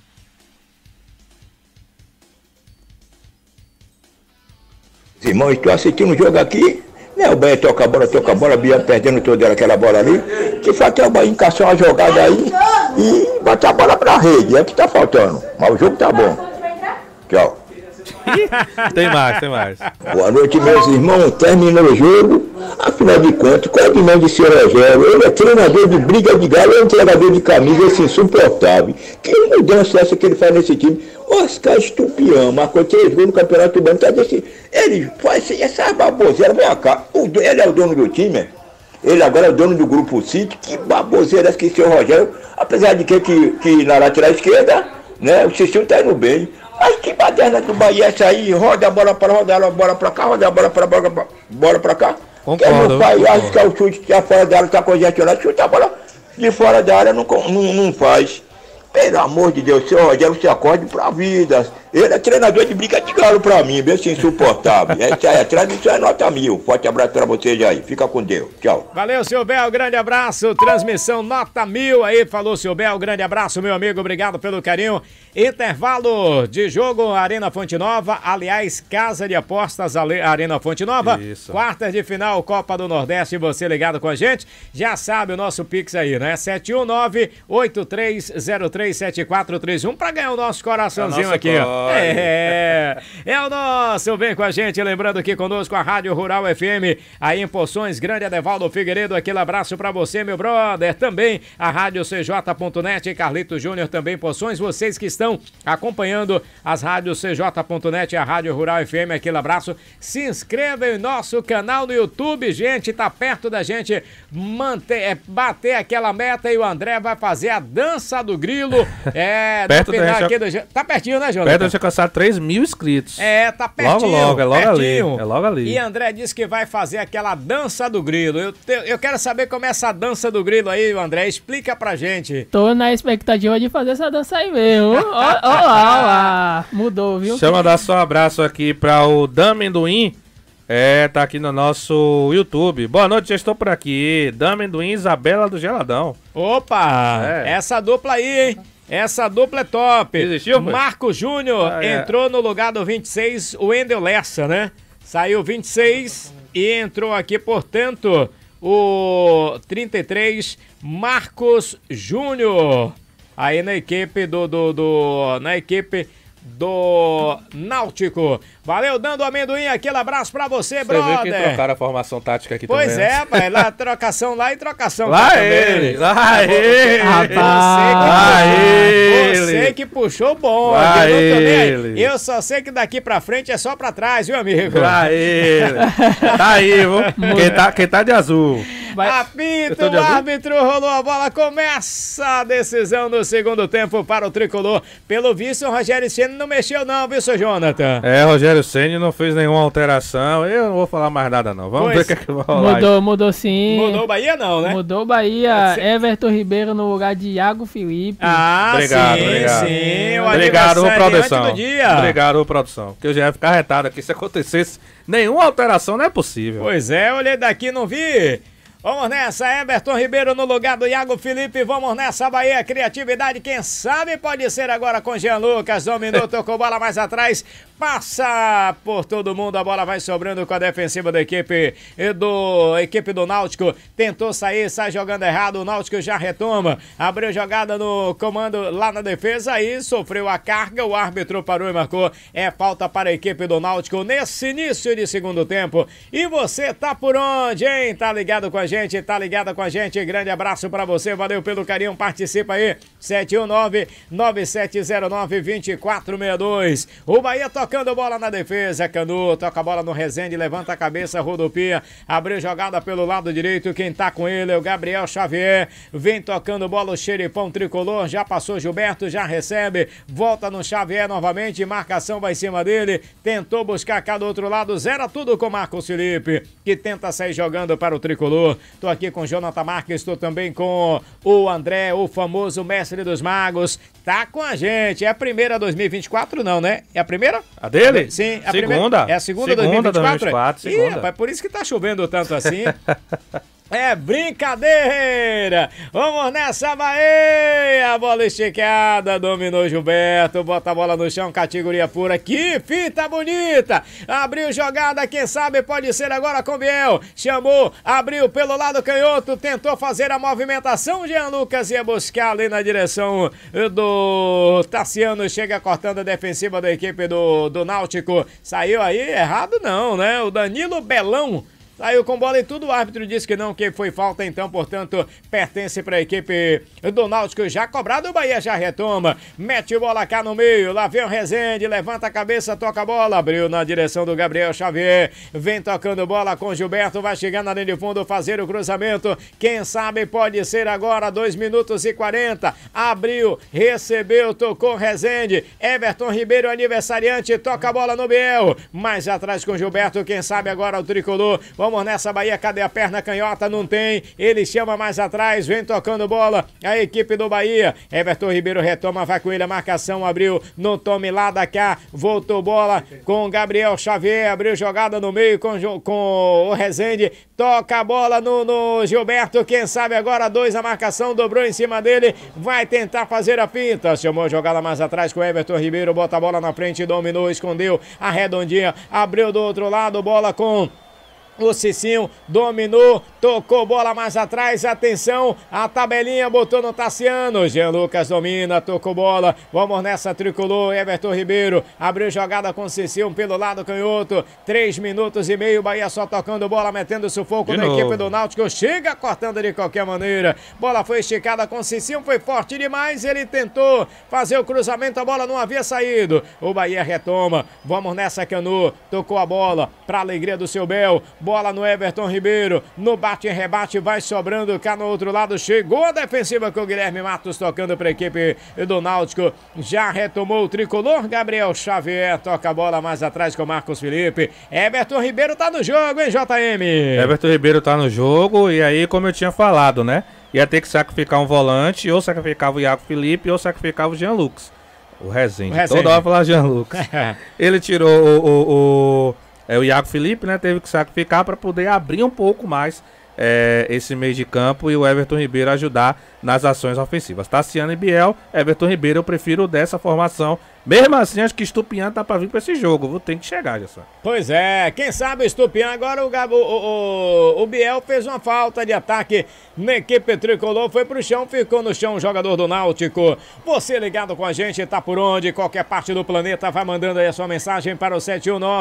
Irmão, estou assistindo o jogo aqui. Né, o Bahia toca a bola, Bia perdendo toda aquela bola ali. Que falta o Bahia encaixar uma jogada aí e botar a bola pra rede. É o que tá faltando. Mas o jogo tá bom. Tchau. Tem mais. Boa noite, meus irmãos. Terminou o jogo. Afinal de contas, qual é a dimensão de seu Rogério? Ele é treinador de briga de galo, é um treinador de camisa, esse insuportável. Que mudança é essa que ele faz nesse time? Oscar Estupião marcou 3 gols no Campeonato Urbano. Ele faz essa baboseira. Vem cá, ele é o dono do time, ele agora é o dono do Grupo City. Que baboseira essa que o seu Rogério, apesar de que na lateral esquerda, né, o Cecil tá indo bem. Mas que baderna do Bahia é essa aí? Roda a bola para rodar a bola para cá, roda a bola para cá. Quem não faz, acha que é o chute que fora da área está congestionado, chuta a bola de fora da área, não faz. Pelo amor de Deus, seu Rogério, se acorde pra vida. Ele é treinador de briga de galo pra mim, bem insuportável. Essa é a transmissão, é nota 1000. Forte abraço pra vocês aí. Fica com Deus. Tchau. Valeu, seu Bel, grande abraço. Transmissão nota 1000 aí, falou seu Bel. Grande abraço, meu amigo. Obrigado pelo carinho. Intervalo de jogo, Arena Fonte Nova. Aliás, Casa de Apostas, Arena Fonte Nova. Isso. Quartas de final, Copa do Nordeste. Você ligado com a gente. Já sabe o nosso Pix aí, né? 719-8303-7431 pra ganhar o nosso coraçãozinho aqui, ó. É o nosso, vem com a gente, lembrando que conosco a Rádio Rural FM, aí em Poções, grande Adevaldo Figueiredo, aquele abraço pra você, meu brother, também a Rádio CJ.net, Carlitos Júnior, também Poções, vocês que estão acompanhando as rádios CJ.net e a Rádio Rural FM, aquele abraço, se inscreva em nosso canal no YouTube, gente, tá perto da gente bater aquela meta e o André vai fazer a dança do grilo, perto no final aqui do... Tá pertinho, né, Jonathan? Perto de alcançar 3.000 inscritos. Tá pertinho. Logo, é logo pertinho. ali. É logo ali. E André disse que vai fazer aquela dança do grilo. Eu quero saber como é essa dança do grilo aí, André. Explica pra gente. Tô na expectativa de fazer essa dança aí mesmo. Ó, mudou, viu? Deixa eu mandar só um abraço aqui pra o Damenduim. Tá aqui no nosso YouTube. Boa noite, já estou por aqui. Damenduim, Isabela do Geladão. Opa! Essa dupla aí, hein? Essa dupla é top. Existiu, Marco Júnior entrou no lugar do 26, o Wendel Lessa, né? Saiu 26 e entrou aqui, portanto, o 33, Marcos Júnior. Aí na equipe do Náutico. Valeu, Dando Amendoim, aquele abraço pra você, brother. Você viu que trocaram a formação tática aqui pois também. Pois é, pai, lá trocação lá e trocação lá cá ele, também. Lá ele, rapaz. Você que puxou o bonde. Eu só sei que daqui pra frente é só pra trás, viu, amigo? Lá ele. Tá aí, viu? Quem tá de azul. Apita, o árbitro rolou a bola, começa a decisão do segundo tempo para o Tricolor. Pelo visto, o Rogério Ceni não mexeu não, viu, seu Jonathan? Rogério Ceni não fez nenhuma alteração, eu não vou falar mais nada não, vamos ver o que é que vai rolar. Mudou sim. Mudou o Bahia não, né? Mudou o Bahia, Everton Ribeiro no lugar de Iago Felipe. Obrigado. Obrigado, produção. Obrigado, produção. Porque eu já ia ficar retado aqui se acontecesse nenhuma alteração, não é possível. Pois é, olhei daqui, não vi. Vamos nessa, Everton Ribeiro no lugar do Iago Felipe, vamos nessa, Bahia, criatividade, quem sabe pode ser agora com Jean Lucas, dominou, tocou bola mais atrás, passa por todo mundo, a bola vai sobrando com a defensiva da equipe do Náutico, tentou sair, sai jogando errado, o Náutico já retoma, abriu jogada no comando lá na defesa, aí sofreu a carga, o árbitro parou e marcou, falta para a equipe do Náutico nesse início de segundo tempo, e você tá por onde, hein? Tá ligado com a gente, tá ligada com a gente, grande abraço pra você, valeu pelo carinho, participa aí, 719-9709-2462, o Bahia tocando bola na defesa, Canu, toca a bola no Rezende, levanta a cabeça, rodopia, abriu jogada pelo lado direito, quem tá com ele é o Gabriel Xavier, vem tocando bola o xerifão tricolor, já passou Gilberto, já recebe, volta no Xavier novamente, marcação vai em cima dele, tentou buscar cá do outro lado, zera tudo com Marcos Felipe, que tenta sair jogando para o tricolor. Tô aqui com Jonathan Marques, estou também com o André, o famoso mestre dos magos. Tá com a gente. É a primeira 2024, não, né? É a primeira? A dele? Sim, a segunda. Primeira. É a segunda 2024? Segunda. Ih, rapaz, por isso que tá chovendo tanto assim. É brincadeira! Vamos nessa, Bahia! Bola esticada, dominou Gilberto, bota a bola no chão, categoria pura. Que fita bonita! Abriu jogada, quem sabe pode ser agora com Biel. Chamou, abriu pelo lado canhoto, tentou fazer a movimentação. Jean Lucas ia buscar ali na direção do Tassiano, chega cortando a defensiva da equipe do Náutico. Saiu aí errado não, né? O Danilo Belão saiu com bola e tudo, o árbitro disse que não, que foi falta, então, portanto, pertence para a equipe do Náutico, já cobrado, o Bahia já retoma, mete bola cá no meio, lá vem o Rezende, levanta a cabeça, toca a bola, abriu na direção do Gabriel Xavier, vem tocando bola com Gilberto, vai chegar na linha de fundo, fazer o cruzamento, quem sabe pode ser agora, 2 minutos e 40, abriu, recebeu, tocou Rezende, Everton Ribeiro, aniversariante, toca a bola no Biel, mais atrás com Gilberto, quem sabe agora o tricolor, vamos nessa, Bahia, cadê a perna canhota? Não tem, ele chama mais atrás, vem tocando bola, a equipe do Bahia, Everton Ribeiro retoma, vai com ele, a marcação, abriu no tome lá da cá, voltou bola com Gabriel Xavier, abriu jogada no meio com o Rezende, toca a bola no Gilberto, quem sabe agora 2, a marcação dobrou em cima dele, vai tentar fazer a finta, chamou a jogada mais atrás com Everton Ribeiro, bota a bola na frente, dominou, escondeu a redondinha, abriu do outro lado, bola com o Cicinho, dominou, tocou bola mais atrás, atenção, a tabelinha botou no Tassiano, Jean Lucas domina, tocou bola, vamos nessa, tricolor, Everton Ribeiro, abriu jogada com o Cicinho pelo lado canhoto, 3 minutos e meio, Bahia só tocando bola, metendo sufoco na equipe do Náutico, chega cortando de qualquer maneira, bola foi esticada com o Cicinho, foi forte demais, ele tentou fazer o cruzamento, a bola não havia saído, o Bahia retoma, vamos nessa, Canu, tocou a bola, pra alegria do seu Bel, bola no Everton Ribeiro, no bate e rebate, vai sobrando cá no outro lado, chegou a defensiva com o Guilherme Matos tocando para a equipe do Náutico, já retomou o tricolor, Gabriel Xavier toca a bola mais atrás com o Marcos Felipe, Everton Ribeiro tá no jogo, hein, JM? Everton Ribeiro tá no jogo e aí, como eu tinha falado, né, ia ter que sacrificar um volante, ou sacrificava o Iago Felipe, ou sacrificava o Jean Lucas, o Rezende. Toda hora falar Jean Lucas. Ele tirou o Iago Felipe, né, teve que sacrificar para poder abrir um pouco mais esse meio de campo e o Everton Ribeiro ajudar nas ações ofensivas. Tassiano e Biel, Everton Ribeiro, eu prefiro dessa formação. Mesmo assim, acho que Estupiã tá pra vir pra esse jogo. Tem que chegar, Gerson. Pois é, quem sabe Estupiã. Agora o Biel fez uma falta de ataque na equipe tricolor. Foi pro chão, ficou no chão o jogador do Náutico. Você ligado com a gente, tá por onde? Qualquer parte do planeta, vai mandando aí a sua mensagem para o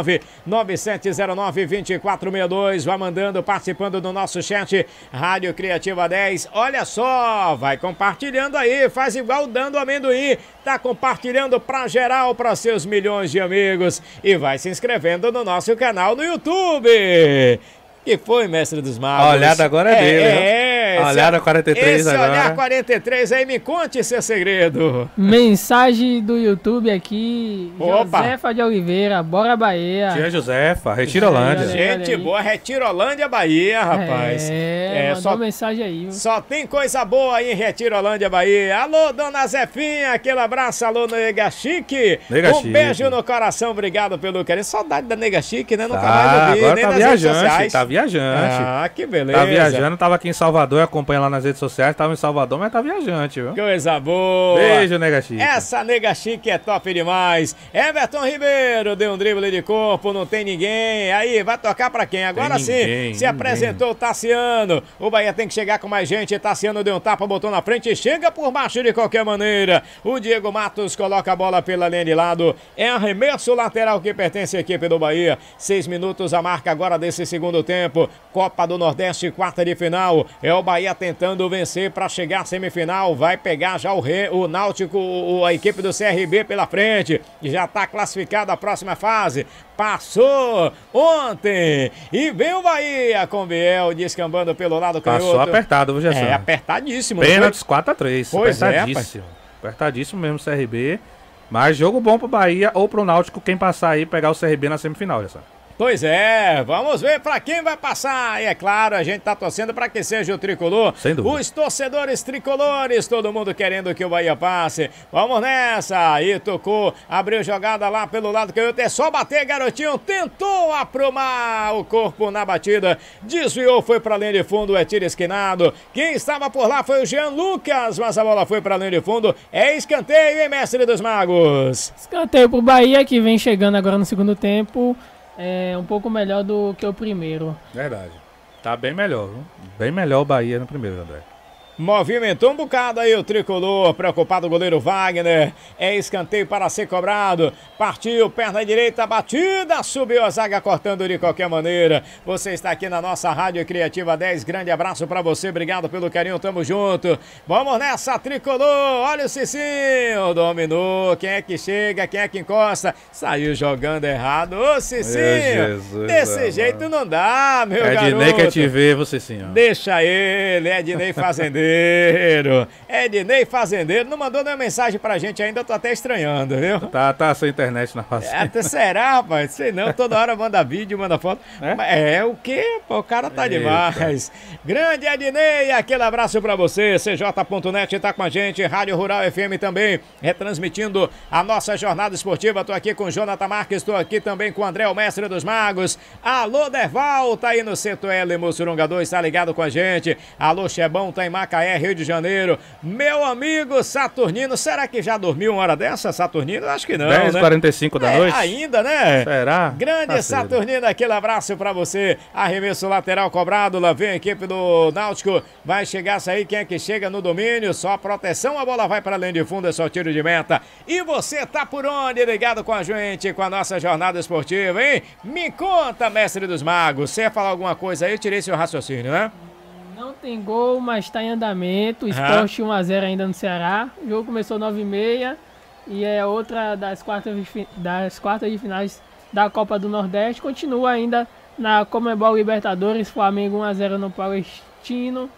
719-9709-2462. Vai mandando, participando do nosso chat Rádio Criativa 10. Olha só, vai compartilhando aí, faz igual dando amendoim. Tá compartilhando pra geral, para seus milhões de amigos, e vai se inscrevendo no nosso canal no YouTube. Que foi, mestre dos magos? A olhada agora é dele, né? A olhada 43 esse agora. olhar 43 aí, me conte seu segredo. Mensagem do YouTube aqui. Opa. Josefa de Oliveira, bora Bahia. Tia Josefa, Retirolândia. Gente boa, Retirolândia, Bahia, rapaz. Mandou mensagem aí. Viu? Só tem coisa boa aí em Retirolândia, Bahia. Alô, dona Zefinha, aquele abraço. Alô, Nega Chique. Nega um Chique. beijo no coração, obrigado pelo carinho. Saudade da Nega Chique, né? Nunca Tá, mais ouvi, agora nem tá nas redes viajante, sociais. tá viajante. Ah, que beleza. Tá viajando, tava aqui em Salvador, acompanha lá nas redes sociais, tava em Salvador, mas tá viajante, viu? Coisa boa. Beijo, Nega Chique. Essa Nega Chique é top demais. Everton Ribeiro deu um drible de corpo, não tem ninguém. Aí, vai tocar pra quem? Agora sim, se apresentou o Tassiano. O Bahia tem que chegar com mais gente. Tassiano deu um tapa, botou na frente e chega por baixo de qualquer maneira. O Diego Matos coloca a bola pela linha de lado. É arremesso lateral que pertence à equipe do Bahia. 6 minutos a marca agora desse segundo tempo. Copa do Nordeste, quarta de final. É o Bahia tentando vencer para chegar à semifinal. Vai pegar já o Náutico, a equipe do CRB pela frente. Já está classificada a próxima fase. Passou ontem. E vem o Bahia com o Biel descambando pelo lado canhoto. Passou apertado, viu, Gerson? É, apertadíssimo. Pênaltis 4-3. Pois apertadíssimo. Apertadíssimo mesmo o CRB. Mas jogo bom pro Bahia ou pro Náutico, quem passar aí pegar o CRB na semifinal, Gerson. Pois é, vamos ver pra quem vai passar. E é claro, a gente tá torcendo pra que seja o tricolor. Sem dúvida. Os torcedores tricolores, todo mundo querendo que o Bahia passe. Vamos nessa. Aí tocou, abriu jogada lá pelo lado que eu é só bater, garotinho. Tentou aprumar o corpo na batida. Desviou, foi pra linha de fundo, é tiro esquinado. Quem estava por lá foi o Jean Lucas, mas a bola foi pra linha de fundo. É escanteio, hein, mestre dos magos? Escanteio pro Bahia, que vem chegando agora no segundo tempo. É um pouco melhor do que o primeiro. Verdade. Tá bem melhor, viu? Bem melhor o Bahia no primeiro, André. Movimentou um bocado aí o tricolor, preocupado o goleiro Wagner. É escanteio para ser cobrado. Partiu, perna direita, batida, subiu a zaga cortando de qualquer maneira. Você está aqui na nossa Rádio Criativa 10. Grande abraço para você, obrigado pelo carinho, tamo junto. Vamos nessa, tricolor. Olha o Cicinho, dominou. Quem é que chega, quem é que encosta? Saiu jogando errado. Ô, Cicinho, desse jeito não dá, meu garoto. Ednei quer te ver, você sim. Deixa ele, Ednei Fazendeiro. Ednei Fazendeiro, não mandou nenhuma mensagem pra gente ainda, eu tô até estranhando, viu? Tá sem internet na fazenda. Até será, rapaz? Sei não, toda hora manda vídeo, manda foto. É o quê? Pô, o cara tá demais. Grande Ednei, aquele abraço pra você. CJ.net tá com a gente, Rádio Rural FM também, retransmitindo a nossa jornada esportiva. Tô aqui com o Jonathan Marques, tô aqui também com o André, o mestre dos magos. Alô, Derval, tá aí no Centro L, Mussurunga 2, tá ligado com a gente. Alô, Chebão, tá em Macaé, Rio de Janeiro. Meu amigo Saturnino, será que já dormiu uma hora dessa, Saturnino? Acho que não, 10h45 da noite? Ainda, né? Será? Grande Tá Saturnino, aquele abraço pra você. Arremesso lateral cobrado, lá vem a equipe do Náutico. Vai chegar, sair, quem é que chega no domínio? Só proteção, a bola vai pra além de fundo, é só tiro de meta. E você tá por onde? Ligado com a gente, com a nossa jornada esportiva, hein? Me conta, mestre dos magos. Você ia falar alguma coisa aí? Eu tirei seu raciocínio, né? Não tem gol, mas está em andamento. Sport 1-0 ainda no Ceará. O jogo começou 9h30 e é outra das quartas de finais da Copa do Nordeste. Continua ainda na Comebol Libertadores, Flamengo 1-0 no Palestino.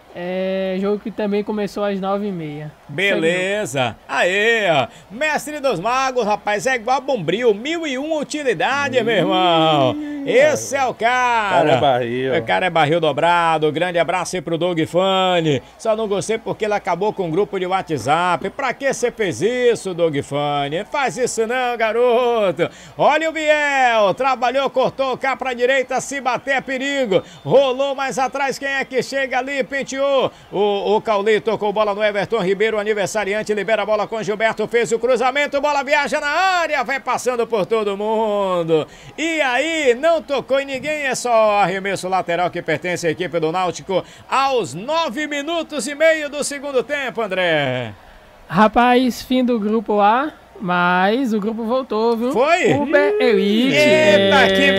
Jogo que também começou às 9h30. Beleza. Aê, ó. Mestre dos magos, rapaz, é igual a Bombril, 1001 utilidade, meu irmão. Esse é o cara. Cara é barril. O cara é barril dobrado. Grande abraço aí pro Doug Funny. Só não gostei porque ele acabou com um grupo de WhatsApp. Pra que você fez isso, Doug Funny? Faz isso não, garoto. Olha o Biel. Trabalhou, cortou cá pra direita. Se bater é perigo. Rolou mais atrás. Quem é que chega ali? Penteou. O Cauli tocou bola no Everton Ribeiro, aniversariante, libera a bola com Gilberto, fez o cruzamento, bola viaja na área, vai passando por todo mundo. E aí, não tocou em ninguém, é só arremesso lateral que pertence à equipe do Náutico aos 9 minutos e meio do segundo tempo, André. Rapaz, fim do grupo A. Mas o grupo voltou, viu? Foi? Uber Elite. Eita, que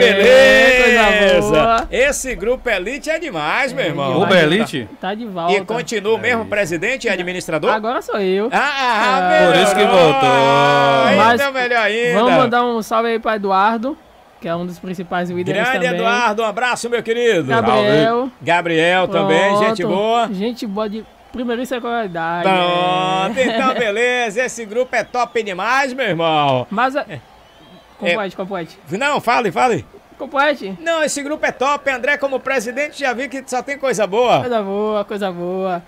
beleza! Esse grupo Elite é demais, meu irmão. Uber Elite? Tá de volta. E continua o mesmo presidente e administrador? Agora sou eu. Por isso que voltou. Mas então melhor ainda. vamos mandar um salve aí para Eduardo. que é um dos principais líderes Grande também. Eduardo, um abraço, meu querido. Gabriel. Também, Pronto. gente boa. Gente boa de primeiríssima qualidade. Pronto, então beleza, esse grupo é top demais, meu irmão. Mas, complete. Não, fale. Complete. Não, esse grupo é top, André como presidente já vi que só tem coisa boa. Coisa boa.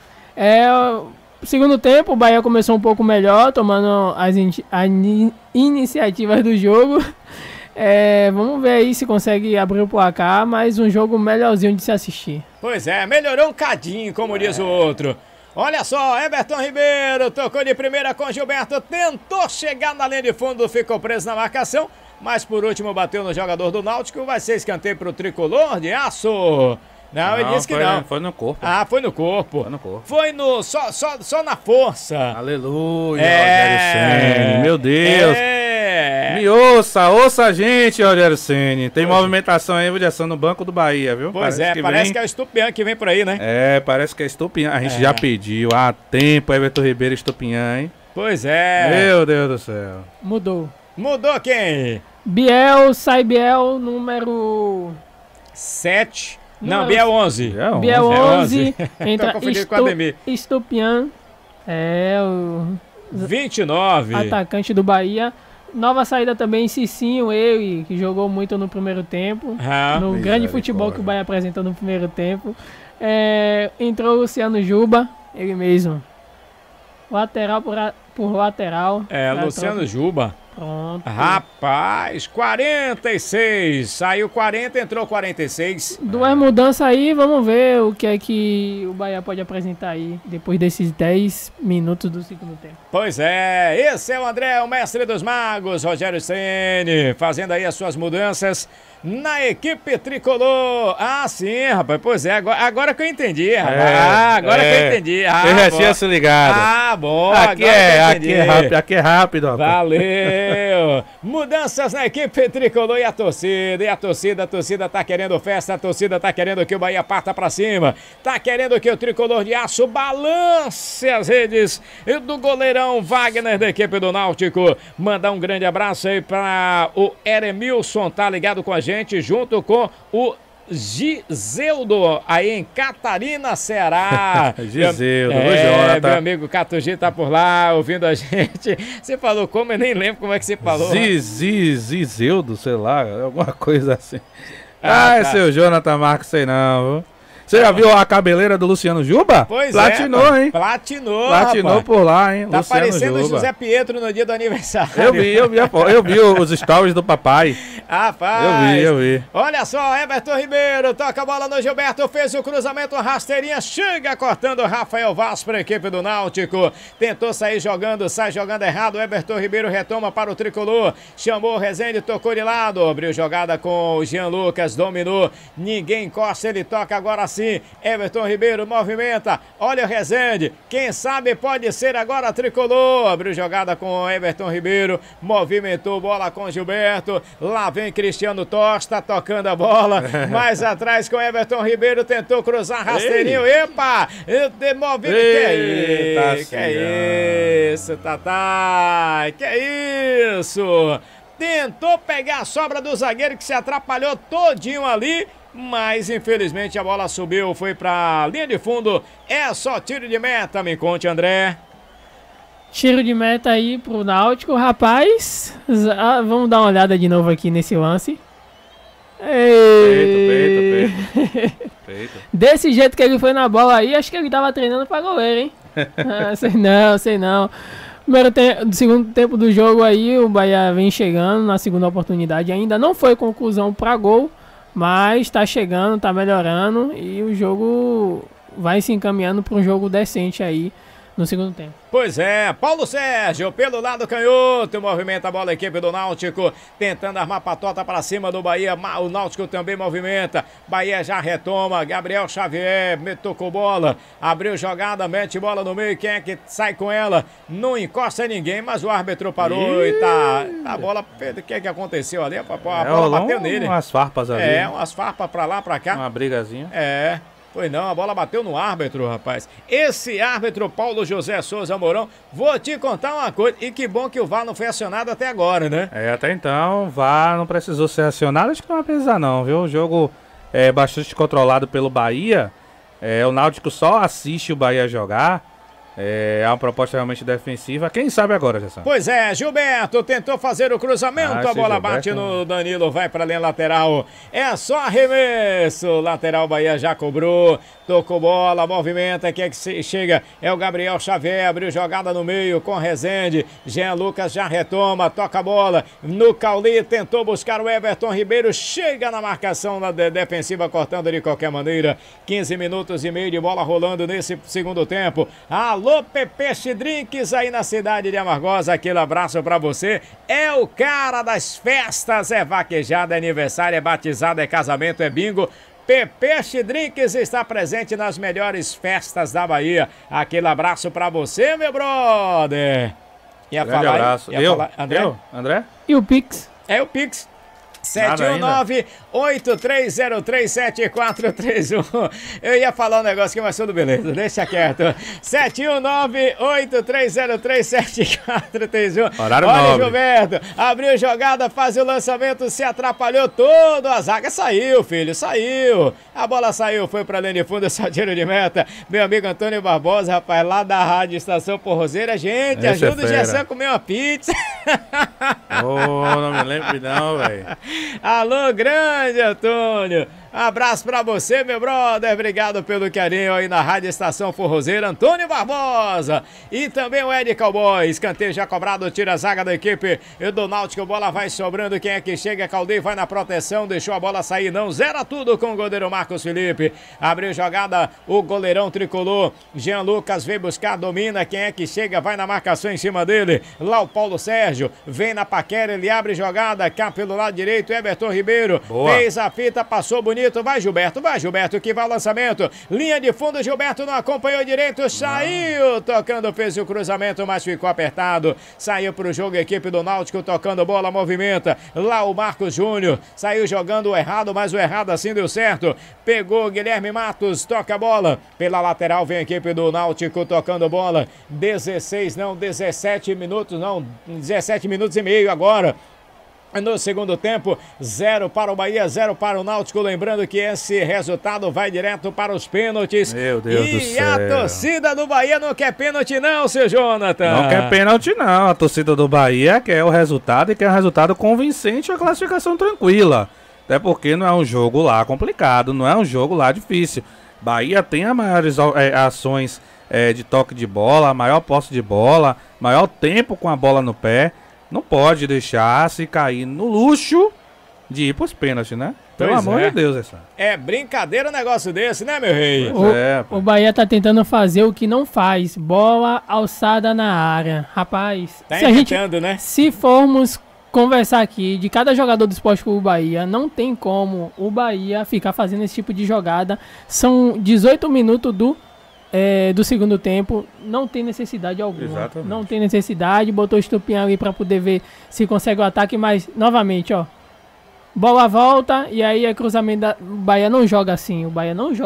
O segundo tempo, o Bahia começou um pouco melhor, tomando as iniciativas do jogo. Vamos ver aí se consegue abrir o placar, mas um jogo melhorzinho de se assistir. Pois é, melhorou um cadinho, como diz o outro. Olha só, Everton Ribeiro tocou de primeira com Gilberto, tentou chegar na linha de fundo, ficou preso na marcação, mas por último bateu no jogador do Náutico, vai ser escanteio pro tricolor de aço. Não, ele disse que não. Foi no corpo. Ah, foi no corpo. Foi no só na força. Aleluia, Rogério Ceni. Meu Deus. Me ouça a gente, Rogério Ceni. Tem movimentação aí, Jason, no Banco do Bahia, viu? Pois parece que é o Estupian que vem por aí, né? Parece que é Estupian. A gente já pediu há tempo, Everton Ribeiro Estupian, hein? Pois é. Meu Deus do céu. Mudou quem? Biel, número 7. Não, Biel 11. Biel 11. Entra com Ademir. Estupian. O 29. Atacante do Bahia. Nova saída também, Cicinho, ele, que jogou muito no primeiro tempo. No grande futebol que o Bahia apresentou no primeiro tempo. Entrou o Luciano Juba, ele mesmo. Lateral por lateral. Luciano Juba. Pronto. Rapaz, 46. Saiu 40, entrou 46. Duas mudanças aí, vamos ver o que é que o Bahia pode apresentar aí depois desses 10 minutos do segundo tempo. Pois é, esse é o André, o mestre dos magos, Rogério Ceni, fazendo aí as suas mudanças na equipe tricolor. Ah, sim, rapaz, pois é, agora que eu entendi, rapaz. Agora que eu entendi. Eu já tinha se ligado. Bom, aqui é rápido, rapaz. Valeu. Mudanças na equipe tricolor e a torcida tá querendo festa, a torcida tá querendo que o Bahia parta pra cima, tá querendo que o tricolor de aço balance as redes do goleirão Wagner da equipe do Náutico. Mandar um grande abraço aí pra o Eremilson, tá ligado com a gente, junto com o Giseldo, aí em Catarina, Ceará. Giseldo, meu amigo Catugi tá por lá, ouvindo a gente. Você falou como? Eu nem lembro como é que você falou. Giseldo, sei lá, alguma coisa assim. Tá. Seu Jonathan Marques, sei não, viu? Você já viu a cabeleira do Luciano Juba? Pois Platinou, hein? Platinou, rapaz. Por lá, hein? Tá Luciano parecendo o Juba. José Pietro no dia do aniversário. Eu vi os stories do papai. Rapaz. Eu vi. Olha só, Everton Ribeiro toca a bola no Gilberto, fez o cruzamento, rasteirinha, chega cortando Rafael Vaz para a equipe do Náutico. Tentou sair jogando, sai jogando errado. Everton Ribeiro retoma para o tricolor. Chamou o Rezende, tocou de lado. Abriu jogada com o Jean Lucas, dominou. Ninguém encosta, ele toca agora sim. Everton Ribeiro movimenta. Olha o Rezende. Quem sabe pode ser agora tricolor. Abriu jogada com o Everton Ribeiro. Movimentou bola com Gilberto. Lá vem Cristiano Tosta tocando a bola. Mais atrás com Everton Ribeiro. Tentou cruzar rasteirinho. Epa! Que é isso, Tatá? Que é isso? Tentou pegar a sobra do zagueiro que se atrapalhou todinho ali. Mas infelizmente a bola subiu, foi pra linha de fundo. É só tiro de meta, me conte, André. Tiro de meta aí pro Náutico, rapaz. Vamos dar uma olhada de novo aqui nesse lance. Feito. Desse jeito que ele foi na bola aí, acho que ele tava treinando pra goleiro, hein? Sei não. Do segundo tempo do jogo aí, o Bahia vem chegando na segunda oportunidade. Ainda não foi conclusão pra gol, mas tá chegando, tá melhorando e o jogo vai se encaminhando para um jogo decente aí no segundo tempo. Pois é, Paulo Sérgio pelo lado canhoto, movimenta a bola a equipe do Náutico, tentando armar patota para cima do Bahia, o Náutico também movimenta, Bahia já retoma, Gabriel Xavier tocou bola, abriu jogada, mete bola no meio, quem é que sai com ela? Não encosta ninguém, mas o árbitro parou e tá a bola, o que é que aconteceu ali? A bola bateu nele. Umas farpas ali. Umas farpas pra lá, pra cá. Uma brigazinha. É. Foi não, a bola bateu no árbitro, rapaz. Esse árbitro, Paulo José Souza Mourão, vou te contar uma coisa, e que bom que o VAR não foi acionado até agora, né? Até então, o VAR não precisou ser acionado, acho que não vai precisar não, viu? O jogo é bastante controlado pelo Bahia, o Náutico só assiste o Bahia jogar. É uma proposta realmente defensiva. Quem sabe agora, Gerson? Pois é, Gilberto tentou fazer o cruzamento, a bola bate no Danilo, vai pra linha lateral. É só arremesso. Lateral, Bahia já cobrou. Tocou bola, movimenta, quem é que chega? É o Gabriel Xavier, abriu jogada no meio com Rezende. Jean Lucas já retoma, toca a bola no Cauli, tentou buscar o Everton Ribeiro, chega na marcação na defensiva, cortando de qualquer maneira. 15 minutos e meio de bola rolando nesse segundo tempo. Alô, Pepe Drinks aí na cidade de Amargosa, aquele abraço pra você. É o cara das festas, é vaquejada, é aniversário, é batizado, é casamento, é bingo. Pepe Drinks está presente nas melhores festas da Bahia. Aquele abraço pra você, meu brother. Grande abraço. André? E o Pix? É o Pix. 719-8303-7431. Eu ia falar um negócio aqui, mas tudo beleza, deixa quieto. 719-8303-7431. Horário Olha, nobre. Gilberto, abriu jogada, faz o lançamento, se atrapalhou todo, a zaga saiu, filho, saiu. A bola saiu, foi pra linha de fundo, só tiro de meta. Meu amigo Antônio Barbosa, rapaz, lá da Rádio Estação Porrozeira, gente, Esse ajuda o Gerson a comer uma pizza. Não me lembro não, velho. Alô, grande Antônio. Abraço pra você, meu brother. Obrigado pelo carinho aí na Rádio Estação Forrozeira, Antônio Barbosa. E também o Ed Cowboy. Escanteio já cobrado, tira a zaga da equipe do Náutico. Bola vai sobrando. Quem é que chega? Caldeiro vai na proteção. Deixou a bola sair, não. Zera tudo com o goleiro Marcos Felipe. Abriu jogada o goleirão tricolor. Jean Lucas veio buscar, domina. Quem é que chega? Vai na marcação em cima dele. Lá o Paulo Sérgio. Vem na paquera, ele abre jogada. Cá pelo lado direito, Everton Ribeiro. Boa. Fez a fita, passou bonito. Vai, Gilberto, que vai o lançamento. Linha de fundo, Gilberto não acompanhou direito, saiu tocando, fez o cruzamento, mas ficou apertado. Saiu pro jogo a equipe do Náutico, tocando bola, movimenta. Lá o Marcos Júnior, saiu jogando o errado, mas o errado assim deu certo. Pegou o Guilherme Matos, toca a bola. Pela lateral vem a equipe do Náutico tocando bola. 17 minutos e meio agora. No segundo tempo, 0 para o Bahia, 0 para o Náutico. Lembrando que esse resultado vai direto para os pênaltis. Meu Deus do céu. E a torcida do Bahia não quer pênalti não, seu Jonathan. Não quer pênalti não. A torcida do Bahia quer o resultado e quer um resultado convincente e a classificação tranquila. Até porque não é um jogo lá complicado, não é um jogo lá difícil. Bahia tem as maiores ações de toque de bola, maior posse de bola, maior tempo com a bola no pé. Não pode deixar se cair no luxo de ir pros pênaltis, né? Pelo amor de Deus, essa. É brincadeira um negócio desse, né, meu rei? O Bahia tá tentando fazer o que não faz. Bola alçada na área. Rapaz, tá né? Se formos conversar aqui de cada jogador do Esporte Clube Bahia, não tem como o Bahia ficar fazendo esse tipo de jogada. São 18 minutos do segundo tempo, não tem necessidade alguma. Exatamente. Não tem necessidade, botou o Estupinhão ali pra poder ver se consegue o ataque, mas novamente, ó, bola volta e aí é cruzamento o Bahia não joga assim, o Bahia não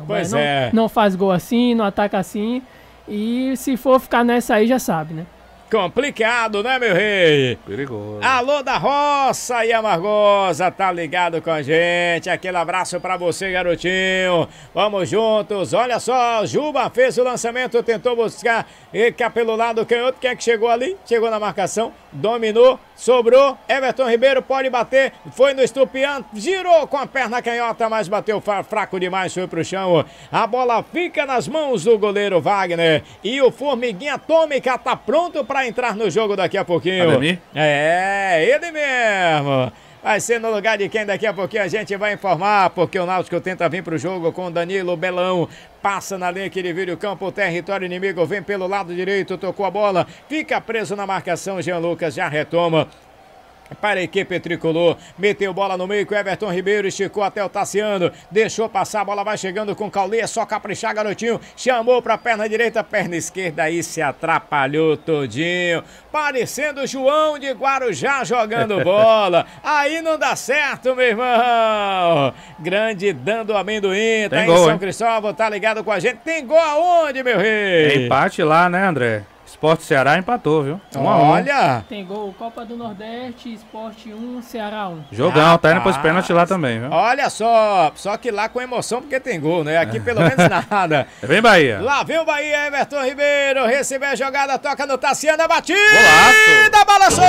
não faz gol assim, não ataca assim, e se for ficar nessa aí já sabe, né? Complicado, né, meu rei? Perigoso. Alô da Roça e Amargosa, tá ligado com a gente? Aquele abraço pra você, garotinho. Vamos juntos. Olha só, Juba fez o lançamento, tentou buscar e cá pelo lado canhoto. Quem é que chegou ali? Chegou na marcação, dominou, sobrou. Everton Ribeiro pode bater, foi no Estupião, girou com a perna canhota, mas bateu fraco demais, foi pro chão. A bola fica nas mãos do goleiro Wagner e o Formiguinha Atômica tá pronto pra entrar no jogo daqui a pouquinho. Ademir? É, ele mesmo. Vai ser no lugar de quem daqui a pouquinho a gente vai informar, porque o Náutico tenta vir pro jogo com Danilo Belão. Passa na linha que ele vira o campo, o território inimigo, vem pelo lado direito, tocou a bola, fica preso na marcação, Jean Lucas já retoma. para a equipe tricolor. Meteu bola no meio com o Everton Ribeiro, esticou até o Tassiano, deixou passar, a bola vai chegando com o Cauli, é só caprichar, garotinho. Chamou pra perna direita, perna esquerda, aí se atrapalhou todinho. Parecendo João de Guarujá jogando bola. Aí não dá certo, meu irmão. Grande dando amendoim, tá em São Cristóvão, tá ligado com a gente. Tem gol aonde, meu rei? Empate lá, né, André? Sport Ceará empatou, viu? Olha! Tem gol, Copa do Nordeste, Sport 1, Ceará 1. Jogão, tá indo pros pênaltis lá também, viu? Olha só que lá com emoção porque tem gol, né? Aqui pelo menos nada. Vem Bahia. Lá vem o Bahia, Everton Ribeiro, recebeu a jogada, toca no Tassiano, a batida! Golaço! Balançou!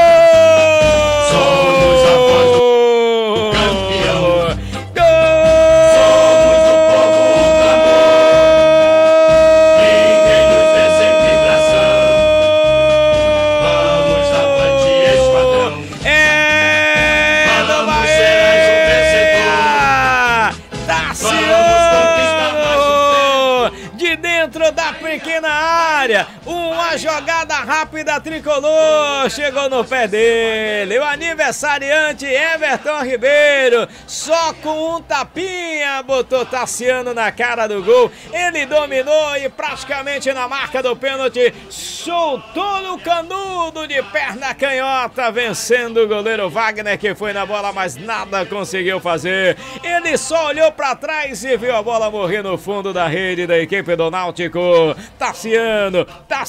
Somos a voz do campeão. Da pequena área, uma jogada rápida tricolor, chegou no pé dele, o aniversariante Everton Ribeiro, só com um tapinha, botou Tassiano na cara do gol, ele dominou e praticamente na marca do pênalti, soltou no canudo de perna canhota, vencendo o goleiro Wagner, que foi na bola, mas nada conseguiu fazer, ele só olhou pra trás e viu a bola morrer no fundo da rede da equipe do Náutico. Tassiano,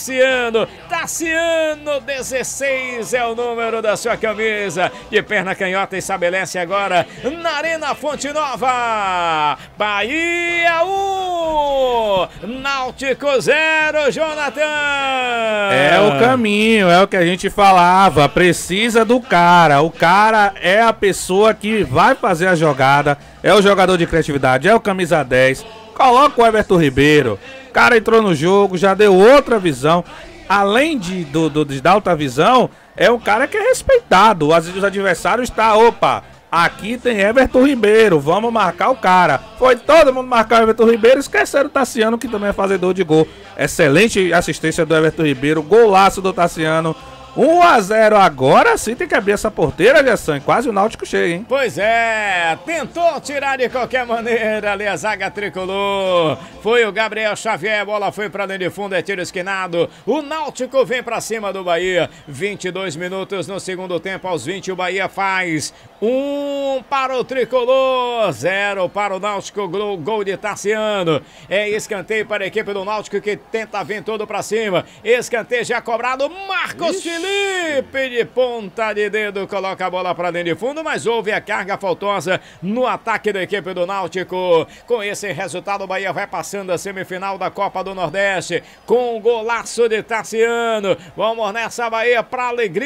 16 é o número da sua camisa, de perna canhota, estabelece agora na Arena Fonte Nova, Bahia 1, Náutico 0, Jonathan. É o caminho, é o que a gente falava, precisa do cara, o cara é a pessoa que vai fazer a jogada, é o jogador de criatividade, é o camisa 10, coloca o Everton Ribeiro. O cara entrou no jogo, já deu outra visão. Além de dar outra visão, é um cara que é respeitado. Os adversários estão, opa, aqui tem Everton Ribeiro, vamos marcar o cara. Foi todo mundo marcar o Everton Ribeiro, esqueceram o Tassiano, que também é fazedor de gol. Excelente assistência do Everton Ribeiro, golaço do Tassiano. 1-0, agora sim tem que abrir essa porteira, Gerson. Quase o Náutico chega, hein? Pois é, tentou tirar de qualquer maneira ali a zaga tricolor. Foi o Gabriel Xavier, a bola foi pra dentro de fundo, é tiro esquinado. O Náutico vem pra cima do Bahia. 22 minutos no segundo tempo, aos 20 o Bahia faz 1 para o tricolor, 0 para o Náutico, gol de Tassiano. É escanteio para a equipe do Náutico que tenta vir todo pra cima. Escanteio já cobrado, Marcos Felipe de ponta de dedo coloca a bola para dentro de fundo, mas houve a carga faltosa no ataque da equipe do Náutico. Com esse resultado, o Bahia vai passando a semifinal da Copa do Nordeste com um golaço de Tassiano. Vamos nessa, Bahia, para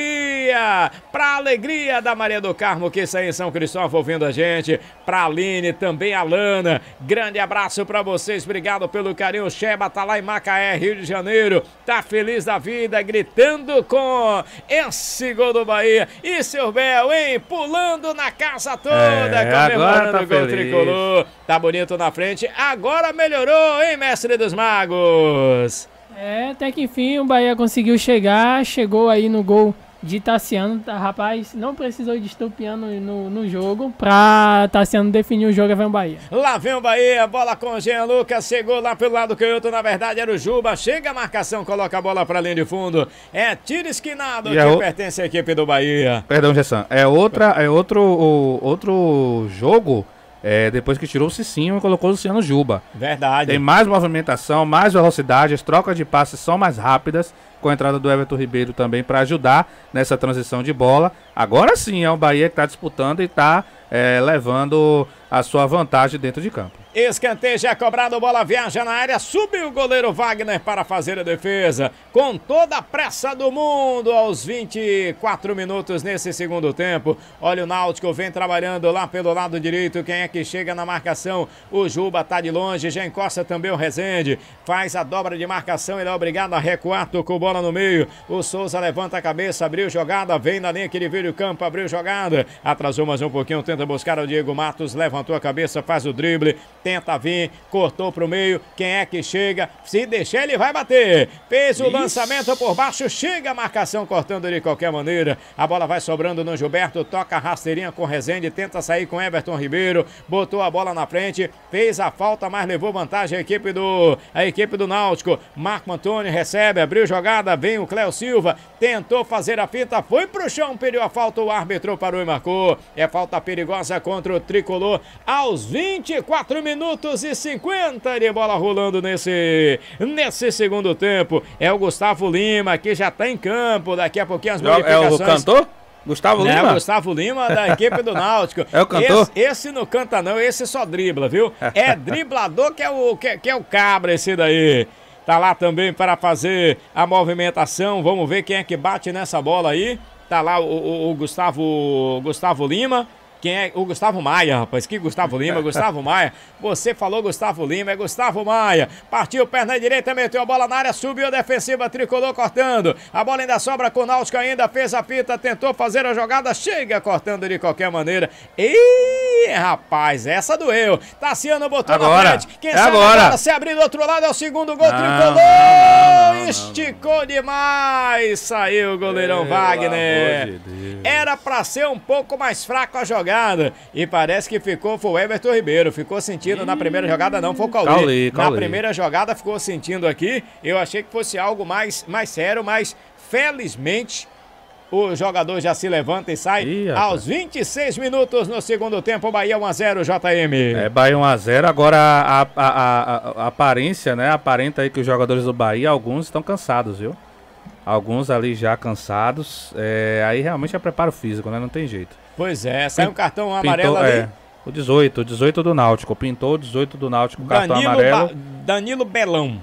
alegria da Maria do Carmo, que está em São Cristóvão ouvindo a gente, para Aline, também a Lana. Grande abraço para vocês, obrigado pelo carinho. Sheba tá lá em Macaé, Rio de Janeiro, tá feliz da vida, gritando com esse gol do Bahia. E seu Bel, hein? Pulando na casa toda, comemorando o gol tricolor. Tá bonito na frente. Agora melhorou, hein, mestre dos magos? Até que enfim o Bahia conseguiu chegar. Chegou aí no gol de Tassiano, rapaz, não precisou de Estupiano no jogo pra Tassiano definir o jogo e vem o Bahia. Lá vem o Bahia, bola com o Jean Lucas, chegou lá pelo lado canhoto, na verdade era o Juba, chega a marcação, coloca a bola pra linha de fundo, é tiro esquinado que pertence à equipe do Bahia. Perdão, Gessan, outro jogo. Depois que tirou o Cicinho e colocou o Luciano Juba. Verdade. Tem mais movimentação, mais velocidade, as trocas de passes são mais rápidas, com a entrada do Everton Ribeiro também para ajudar nessa transição de bola. Agora sim é o Bahia que está disputando e está levando a sua vantagem dentro de campo. Escanteio já cobrado, bola viaja na área, subiu o goleiro Wagner para fazer a defesa, com toda a pressa do mundo, aos 24 minutos nesse segundo tempo. Olha o Náutico, vem trabalhando lá pelo lado direito, quem é que chega na marcação? O Juba tá de longe, já encosta também o Rezende, faz a dobra de marcação, ele é obrigado a recuar, tocou bola no meio, o Souza levanta a cabeça, abriu jogada, vem na linha que ele vira o campo, abriu jogada, atrasou mais um pouquinho, tenta tenta buscar o Diego Matos, levantou a cabeça, faz o drible, tenta vir, cortou pro meio, quem é que chega? Se deixar ele vai bater, fez o lançamento por baixo, chega a marcação cortando de qualquer maneira, a bola vai sobrando no Gilberto, toca a rasteirinha com Rezende, tenta sair com Everton Ribeiro, botou a bola na frente, fez a falta, mas levou vantagem a equipe do Náutico. Marco Antônio recebe, abriu jogada, vem o Cléo Silva, tentou fazer a finta, foi pro chão, pediu a falta, o árbitro parou e marcou. É falta perigosa contra o Tricolor aos 24 minutos e 50 de bola rolando nesse segundo tempo. É o Gustavo Lima que já tá em campo, daqui a pouquinho as modificações. É o cantor? Gustavo Lima? É o Gustavo Lima da equipe do Náutico. É o cantor? Esse não canta não, esse só dribla, viu? É driblador que é o cabra esse daí. Tá lá também para fazer a movimentação. Vamos ver quem é que bate nessa bola aí. Tá lá o Gustavo Lima. Quem é? O Gustavo Maia, rapaz. Que Gustavo Lima? Gustavo Maia. Você falou Gustavo Lima, é Gustavo Maia. Partiu, perna direita, meteu a bola na área, subiu a defensiva, Tricolor cortando. A bola ainda sobra com o Náutico ainda, fez a fita, tentou fazer a jogada, chega cortando de qualquer maneira. Ih, rapaz, essa doeu. Tassiano botou na frente. Quem sabe agora se abrir do outro lado é o segundo gol, Tricolor. Esticou demais. Saiu o goleirão Wagner. Era pra ser um pouco mais fraco a jogada. E parece que foi o Everton Ribeiro. Ficou sentindo na primeira jogada, não foi o Cauli. Na primeira jogada ficou sentindo aqui. Eu achei que fosse algo mais sério, mas felizmente o jogador já se levanta e sai aos 26 minutos no segundo tempo. Bahia 1-0, JM. É, Bahia 1-0. Agora a aparência, né? Aparenta aí que os jogadores do Bahia, alguns estão cansados, viu? Alguns ali já cansados. Aí realmente é preparo físico, né? Não tem jeito. Pois é, saiu um cartão amarelo ali. O 18 do Náutico. Pintou o 18 do Náutico, cartão amarelo. Danilo Belão.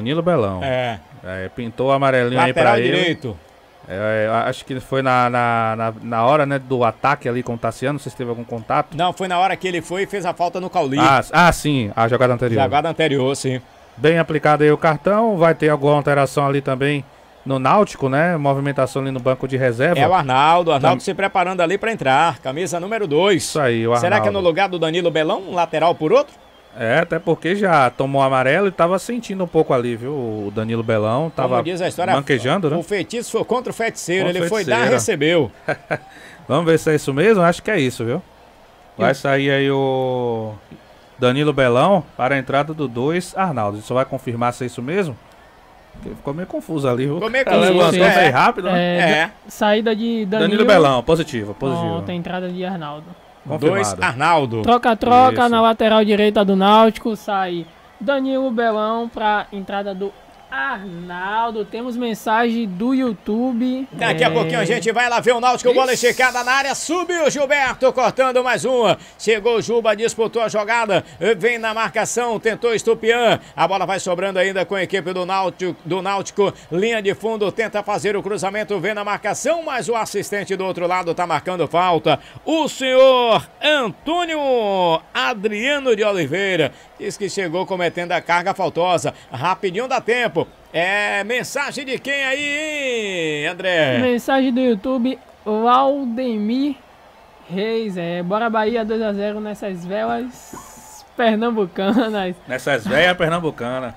Pintou o amarelinho aí pra ele. Direito. Acho que foi na hora, né, do ataque ali com o Tassiano, não sei se teve algum contato. Não, foi na hora que ele foi e fez a falta no Cauli. Sim, a jogada anterior. Jogada anterior, sim. Bem aplicado aí o cartão, vai ter alguma alteração ali também no Náutico, né? Movimentação ali no banco de reserva. É o Arnaldo se preparando ali para entrar. Camisa número 2. Isso aí, o Arnaldo. Será que é no lugar do Danilo Belão, um lateral por outro? Até porque já tomou amarelo e tava sentindo um pouco ali, viu? O Danilo Belão tava como diz a história, manquejando, né? O feitiço foi contra o feiticeiro, ele foi dar, recebeu. Vamos ver se é isso mesmo? Acho que é isso, viu? Vai sair aí o Danilo Belão para a entrada do 2, Arnaldo. Só vai confirmar se é isso mesmo? Ficou meio confuso ali, viu? Ficou meio confuso, meio rápido, né? Saída de Danilo Belão, positivo. Tem entrada de Arnaldo. 2, Arnaldo. Troca na lateral direita do Náutico, sai Danilo Belão para entrada do Arnaldo. Temos mensagem do YouTube. Daqui a pouquinho a gente vai lá ver o Náutico, bola esticada na área, subiu o Gilberto, cortando mais uma. Chegou o Juba, disputou a jogada, vem na marcação, tentou Estupiã. A bola vai sobrando ainda com a equipe do Náutico. Linha de fundo, tenta fazer o cruzamento, vem na marcação, mas o assistente do outro lado tá marcando falta. O senhor Antônio Adriano de Oliveira diz que chegou cometendo a carga faltosa. Rapidinho dá tempo. Mensagem de quem aí, hein, André? Mensagem do YouTube, Laudemir Reis. Bora Bahia 2-0 nessas velas pernambucanas. Nessas velhas pernambucanas.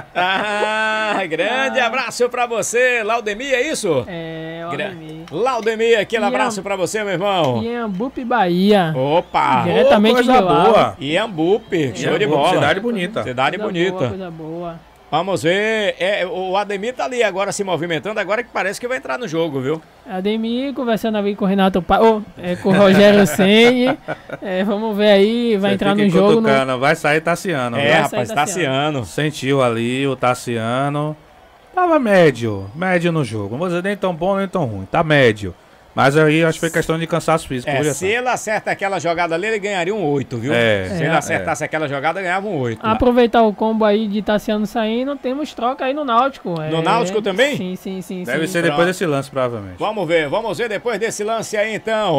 Grande abraço pra você, Laudemir, é isso? Laudemir. Laudemir, aquele abraço pra você, meu irmão. Iambupe, Bahia. Opa! Diretamente de lá. Iambupe, show de bola. Cidade bonita. Cidade bonita. Coisa boa. Vamos ver, o Ademir tá ali agora se movimentando, agora que parece que vai entrar no jogo, viu? Ademir conversando ali com o Renato com o Rogério Ceni. Vamos ver aí, vai entrar no jogo. Vai sair Tassiano. Rapaz, Tassiano. Sentiu ali o Tassiano. Tava médio no jogo. Não vou dizer nem tão bom nem tão ruim, tá médio. Mas aí acho que foi questão de cansaço físico. Se ele acerta aquela jogada ali, ele ganharia um 8, viu? Se ele acertasse aquela jogada, ganhava um 8. Aproveitar o combo aí de Tassiano saindo, temos troca aí no Náutico. No Náutico também? Sim. Deve ser depois desse lance, provavelmente. Vamos ver depois desse lance aí então.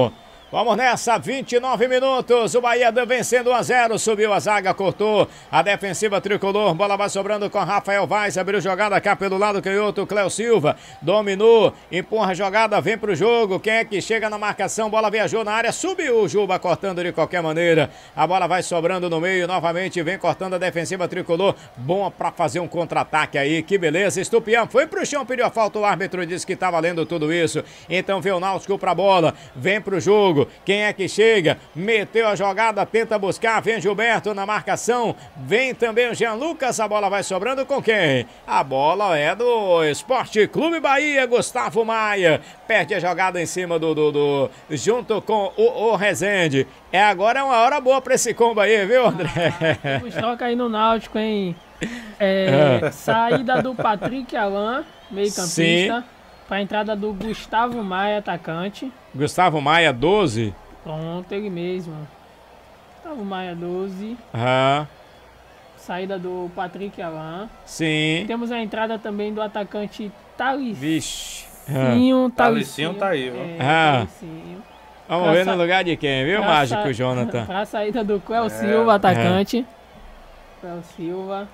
Vamos nessa, 29 minutos, o Bahia vencendo 1-0, subiu a zaga, cortou a defensiva tricolor, bola vai sobrando com Rafael Vaz, abriu jogada cá pelo lado canhoto, Cléo Silva, dominou, empurra a jogada, vem pro jogo, quem é que chega na marcação, bola viajou na área, subiu o Juba cortando de qualquer maneira, a bola vai sobrando no meio, novamente vem cortando a defensiva tricolor, bom pra fazer um contra-ataque aí, que beleza, Estupião foi pro chão, pediu a falta, o árbitro disse que tá valendo tudo isso, então vê o Náutico pra bola, vem pro jogo, quem é que chega? Meteu a jogada, tenta buscar, vem Gilberto na marcação, vem também o Jean Lucas, a bola vai sobrando com quem? A bola é do Esporte Clube Bahia, Gustavo Maia, perde a jogada em cima junto com o Rezende. Agora é uma hora boa pra esse combo aí, viu, André? Temos troca aí no Náutico, hein? Saída do Patrick Alain, meio campista, para a entrada do Gustavo Maia, atacante. Gustavo Maia, 12. Pronto, ele mesmo. Gustavo Maia, 12. Saída do Patrick Alain. Sim. Temos a entrada também do atacante Talicinho. Vixe. Talicinho tá aí, viu? Talicinho. Vamos ver no lugar de quem, viu, Mágico Jonathan? Para a saída do Cléo Silva, atacante. Cléo Silva.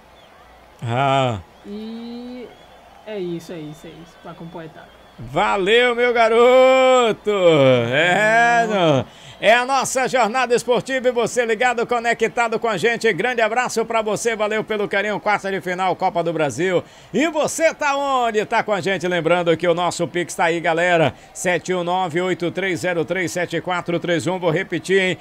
E é isso, para completar. Valeu, meu garoto! É a nossa jornada esportiva e você ligado, conectado com a gente. Grande abraço pra você, valeu pelo carinho. Quarta de final, Copa do Brasil. E você tá onde? Tá com a gente, lembrando que o nosso Pix tá aí, galera. 719-8303-7431. Vou repetir, hein?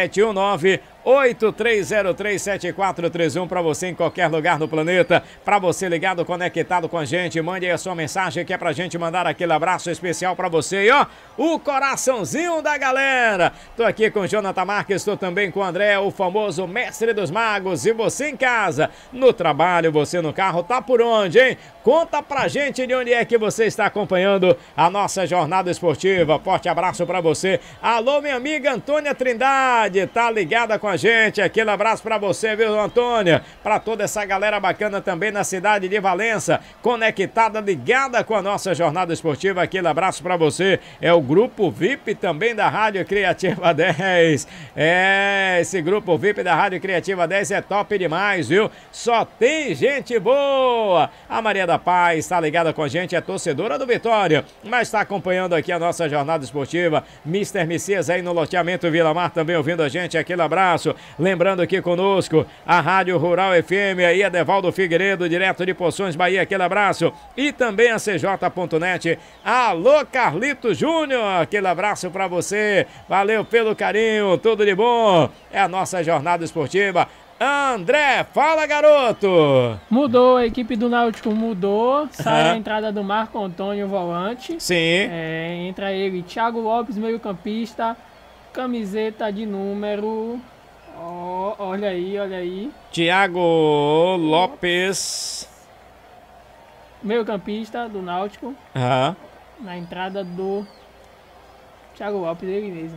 719-8303-7431 para você em qualquer lugar do planeta. Para você ligado, conectado com a gente, mande aí a sua mensagem que é pra gente mandar aquele abraço especial para você. E ó, o coraçãozinho da galera. Tô aqui com o Jonathan Marques, estou também com o André, o famoso mestre dos magos. E você em casa, no trabalho, você no carro, tá por onde, hein? Conta pra gente de onde é que você está acompanhando a nossa jornada esportiva. Forte abraço pra você. Alô, minha amiga Antônia Trindade, tá ligada com a gente? Aquele abraço pra você, viu, Antônia? Pra toda essa galera bacana também na cidade de Valença, conectada, ligada com a nossa jornada esportiva. Aquele abraço pra você. É o grupo VIP também da Rádio Criativa 10. Esse grupo VIP da Rádio Criativa 10 é top demais, viu? Só tem gente boa. A Maria da Paz tá ligada com a gente, é torcedora do Vitória, mas tá acompanhando aqui a nossa jornada esportiva. Mr. Messias aí no loteamento Vila Mar também ouvindo a gente. Aquele abraço. Lembrando aqui conosco a Rádio Rural FM, aí a Devaldo Figueiredo, direto de Poções, Bahia. Aquele abraço. E também a CJ.net. Alô, Carlito Júnior. Aquele abraço pra você. Valeu pelo carinho. Tudo de bom. É a nossa jornada esportiva. André, fala, garoto! Mudou, a equipe do Náutico mudou. Sai a entrada do Marco Antônio, volante. Sim. Entra ele, Thiago Lopes, meio campista. Camiseta de número... olha aí. Thiago Lopes. Meio campista do Náutico. Na entrada do Thiago Lopes, ele mesmo.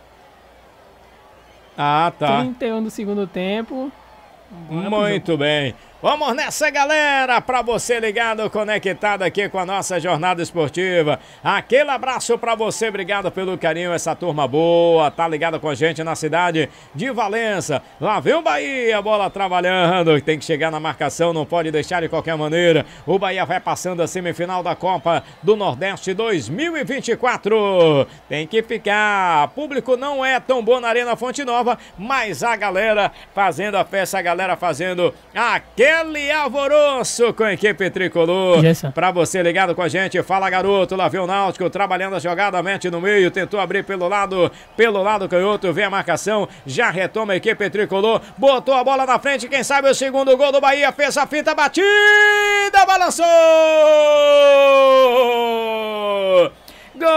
Tá. 31 do segundo tempo. Muito bem. Vamos nessa, galera, pra você ligado, conectado aqui com a nossa jornada esportiva. Aquele abraço pra você, obrigado pelo carinho, essa turma boa, tá ligada com a gente na cidade de Valença. Lá vem o Bahia, a bola trabalhando, tem que chegar na marcação, não pode deixar de qualquer maneira. O Bahia vai passando a semifinal da Copa do Nordeste 2024. Tem que ficar, público não é tão bom na Arena Fonte Nova, mas a galera fazendo a festa, a galera fazendo aquele alvoroço com a equipe tricolor. Pra você ligado com a gente, fala, garoto. Lá vem o Náutico trabalhando a jogada, mete no meio, tentou abrir pelo lado canhoto, vem a marcação, já retoma a equipe tricolor, botou a bola na frente, quem sabe o segundo gol do Bahia, fez a finta, batida, balançou! Gol!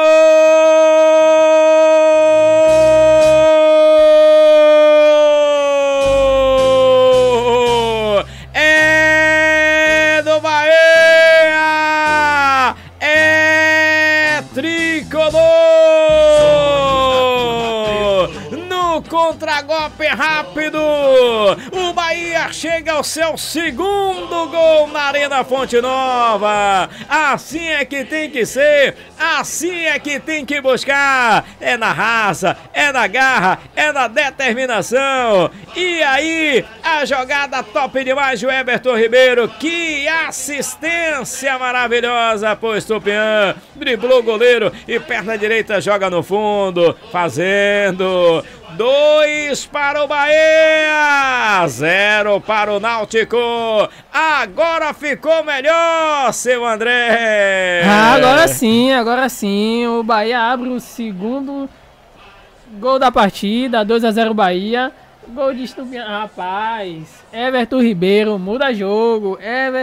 Contra-golpe rápido, o Bahia Bahia chega ao seu segundo gol na Arena Fonte Nova. Assim é que tem que ser, assim é que tem que buscar. É na raça, é na garra, é na determinação. E aí, a jogada top demais de Everton Ribeiro. Que assistência maravilhosa pro Estupian. Driblou o goleiro e perna direita joga no fundo, fazendo 2 para o Bahia, 0 para o Náutico. Agora ficou melhor, seu André. Agora sim, o Bahia abre o segundo gol da partida, 2-0 Bahia. Gol de Estupian, rapaz. Everton Ribeiro muda jogo,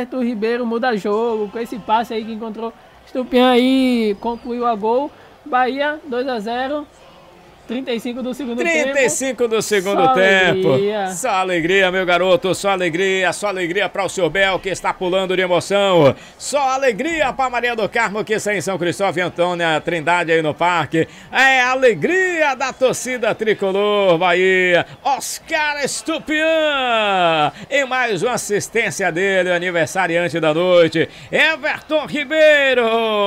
com esse passe aí que encontrou Estupian aí, concluiu a gol. Bahia 2-0. 35 do segundo tempo. 35 do segundo tempo. Só alegria, meu garoto. Só alegria para o seu Bel, que está pulando de emoção. Só alegria para Maria do Carmo, que está em São Cristóvão e Antônia Trindade aí no parque. É a alegria da torcida tricolor Bahia. Oscar Estupian. E mais uma assistência dele, aniversariante da noite. Everton Ribeiro.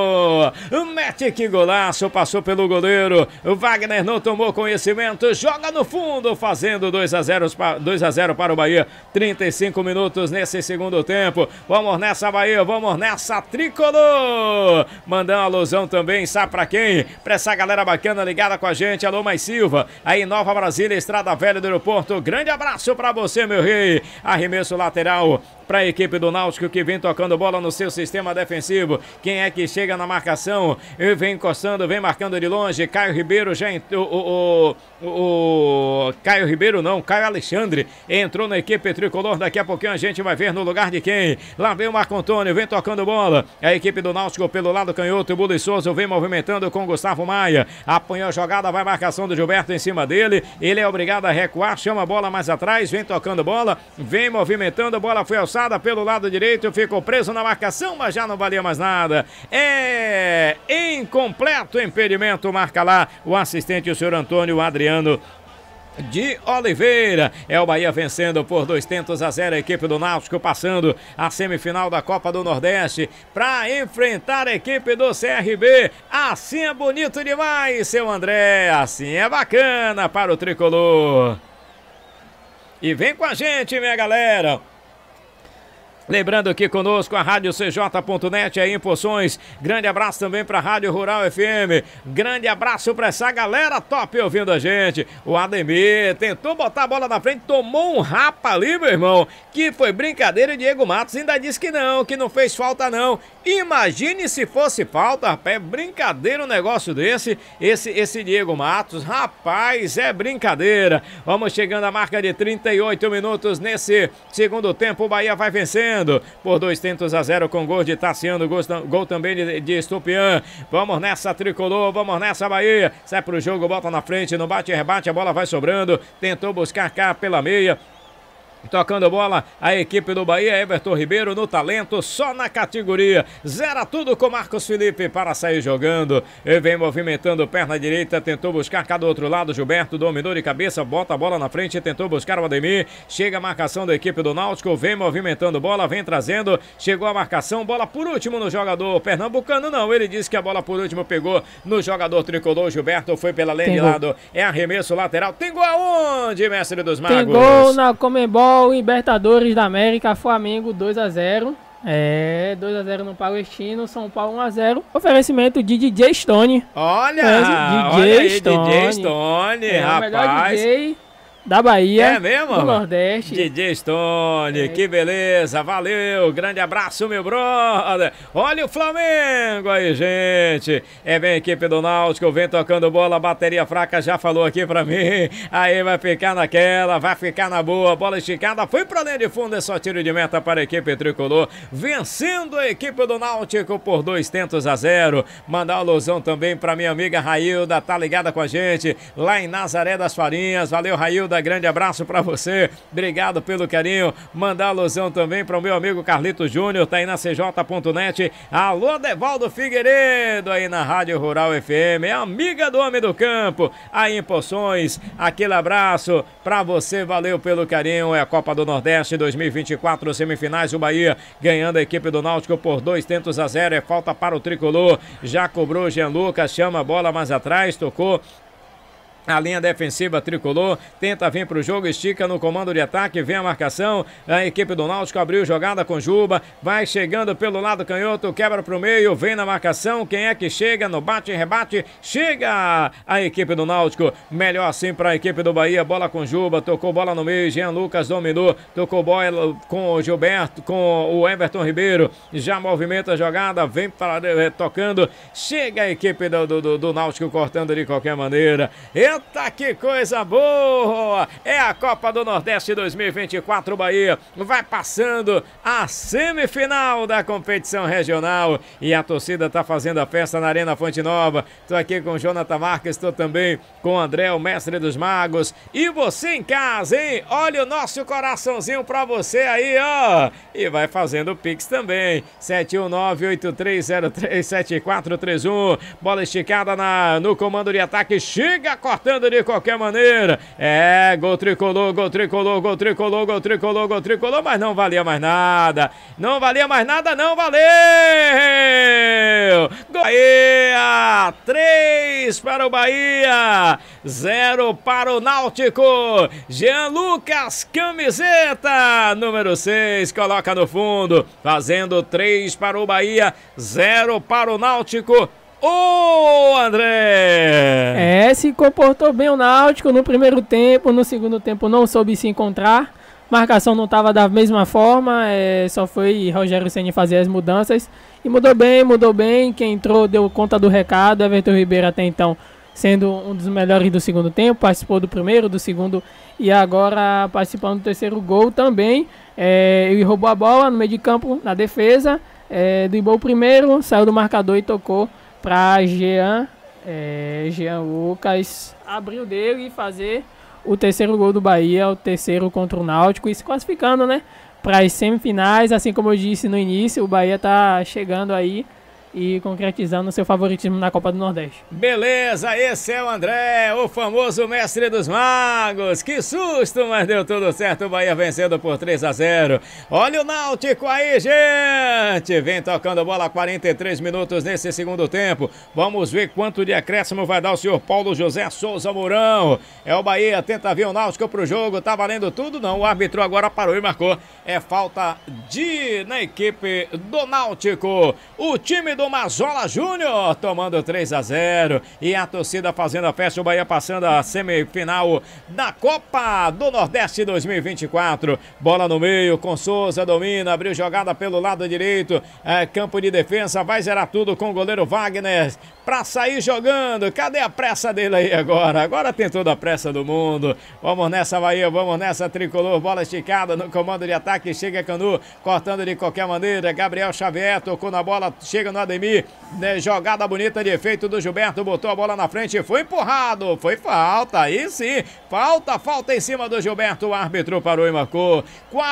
Mete que golaço, passou pelo goleiro. O Wagner não tomou conhecimento, joga no fundo, fazendo 2-0 para o Bahia. 35 minutos nesse segundo tempo. Vamos nessa, Bahia, vamos nessa, tricolor. Mandando uma alusão também, sabe pra quem? Pra essa galera bacana ligada com a gente. Alô, Mais Silva, aí Nova Brasília, Estrada Velha do Aeroporto. Grande abraço pra você, meu rei. Arremesso lateral para a equipe do Náutico, que vem tocando bola no seu sistema defensivo. Quem é que chega na marcação? Vem encostando, vem marcando de longe. Caio Ribeiro já entrou. Caio Ribeiro não, Caio Alexandre entrou na equipe tricolor. Daqui a pouquinho a gente vai ver no lugar de quem. Lá vem o Marco Antônio, vem tocando bola. A equipe do Náutico pelo lado canhoto. O Bully Souza vem movimentando com Gustavo Maia. Apanhou a jogada, vai marcação do Gilberto em cima dele. Ele é obrigado a recuar, chama a bola mais atrás, vem tocando bola, vem movimentando. A bola foi alçada pelo lado direito, ficou preso na marcação, mas já não valia mais nada. É incompleto impedimento, marca lá o assistente, o senhor Antônio Adriano de Oliveira. É o Bahia vencendo por 2-0 a equipe do Náutico, passando a semifinal da Copa do Nordeste para enfrentar a equipe do CRB. Assim é bonito demais, seu André, assim é bacana para o tricolor. E vem com a gente, minha galera. Lembrando que conosco a Rádio CJ.net aí em Poções. Grande abraço também para a Rádio Rural FM. Grande abraço para essa galera top ouvindo a gente. O Ademir tentou botar a bola na frente, tomou um rapa ali, meu irmão, que foi brincadeira. E Diego Matos ainda disse que não fez falta não. Imagine se fosse falta, rapaz. É brincadeira um negócio desse. Esse Diego Matos, rapaz, é brincadeira. Vamos chegando à marca de 38 minutos nesse segundo tempo. O Bahia vai vencendo por 2-0 com gol de Tassiano, gol também de Estupian. Vamos nessa, tricolor, vamos nessa, Bahia. Sai pro jogo, bota na frente, no bate e rebate, a bola vai sobrando. Tentou buscar cá pela meia. Tocando bola, a equipe do Bahia, Everton Ribeiro no talento, só na categoria. Zera tudo com Marcos Felipe para sair jogando. Ele vem movimentando perna direita, tentou buscar cá do outro lado. Gilberto dominou de cabeça, bota a bola na frente, tentou buscar o Ademir. Chega a marcação da equipe do Náutico, vem movimentando bola, vem trazendo. Chegou a marcação, bola por último no jogador pernambucano. Não, ele disse que a bola por último pegou no jogador tricolor. Gilberto foi pela linha de lado. É arremesso lateral. Tem gol aonde, mestre dos magos? Tem gol na Comembol. Libertadores da América, Flamengo 2-0. 2-0 no Palestino, São Paulo 1-0. Oferecimento de DJ Stone. Olha, DJ Stone. DJ Stone, rapaz. O melhor DJ da Bahia, é mesmo, do Nordeste. DJ Stone, que beleza, valeu, grande abraço, meu brother. Olha o Flamengo aí, gente. Vem a equipe do Náutico, vem tocando bola, bateria fraca, já falou aqui pra mim. Aí vai ficar naquela, vai ficar na boa, bola esticada, foi pra linha de fundo, é só tiro de meta para a equipe tricolor, vencendo a equipe do Náutico por 2-0. Mandar uma alusão também pra minha amiga Railda, tá ligada com a gente, lá em Nazaré das Farinhas. Valeu, Railda. Holanda, grande abraço pra você, obrigado pelo carinho. Mandar alusão também para o meu amigo Carlito Júnior, tá aí na cj.net. Alô, Devaldo Figueiredo, aí na Rádio Rural FM, amiga do homem do campo, aí em Poções. Aquele abraço pra você, valeu pelo carinho. É a Copa do Nordeste 2024, semifinais, o Bahia ganhando a equipe do Náutico por 2-0. É falta para o tricolor, já cobrou Jean Lucas, chama a bola mais atrás, tocou a linha defensiva tricolor, tenta vir pro jogo, estica no comando de ataque, vem a marcação, a equipe do Náutico abriu jogada com Juba, vai chegando pelo lado canhoto, quebra pro meio, vem na marcação, quem é que chega no bate e rebate? Chega a equipe do Náutico, melhor assim pra equipe do Bahia, bola com Juba, tocou bola no meio, Jean Lucas dominou, tocou bola com o Gilberto, com o Everton Ribeiro, já movimenta a jogada, vem tocando, chega a equipe do Náutico cortando de qualquer maneira. Eita, que coisa boa! É a Copa do Nordeste 2024, Bahia vai passando a semifinal da competição regional e a torcida tá fazendo a festa na Arena Fonte Nova. Tô aqui com o Jonathan Marques, tô também com o André, o mestre dos magos. E você em casa, hein? Olha o nosso coraçãozinho pra você aí, ó! E vai fazendo o Pix também. 719-8303-7431. Bola esticada no comando de ataque. Chega cortando de qualquer maneira. É, gol tricolor, gol tricolor, gol tricolor, gol tricolor, gol tricolor, mas não valia mais nada. Não valia mais nada, não valeu! Bahia, 3 para o Bahia, 0 para o Náutico. Jean Lucas, camiseta número 6, coloca no fundo, fazendo 3 para o Bahia, 0 para o Náutico. Ô, André! Se comportou bem o Náutico no primeiro tempo, no segundo tempo não soube se encontrar, marcação não estava da mesma forma, só foi Rogério Ceni fazer as mudanças e mudou bem, quem entrou deu conta do recado, Everton Ribeiro até então sendo um dos melhores do segundo tempo, participou do primeiro, do segundo e agora participando do terceiro gol também, ele roubou a bola no meio de campo, na defesa, driblou o primeiro, saiu do marcador e tocou para Jean Lucas abrir o dele e fazer o terceiro gol do Bahia, o terceiro contra o Náutico e se classificando, né, para as semifinais, assim como eu disse no início, o Bahia tá chegando aí e concretizando seu favoritismo na Copa do Nordeste. Beleza, esse é o André, o famoso mestre dos magos. Que susto, mas deu tudo certo, o Bahia vencendo por 3-0. Olha o Náutico aí, gente. Vem tocando bola 43 minutos nesse segundo tempo. Vamos ver quanto de acréscimo vai dar o senhor Paulo José Souza Mourão. É o Bahia, tenta vir o Náutico pro jogo, tá valendo tudo? Não, o árbitro agora parou e marcou. É falta na equipe do Náutico. O time do Mazola Júnior tomando 3-0 e a torcida fazendo a festa, o Bahia passando a semifinal da Copa do Nordeste 2024. Bola no meio, com Souza, domina, abriu jogada pelo lado direito, campo de defesa, vai zerar tudo com o goleiro Wagner pra sair jogando. Cadê a pressa dele aí agora? Agora tem toda a pressa do mundo. Vamos nessa, Bahia, vamos nessa, tricolor, bola esticada no comando de ataque, chega Canu, cortando de qualquer maneira, Gabriel Xavier tocou na bola, chega no Ademir, né, jogada bonita de efeito do Gilberto, botou a bola na frente, foi empurrado, foi falta, aí sim, falta em cima do Gilberto, o árbitro parou e marcou.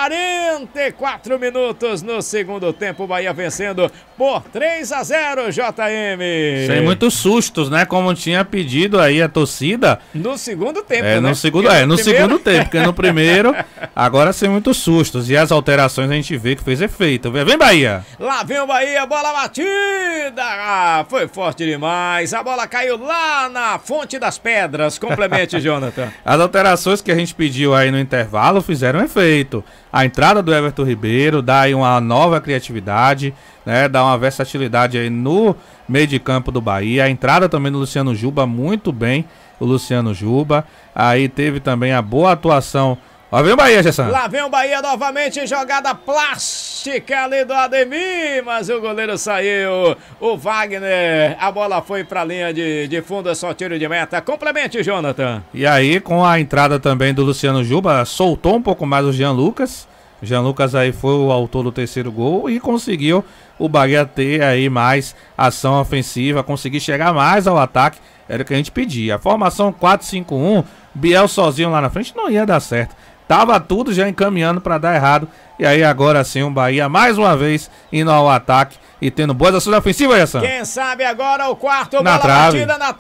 44 minutos no segundo tempo, Bahia vencendo por 3-0, JM. Sem muitos sustos, né, como tinha pedido aí a torcida. No segundo tempo, né? No segundo tempo, porque no primeiro, agora sem muitos sustos, e as alterações a gente vê que fez efeito. Vem Bahia! Lá vem o Bahia, bola batida! Foi forte demais, a bola caiu lá na Fonte das Pedras. Complemente, Jonathan. As alterações que a gente pediu aí no intervalo fizeram efeito. A entrada do Everton Ribeiro dá aí uma nova criatividade, né? Dá uma versatilidade aí no meio de campo do Bahia. A entrada também do Luciano Juba, muito bem, o Luciano Juba. Aí teve também a boa atuação. Lá vem o Bahia, Gerson. Lá vem o Bahia novamente, jogada plástica ali do Ademir, mas o goleiro saiu, o Wagner, a bola foi pra linha de fundo, é só tiro de meta. Complemente, Jonathan. E aí, com a entrada também do Luciano Juba, soltou um pouco mais o Jean Lucas. O Jean Lucas aí foi o autor do terceiro gol e conseguiu o Bahia ter aí mais ação ofensiva, conseguir chegar mais ao ataque, era o que a gente pedia. A formação 4-5-1 Biel sozinho lá na frente não ia dar certo. Tava tudo já encaminhando para dar errado. E aí agora sim o Bahia mais uma vez indo ao ataque e tendo boas ações ofensivas, Gerson. Quem sabe agora o quarto, na bola trave. batida na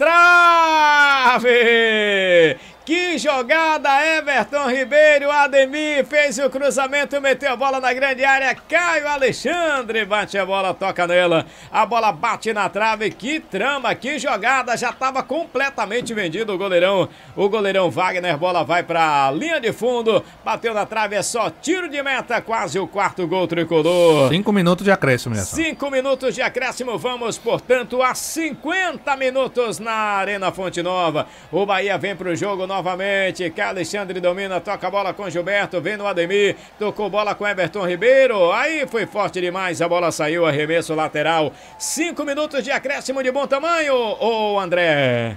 trave. Que jogada, Everton Ribeiro, Ademir fez o cruzamento, meteu a bola na grande área, Caio Alexandre bate a bola, toca nela, a bola bate na trave, que trama, que jogada, já estava completamente vendido o goleirão Wagner, bola vai pra linha de fundo, bateu na trave, é só tiro de meta, quase o quarto gol tricolor. 5 minutos de acréscimo, né? 5 minutos de acréscimo, vamos, portanto, a 50 minutos na Arena Fonte Nova, o Bahia vem pro jogo novamente, que Alexandre domina, toca a bola com Gilberto, vem no Ademir, tocou bola com Everton Ribeiro, aí foi forte demais, a bola saiu, arremesso lateral, 5 minutos de acréscimo de bom tamanho, ô André.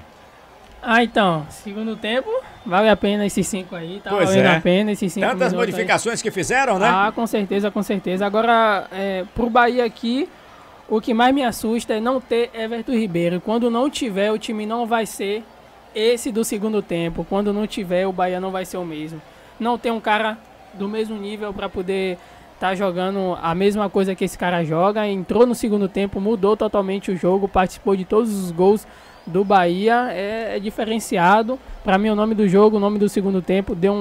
Então, segundo tempo, vale a pena esses 5 aí, tá valendo a pena esses 5 Tantas modificações aí que fizeram, né? Ah, com certeza, com certeza. Agora, pro Bahia aqui, o que mais me assusta é não ter Everton Ribeiro. Quando não tiver, o time não vai ser esse do segundo tempo. Quando não tiver, o Bahia não vai ser o mesmo. Não tem um cara do mesmo nível para poder estar jogando a mesma coisa que esse cara joga. Entrou no segundo tempo, mudou totalmente o jogo, participou de todos os gols do Bahia. É diferenciado. Para mim, o nome do jogo, o nome do segundo tempo, deu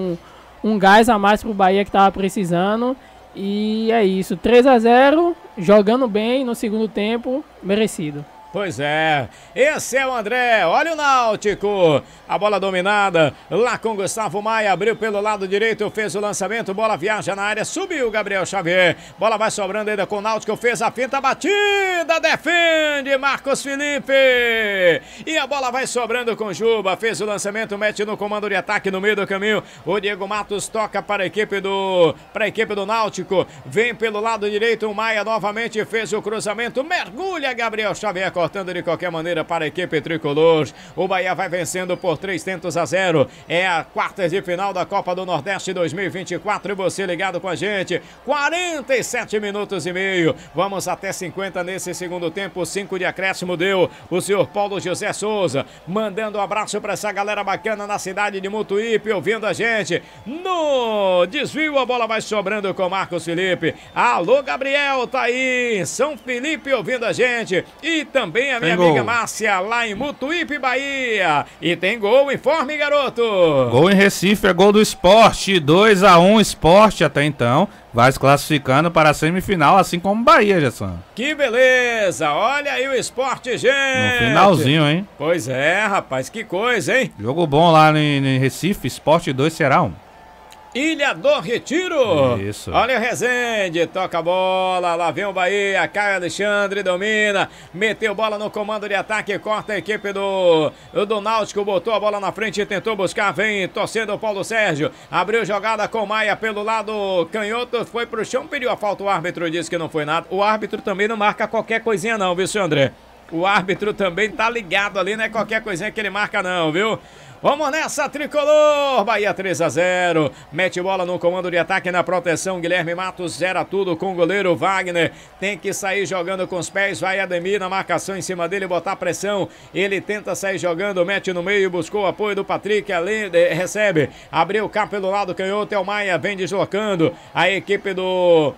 um gás a mais pro Bahia que estava precisando. E é isso, 3-0, jogando bem no segundo tempo, merecido. Pois é, esse é o André, olha o Náutico, a bola dominada, lá com Gustavo Maia, abriu pelo lado direito, fez o lançamento, bola viaja na área, subiu o Gabriel Xavier, bola vai sobrando ainda com o Náutico, fez a finta, batida, defende Marcos Felipe, e a bola vai sobrando com Juba, fez o lançamento, mete no comando de ataque no meio do caminho, o Diego Matos toca para a equipe do Náutico, vem pelo lado direito, o Maia novamente fez o cruzamento, mergulha Gabriel Xavier, cortando de qualquer maneira para a equipe tricolor. O Bahia vai vencendo por 3-0. É a quartas de final da Copa do Nordeste 2024 e você ligado com a gente. 47 minutos e meio. Vamos até 50 nesse segundo tempo. 5 de acréscimo deu o senhor Paulo José Souza. Mandando um abraço para essa galera bacana na cidade de Mutuípe, ouvindo a gente. No desvio, a bola vai sobrando com Marcos Felipe. Alô, Gabriel, tá aí em São Felipe ouvindo a gente. E também a minha amiga Márcia, lá em Mutuípe, Bahia. E tem gol, informe, garoto. Gol em Recife, é gol do Sport, 2-1 Sport até então. Vai se classificando para a semifinal, assim como Bahia, Gerson. Que beleza, olha aí o Sport, gente. No finalzinho, hein? Pois é, rapaz, que coisa, hein? Jogo bom lá em Recife, Sport 2, Ceará 1. Ilha do Retiro. Isso. Olha o Rezende, toca a bola, lá vem o Bahia, Caio Alexandre domina, meteu bola no comando de ataque, corta a equipe do Náutico, botou a bola na frente e tentou buscar, vem torcendo o Paulo Sérgio, abriu jogada com Maia pelo lado canhoto, foi pro chão, pediu a falta, o árbitro disse que não foi nada, o árbitro também não marca qualquer coisinha não, viu, senhor André? O árbitro também tá ligado ali, não é qualquer coisinha que ele marca não, viu? Vamos nessa, tricolor! Bahia 3-0. Mete bola no comando de ataque na proteção. Guilherme Matos zera tudo com o goleiro Wagner. Tem que sair jogando com os pés. Vai Ademir na marcação em cima dele, botar pressão. Ele tenta sair jogando, mete no meio, buscou o apoio do Patrick. Ali, recebe. Abriu cá pelo lado canhoto. É o Maia, vem deslocando. A equipe do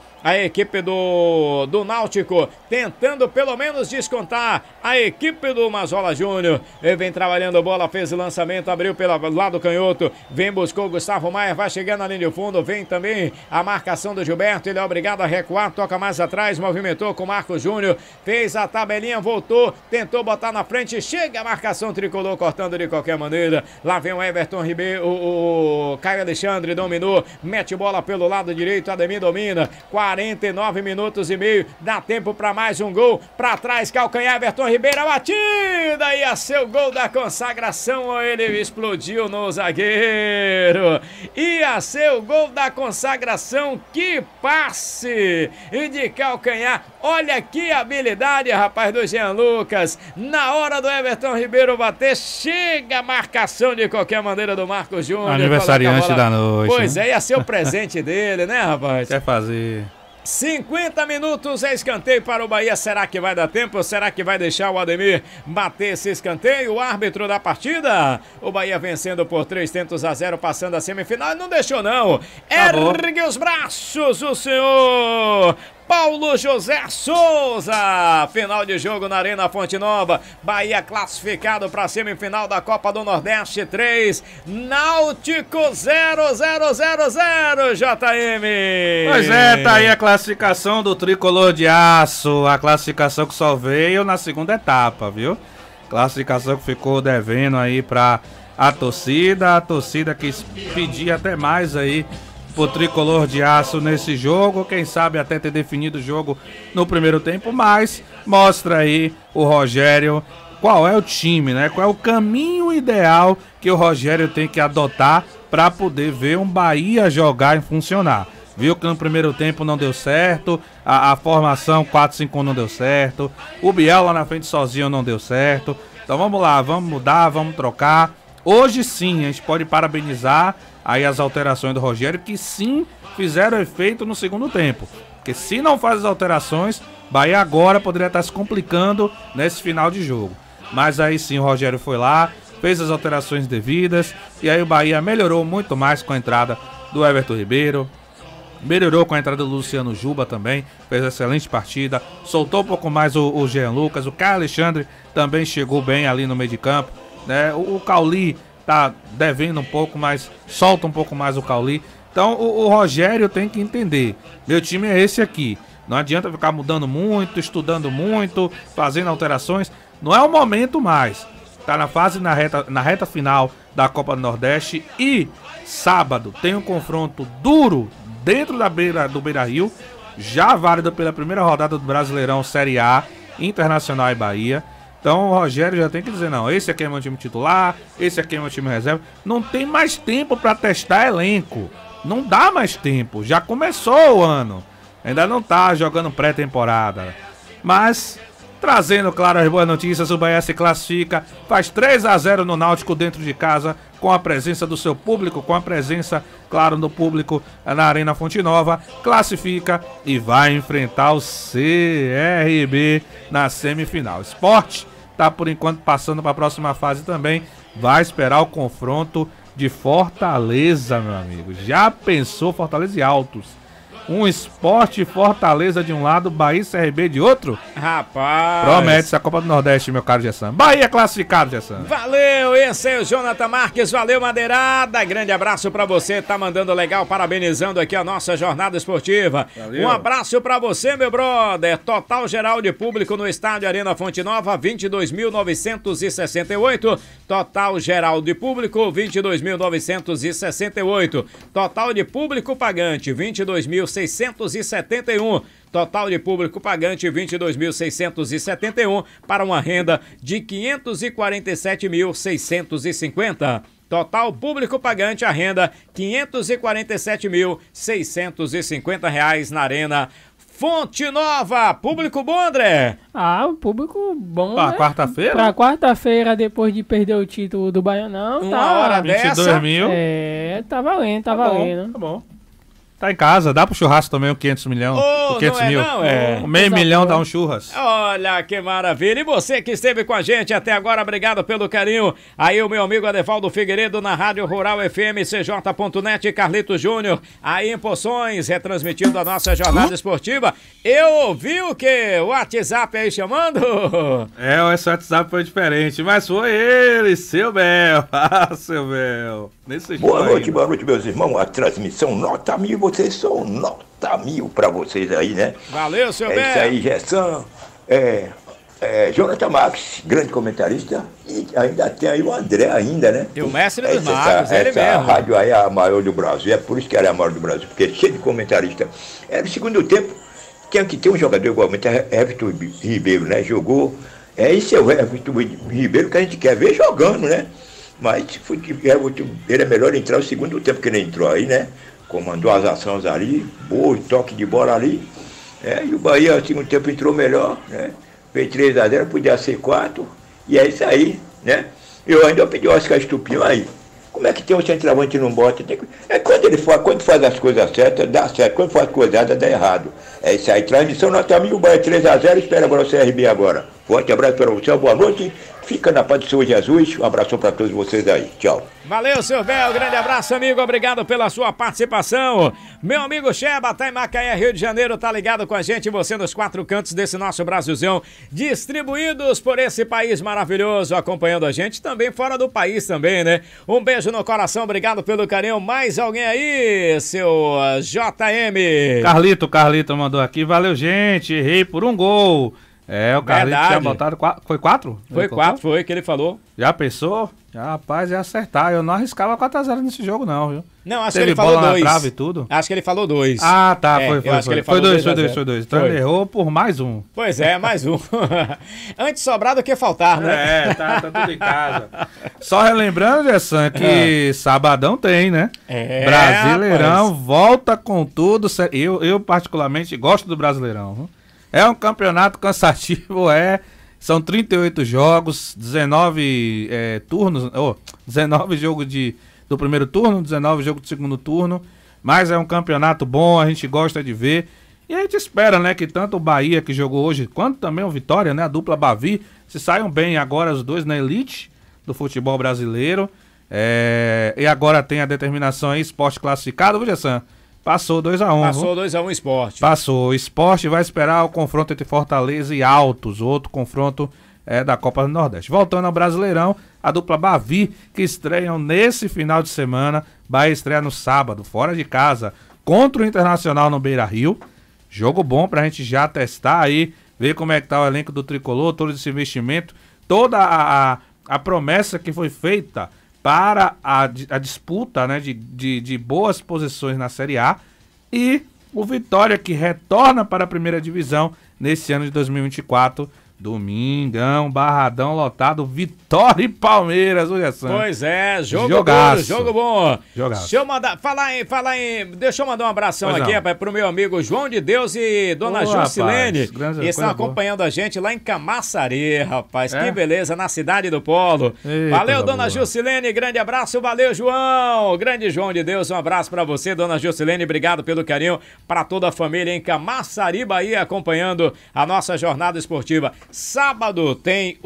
Náutico tentando pelo menos descontar a equipe do Mazola Júnior. Ele vem trabalhando bola, fez o lançamento, abriu pelo lado canhoto, vem, buscou o Gustavo Maia, vai chegando na linha de fundo, vem também a marcação do Gilberto, ele é obrigado a recuar, toca mais atrás, movimentou com o Marcos Júnior, fez a tabelinha, voltou, tentou botar na frente, chega a marcação tricolor, cortando de qualquer maneira, lá vem o Everton Ribeiro, o Caio Alexandre dominou, mete bola pelo lado direito, Ademir domina, 49 minutos e meio, dá tempo para mais um gol, para trás, calcanhar, Everton Ribeiro, a batida, ia ser o gol da consagração, ele explodiu no zagueiro, ia ser o gol da consagração, que passe, e de calcanhar, olha que habilidade, rapaz, do Jean Lucas, na hora do Everton Ribeiro bater, chega a marcação de qualquer maneira do Marcos Júnior. Aniversariante da noite. Pois é, ia ser o presente dele, né, rapaz? Quer fazer... 50 minutos é escanteio para o Bahia. Será que vai dar tempo? Será que vai deixar o Ademir bater esse escanteio? O árbitro da partida. O Bahia vencendo por 3-0, passando a semifinal. Não deixou, não. Ergue os braços, o senhor Paulo José Souza. Final de jogo na Arena Fonte Nova. Bahia classificado para a semifinal da Copa do Nordeste 3. Náutico 0, JM. Pois é, tá aí a classificação do Tricolor de Aço. A classificação que só veio na segunda etapa, viu? Classificação que ficou devendo aí pra a torcida quis pedir até mais aí pro Tricolor de Aço nesse jogo, quem sabe até ter definido o jogo no primeiro tempo, mas mostra aí o Rogério qual é o time, né? Qual é o caminho ideal que o Rogério tem que adotar para poder ver um Bahia jogar e funcionar. Viu que no primeiro tempo não deu certo, a formação 4-5-1 não deu certo, o Biel lá na frente sozinho não deu certo. Então vamos lá, vamos mudar, vamos trocar. Hoje sim, a gente pode parabenizar aí as alterações do Rogério, que sim fizeram efeito no segundo tempo. Porque se não faz as alterações, Bahia agora poderia estar se complicando nesse final de jogo. Mas aí sim o Rogério foi lá, fez as alterações devidas, e aí o Bahia melhorou muito mais com a entrada do Everton Ribeiro, melhorou com a entrada do Luciano Juba também, fez excelente partida, soltou um pouco mais o Jean Lucas, o Caio Alexandre também chegou bem ali no meio de campo, né? O Cauli tá devendo um pouco, mas solta um pouco mais o Cauli. Então o Rogério tem que entender, meu time é esse aqui, não adianta ficar mudando muito, estudando muito, fazendo alterações, não é o momento mais. Tá na fase, na reta final da Copa do Nordeste, e sábado tem um confronto duro dentro do Beira-Rio, já válido pela primeira rodada do Brasileirão Série A, Internacional e Bahia. Então o Rogério já tem que dizer, não, esse aqui é meu time titular, esse aqui é meu time reserva. Não tem mais tempo para testar elenco, não dá mais tempo, já começou o ano, ainda não tá jogando pré-temporada. Mas, trazendo, claro, as boas notícias, o Bahia se classifica, faz 3-0 no Náutico dentro de casa, com a presença do seu público, com a presença, claro, do público na Arena Fonte Nova, classifica e vai enfrentar o CRB na semifinal. Sport tá, por enquanto, passando para a próxima fase também, vai esperar o confronto de Fortaleza, meu amigo. Já pensou Fortaleza e Altos? Um Sport Fortaleza de um lado, Bahia e CRB de outro? Rapaz! Promete-se a Copa do Nordeste, meu caro Gessan. Bahia classificado, Gessan. Valeu, esse é o Jonathan Marques, valeu, Madeirada. Grande abraço pra você, tá mandando legal, parabenizando aqui a nossa jornada esportiva. Valeu. Um abraço pra você, meu brother. Total geral de público no estádio Arena Fonte Nova, 22.968. Total geral de público, 22.968. Total de público pagante, 22.671. Total de público pagante, 22.671, para uma renda de 547.650. Total público pagante, a renda R$547.650 na Arena Fonte Nova. Público bom, André? Ah, o público bom, pra né? quarta-feira? Pra quarta-feira, depois de perder o título do Baianão. Uma hora 22 dessa? mil. É, tá valendo, tá valendo. Tá bom. Tá em casa, dá pro churrasco também, 500 milhões. Oh, 500 mil. Não é. Meio milhão dá um churras. Olha que maravilha. E você que esteve com a gente até agora, obrigado pelo carinho. Aí o meu amigo Adevaldo Figueiredo na Rádio Rural FM, CJ.net, Carlito Júnior, aí em Poções, retransmitindo a nossa jornada esportiva. Eu ouvi o quê? O WhatsApp aí chamando? Esse WhatsApp foi diferente, mas foi ele, seu Bel. Ah, seu Bel. Boa noite, meus irmãos. A transmissão nota 1000, vocês são nota 1000 pra vocês aí, né? Valeu, seu Bel. É isso aí, Gessan. Jonathan Marques, grande comentarista. E ainda tem aí o André ainda, né? E o mestre dos magos, ele mesmo. Essa rádio aí é a maior do Brasil, é por isso que ela é a maior do Brasil, porque é cheio de comentarista. No segundo tempo, tinha que ter um jogador igualmente, Everton Ribeiro, né? Jogou. Esse é o Everton Ribeiro que a gente quer ver jogando, né? Mas ele é melhor entrar o segundo tempo que ele entrou aí, né? Comandou as ações ali, boa, toque de bola ali. E o Bahia, no segundo tempo, entrou melhor, né? Fez 3-0, podia ser 4. E é isso aí, né? Eu ainda pedi o Oscar Estupinho aí. Como é que tem um centroavante e não bota? Quando faz as coisas certas, dá certo. Quando faz coisas erradas, dá errado. É isso aí. Transmissão nota 1000, Bahia 3x0. Espera agora o CRB agora. Forte abraço para você, boa noite. Fica na paz do Senhor Jesus. Um abraço para todos vocês aí. Tchau. Valeu, seu Bel. Grande abraço, amigo. Obrigado pela sua participação. Meu amigo Sheba, tá em Macaé, Rio de Janeiro, tá ligado com a gente. Você nos 4 cantos desse nosso Brasilzão, distribuídos por esse país maravilhoso, acompanhando a gente também fora do país também, né? Um beijo no coração, obrigado pelo carinho. Mais alguém aí, seu JM? Carlito mandou aqui. Valeu, gente. Errei por um gol. O Carlito tinha botado 4. Foi 4? Foi 4, foi que ele falou. Já pensou? Rapaz, ia acertar. Eu não arriscava 4x0 nesse jogo, não, viu? Não, acho que ele falou 2. Trave e tudo. Acho que ele falou 2. Ah, tá. Foi 2. Então foi. ele errou por mais um. Pois é, mais um. Antes sobrar do que faltar, né? Tá tudo em casa. Só relembrando, Gessan, que sabadão tem, né? Brasileirão, volta com tudo. Eu particularmente gosto do Brasileirão, viu? É um campeonato cansativo, são 38 jogos, 19 turnos, 19 jogos do primeiro turno, 19 jogos do segundo turno, mas é um campeonato bom, a gente gosta de ver, e a gente espera, né, que tanto o Bahia, que jogou hoje, quanto também o Vitória, né, a dupla Bavi, se saiam bem agora os dois na elite do futebol brasileiro, e agora tem a determinação aí, Sport classificado, viu, Gessan? Passou 2x1. Passou 2x1 Sport. Passou. O Sport vai esperar o confronto entre Fortaleza e Altos, outro confronto da Copa do Nordeste. Voltando ao Brasileirão, a dupla Bavi, que estreiam nesse final de semana, vai estrear no sábado, fora de casa, contra o Internacional no Beira-Rio. Jogo bom pra gente já testar aí, ver como é que tá o elenco do Tricolor, todo esse investimento, toda a promessa que foi feita para a disputa, né, de boas posições na Série A, e o Vitória, que retorna para a primeira divisão nesse ano de 2024. Domingão, Barradão lotado, Vitória e Palmeiras, olha só. Pois é, jogo bom, jogo bom. Jogaço. Deixa eu mandar, deixa eu mandar um abração aqui, rapaz, pro meu amigo João de Deus e dona Jusilene, que estão acompanhando a gente lá em Camaçari, rapaz, que beleza, na cidade do Polo. Eita, valeu, dona Jusilene, grande abraço, valeu, João, grande João de Deus, um abraço pra você, dona Jusilene, obrigado pelo carinho, pra toda a família em Camaçari, Bahia, acompanhando a nossa jornada esportiva. Sábado tem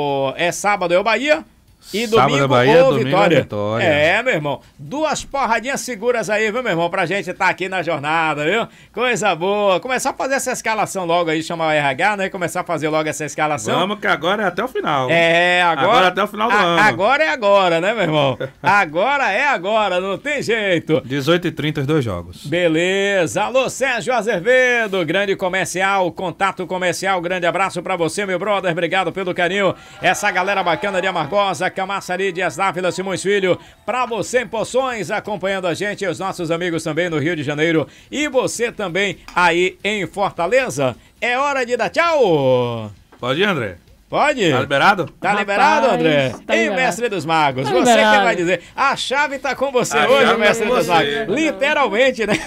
sábado é o Bahia e domingo o Vitória. Meu irmão. 2 porradinhas seguras aí, viu, meu irmão? Pra gente tá aqui na jornada, viu? Coisa boa. Começar a fazer essa escalação logo aí, chamar o RH, né? Começar a fazer logo essa escalação. Vamos, que agora é até o final. Agora até o final do ano. Agora é agora, né, meu irmão? Agora é agora, não tem jeito. 18h30 os 2 jogos. Beleza. Alô, Sérgio Azevedo, grande comercial, contato comercial, grande abraço pra você, meu brother, obrigado pelo carinho. Essa galera bacana de Amargosa, Camaçari, Dias Dávila, Simões Filho, pra você em Poções, acompanhando a gente, e os nossos amigos também no Rio de Janeiro, e você também aí em Fortaleza. É hora de dar tchau! Pode ir, André? Pode? Tá liberado? Tá liberado, André? Tá Ei, liberado. Mestre dos Magos, Tá você liberado. que vai dizer. A chave tá com você hoje, Mestre dos Magos. Literalmente, né?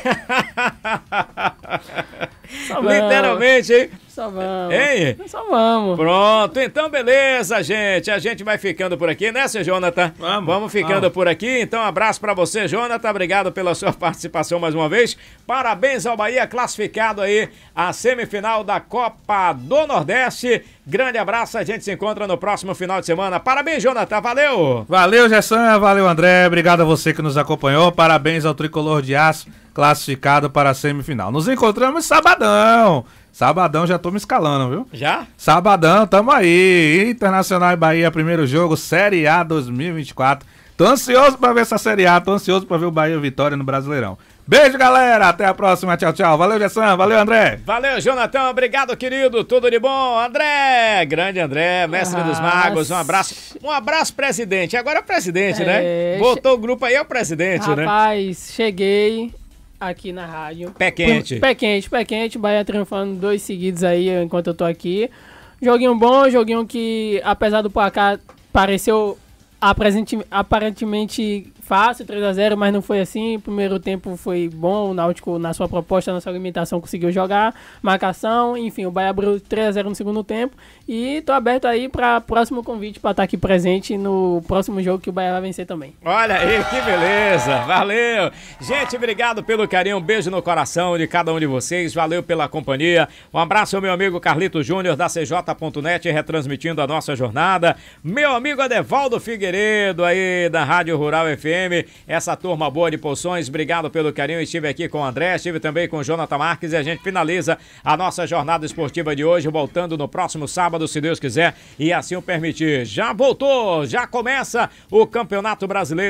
Literalmente, hein? Só vamos. Hein? Só vamos. Pronto, então beleza, gente. A gente vai ficando por aqui, né, seu Jonathan? Vamos ficando por aqui. Então, abraço pra você, Jonathan. Obrigado pela sua participação mais uma vez. Parabéns ao Bahia, classificado aí à semifinal da Copa do Nordeste. Grande abraço, a gente se encontra no próximo final de semana. Parabéns, Jonathan. Valeu! Valeu, Gessan. Valeu, André. Obrigado a você que nos acompanhou. Parabéns ao Tricolor de Aço, classificado para a semifinal. Nos encontramos sabadão. Sabadão, já tô me escalando, viu? Já? Sabadão, tamo aí. Internacional e Bahia, primeiro jogo, Série A 2024. Tô ansioso pra ver essa Série A, tô ansioso pra ver o Bahia Vitória no Brasileirão. Beijo, galera. Até a próxima. Tchau, tchau. Valeu, Gessan. Valeu, André. Valeu, Jonathan. Obrigado, querido. Tudo de bom. André. Grande André, mestre dos magos. Um abraço. Um abraço, presidente. Agora é presidente, né? Botou o grupo aí, é o presidente, né? Rapaz, cheguei aqui na rádio. Pé quente. Pé quente. Bahia triunfando 2 seguidos aí enquanto eu tô aqui. Joguinho bom, joguinho que, apesar do placar, pareceu aparentemente fácil, 3-0, mas não foi assim. O primeiro tempo foi bom, o Náutico, na sua proposta, na sua limitação, conseguiu jogar, marcação, enfim, o Bahia abriu 3-0 no segundo tempo. E tô aberto aí para próximo convite para estar aqui presente no próximo jogo que o Bahia vai vencer também. Olha aí, que beleza, valeu. Gente, obrigado pelo carinho, um beijo no coração de cada um de vocês, valeu pela companhia. Um abraço ao meu amigo Carlito Júnior da CJ.net, retransmitindo a nossa jornada. Meu amigo Adevaldo Figueiredo aí da Rádio Rural FM, essa turma boa de Poções, obrigado pelo carinho. Estive aqui com o André, estive também com o Jonathan Marques e a gente finaliza a nossa jornada esportiva de hoje, voltando no próximo sábado, se Deus quiser e assim o permitir. Já voltou, já começa o Campeonato Brasileiro.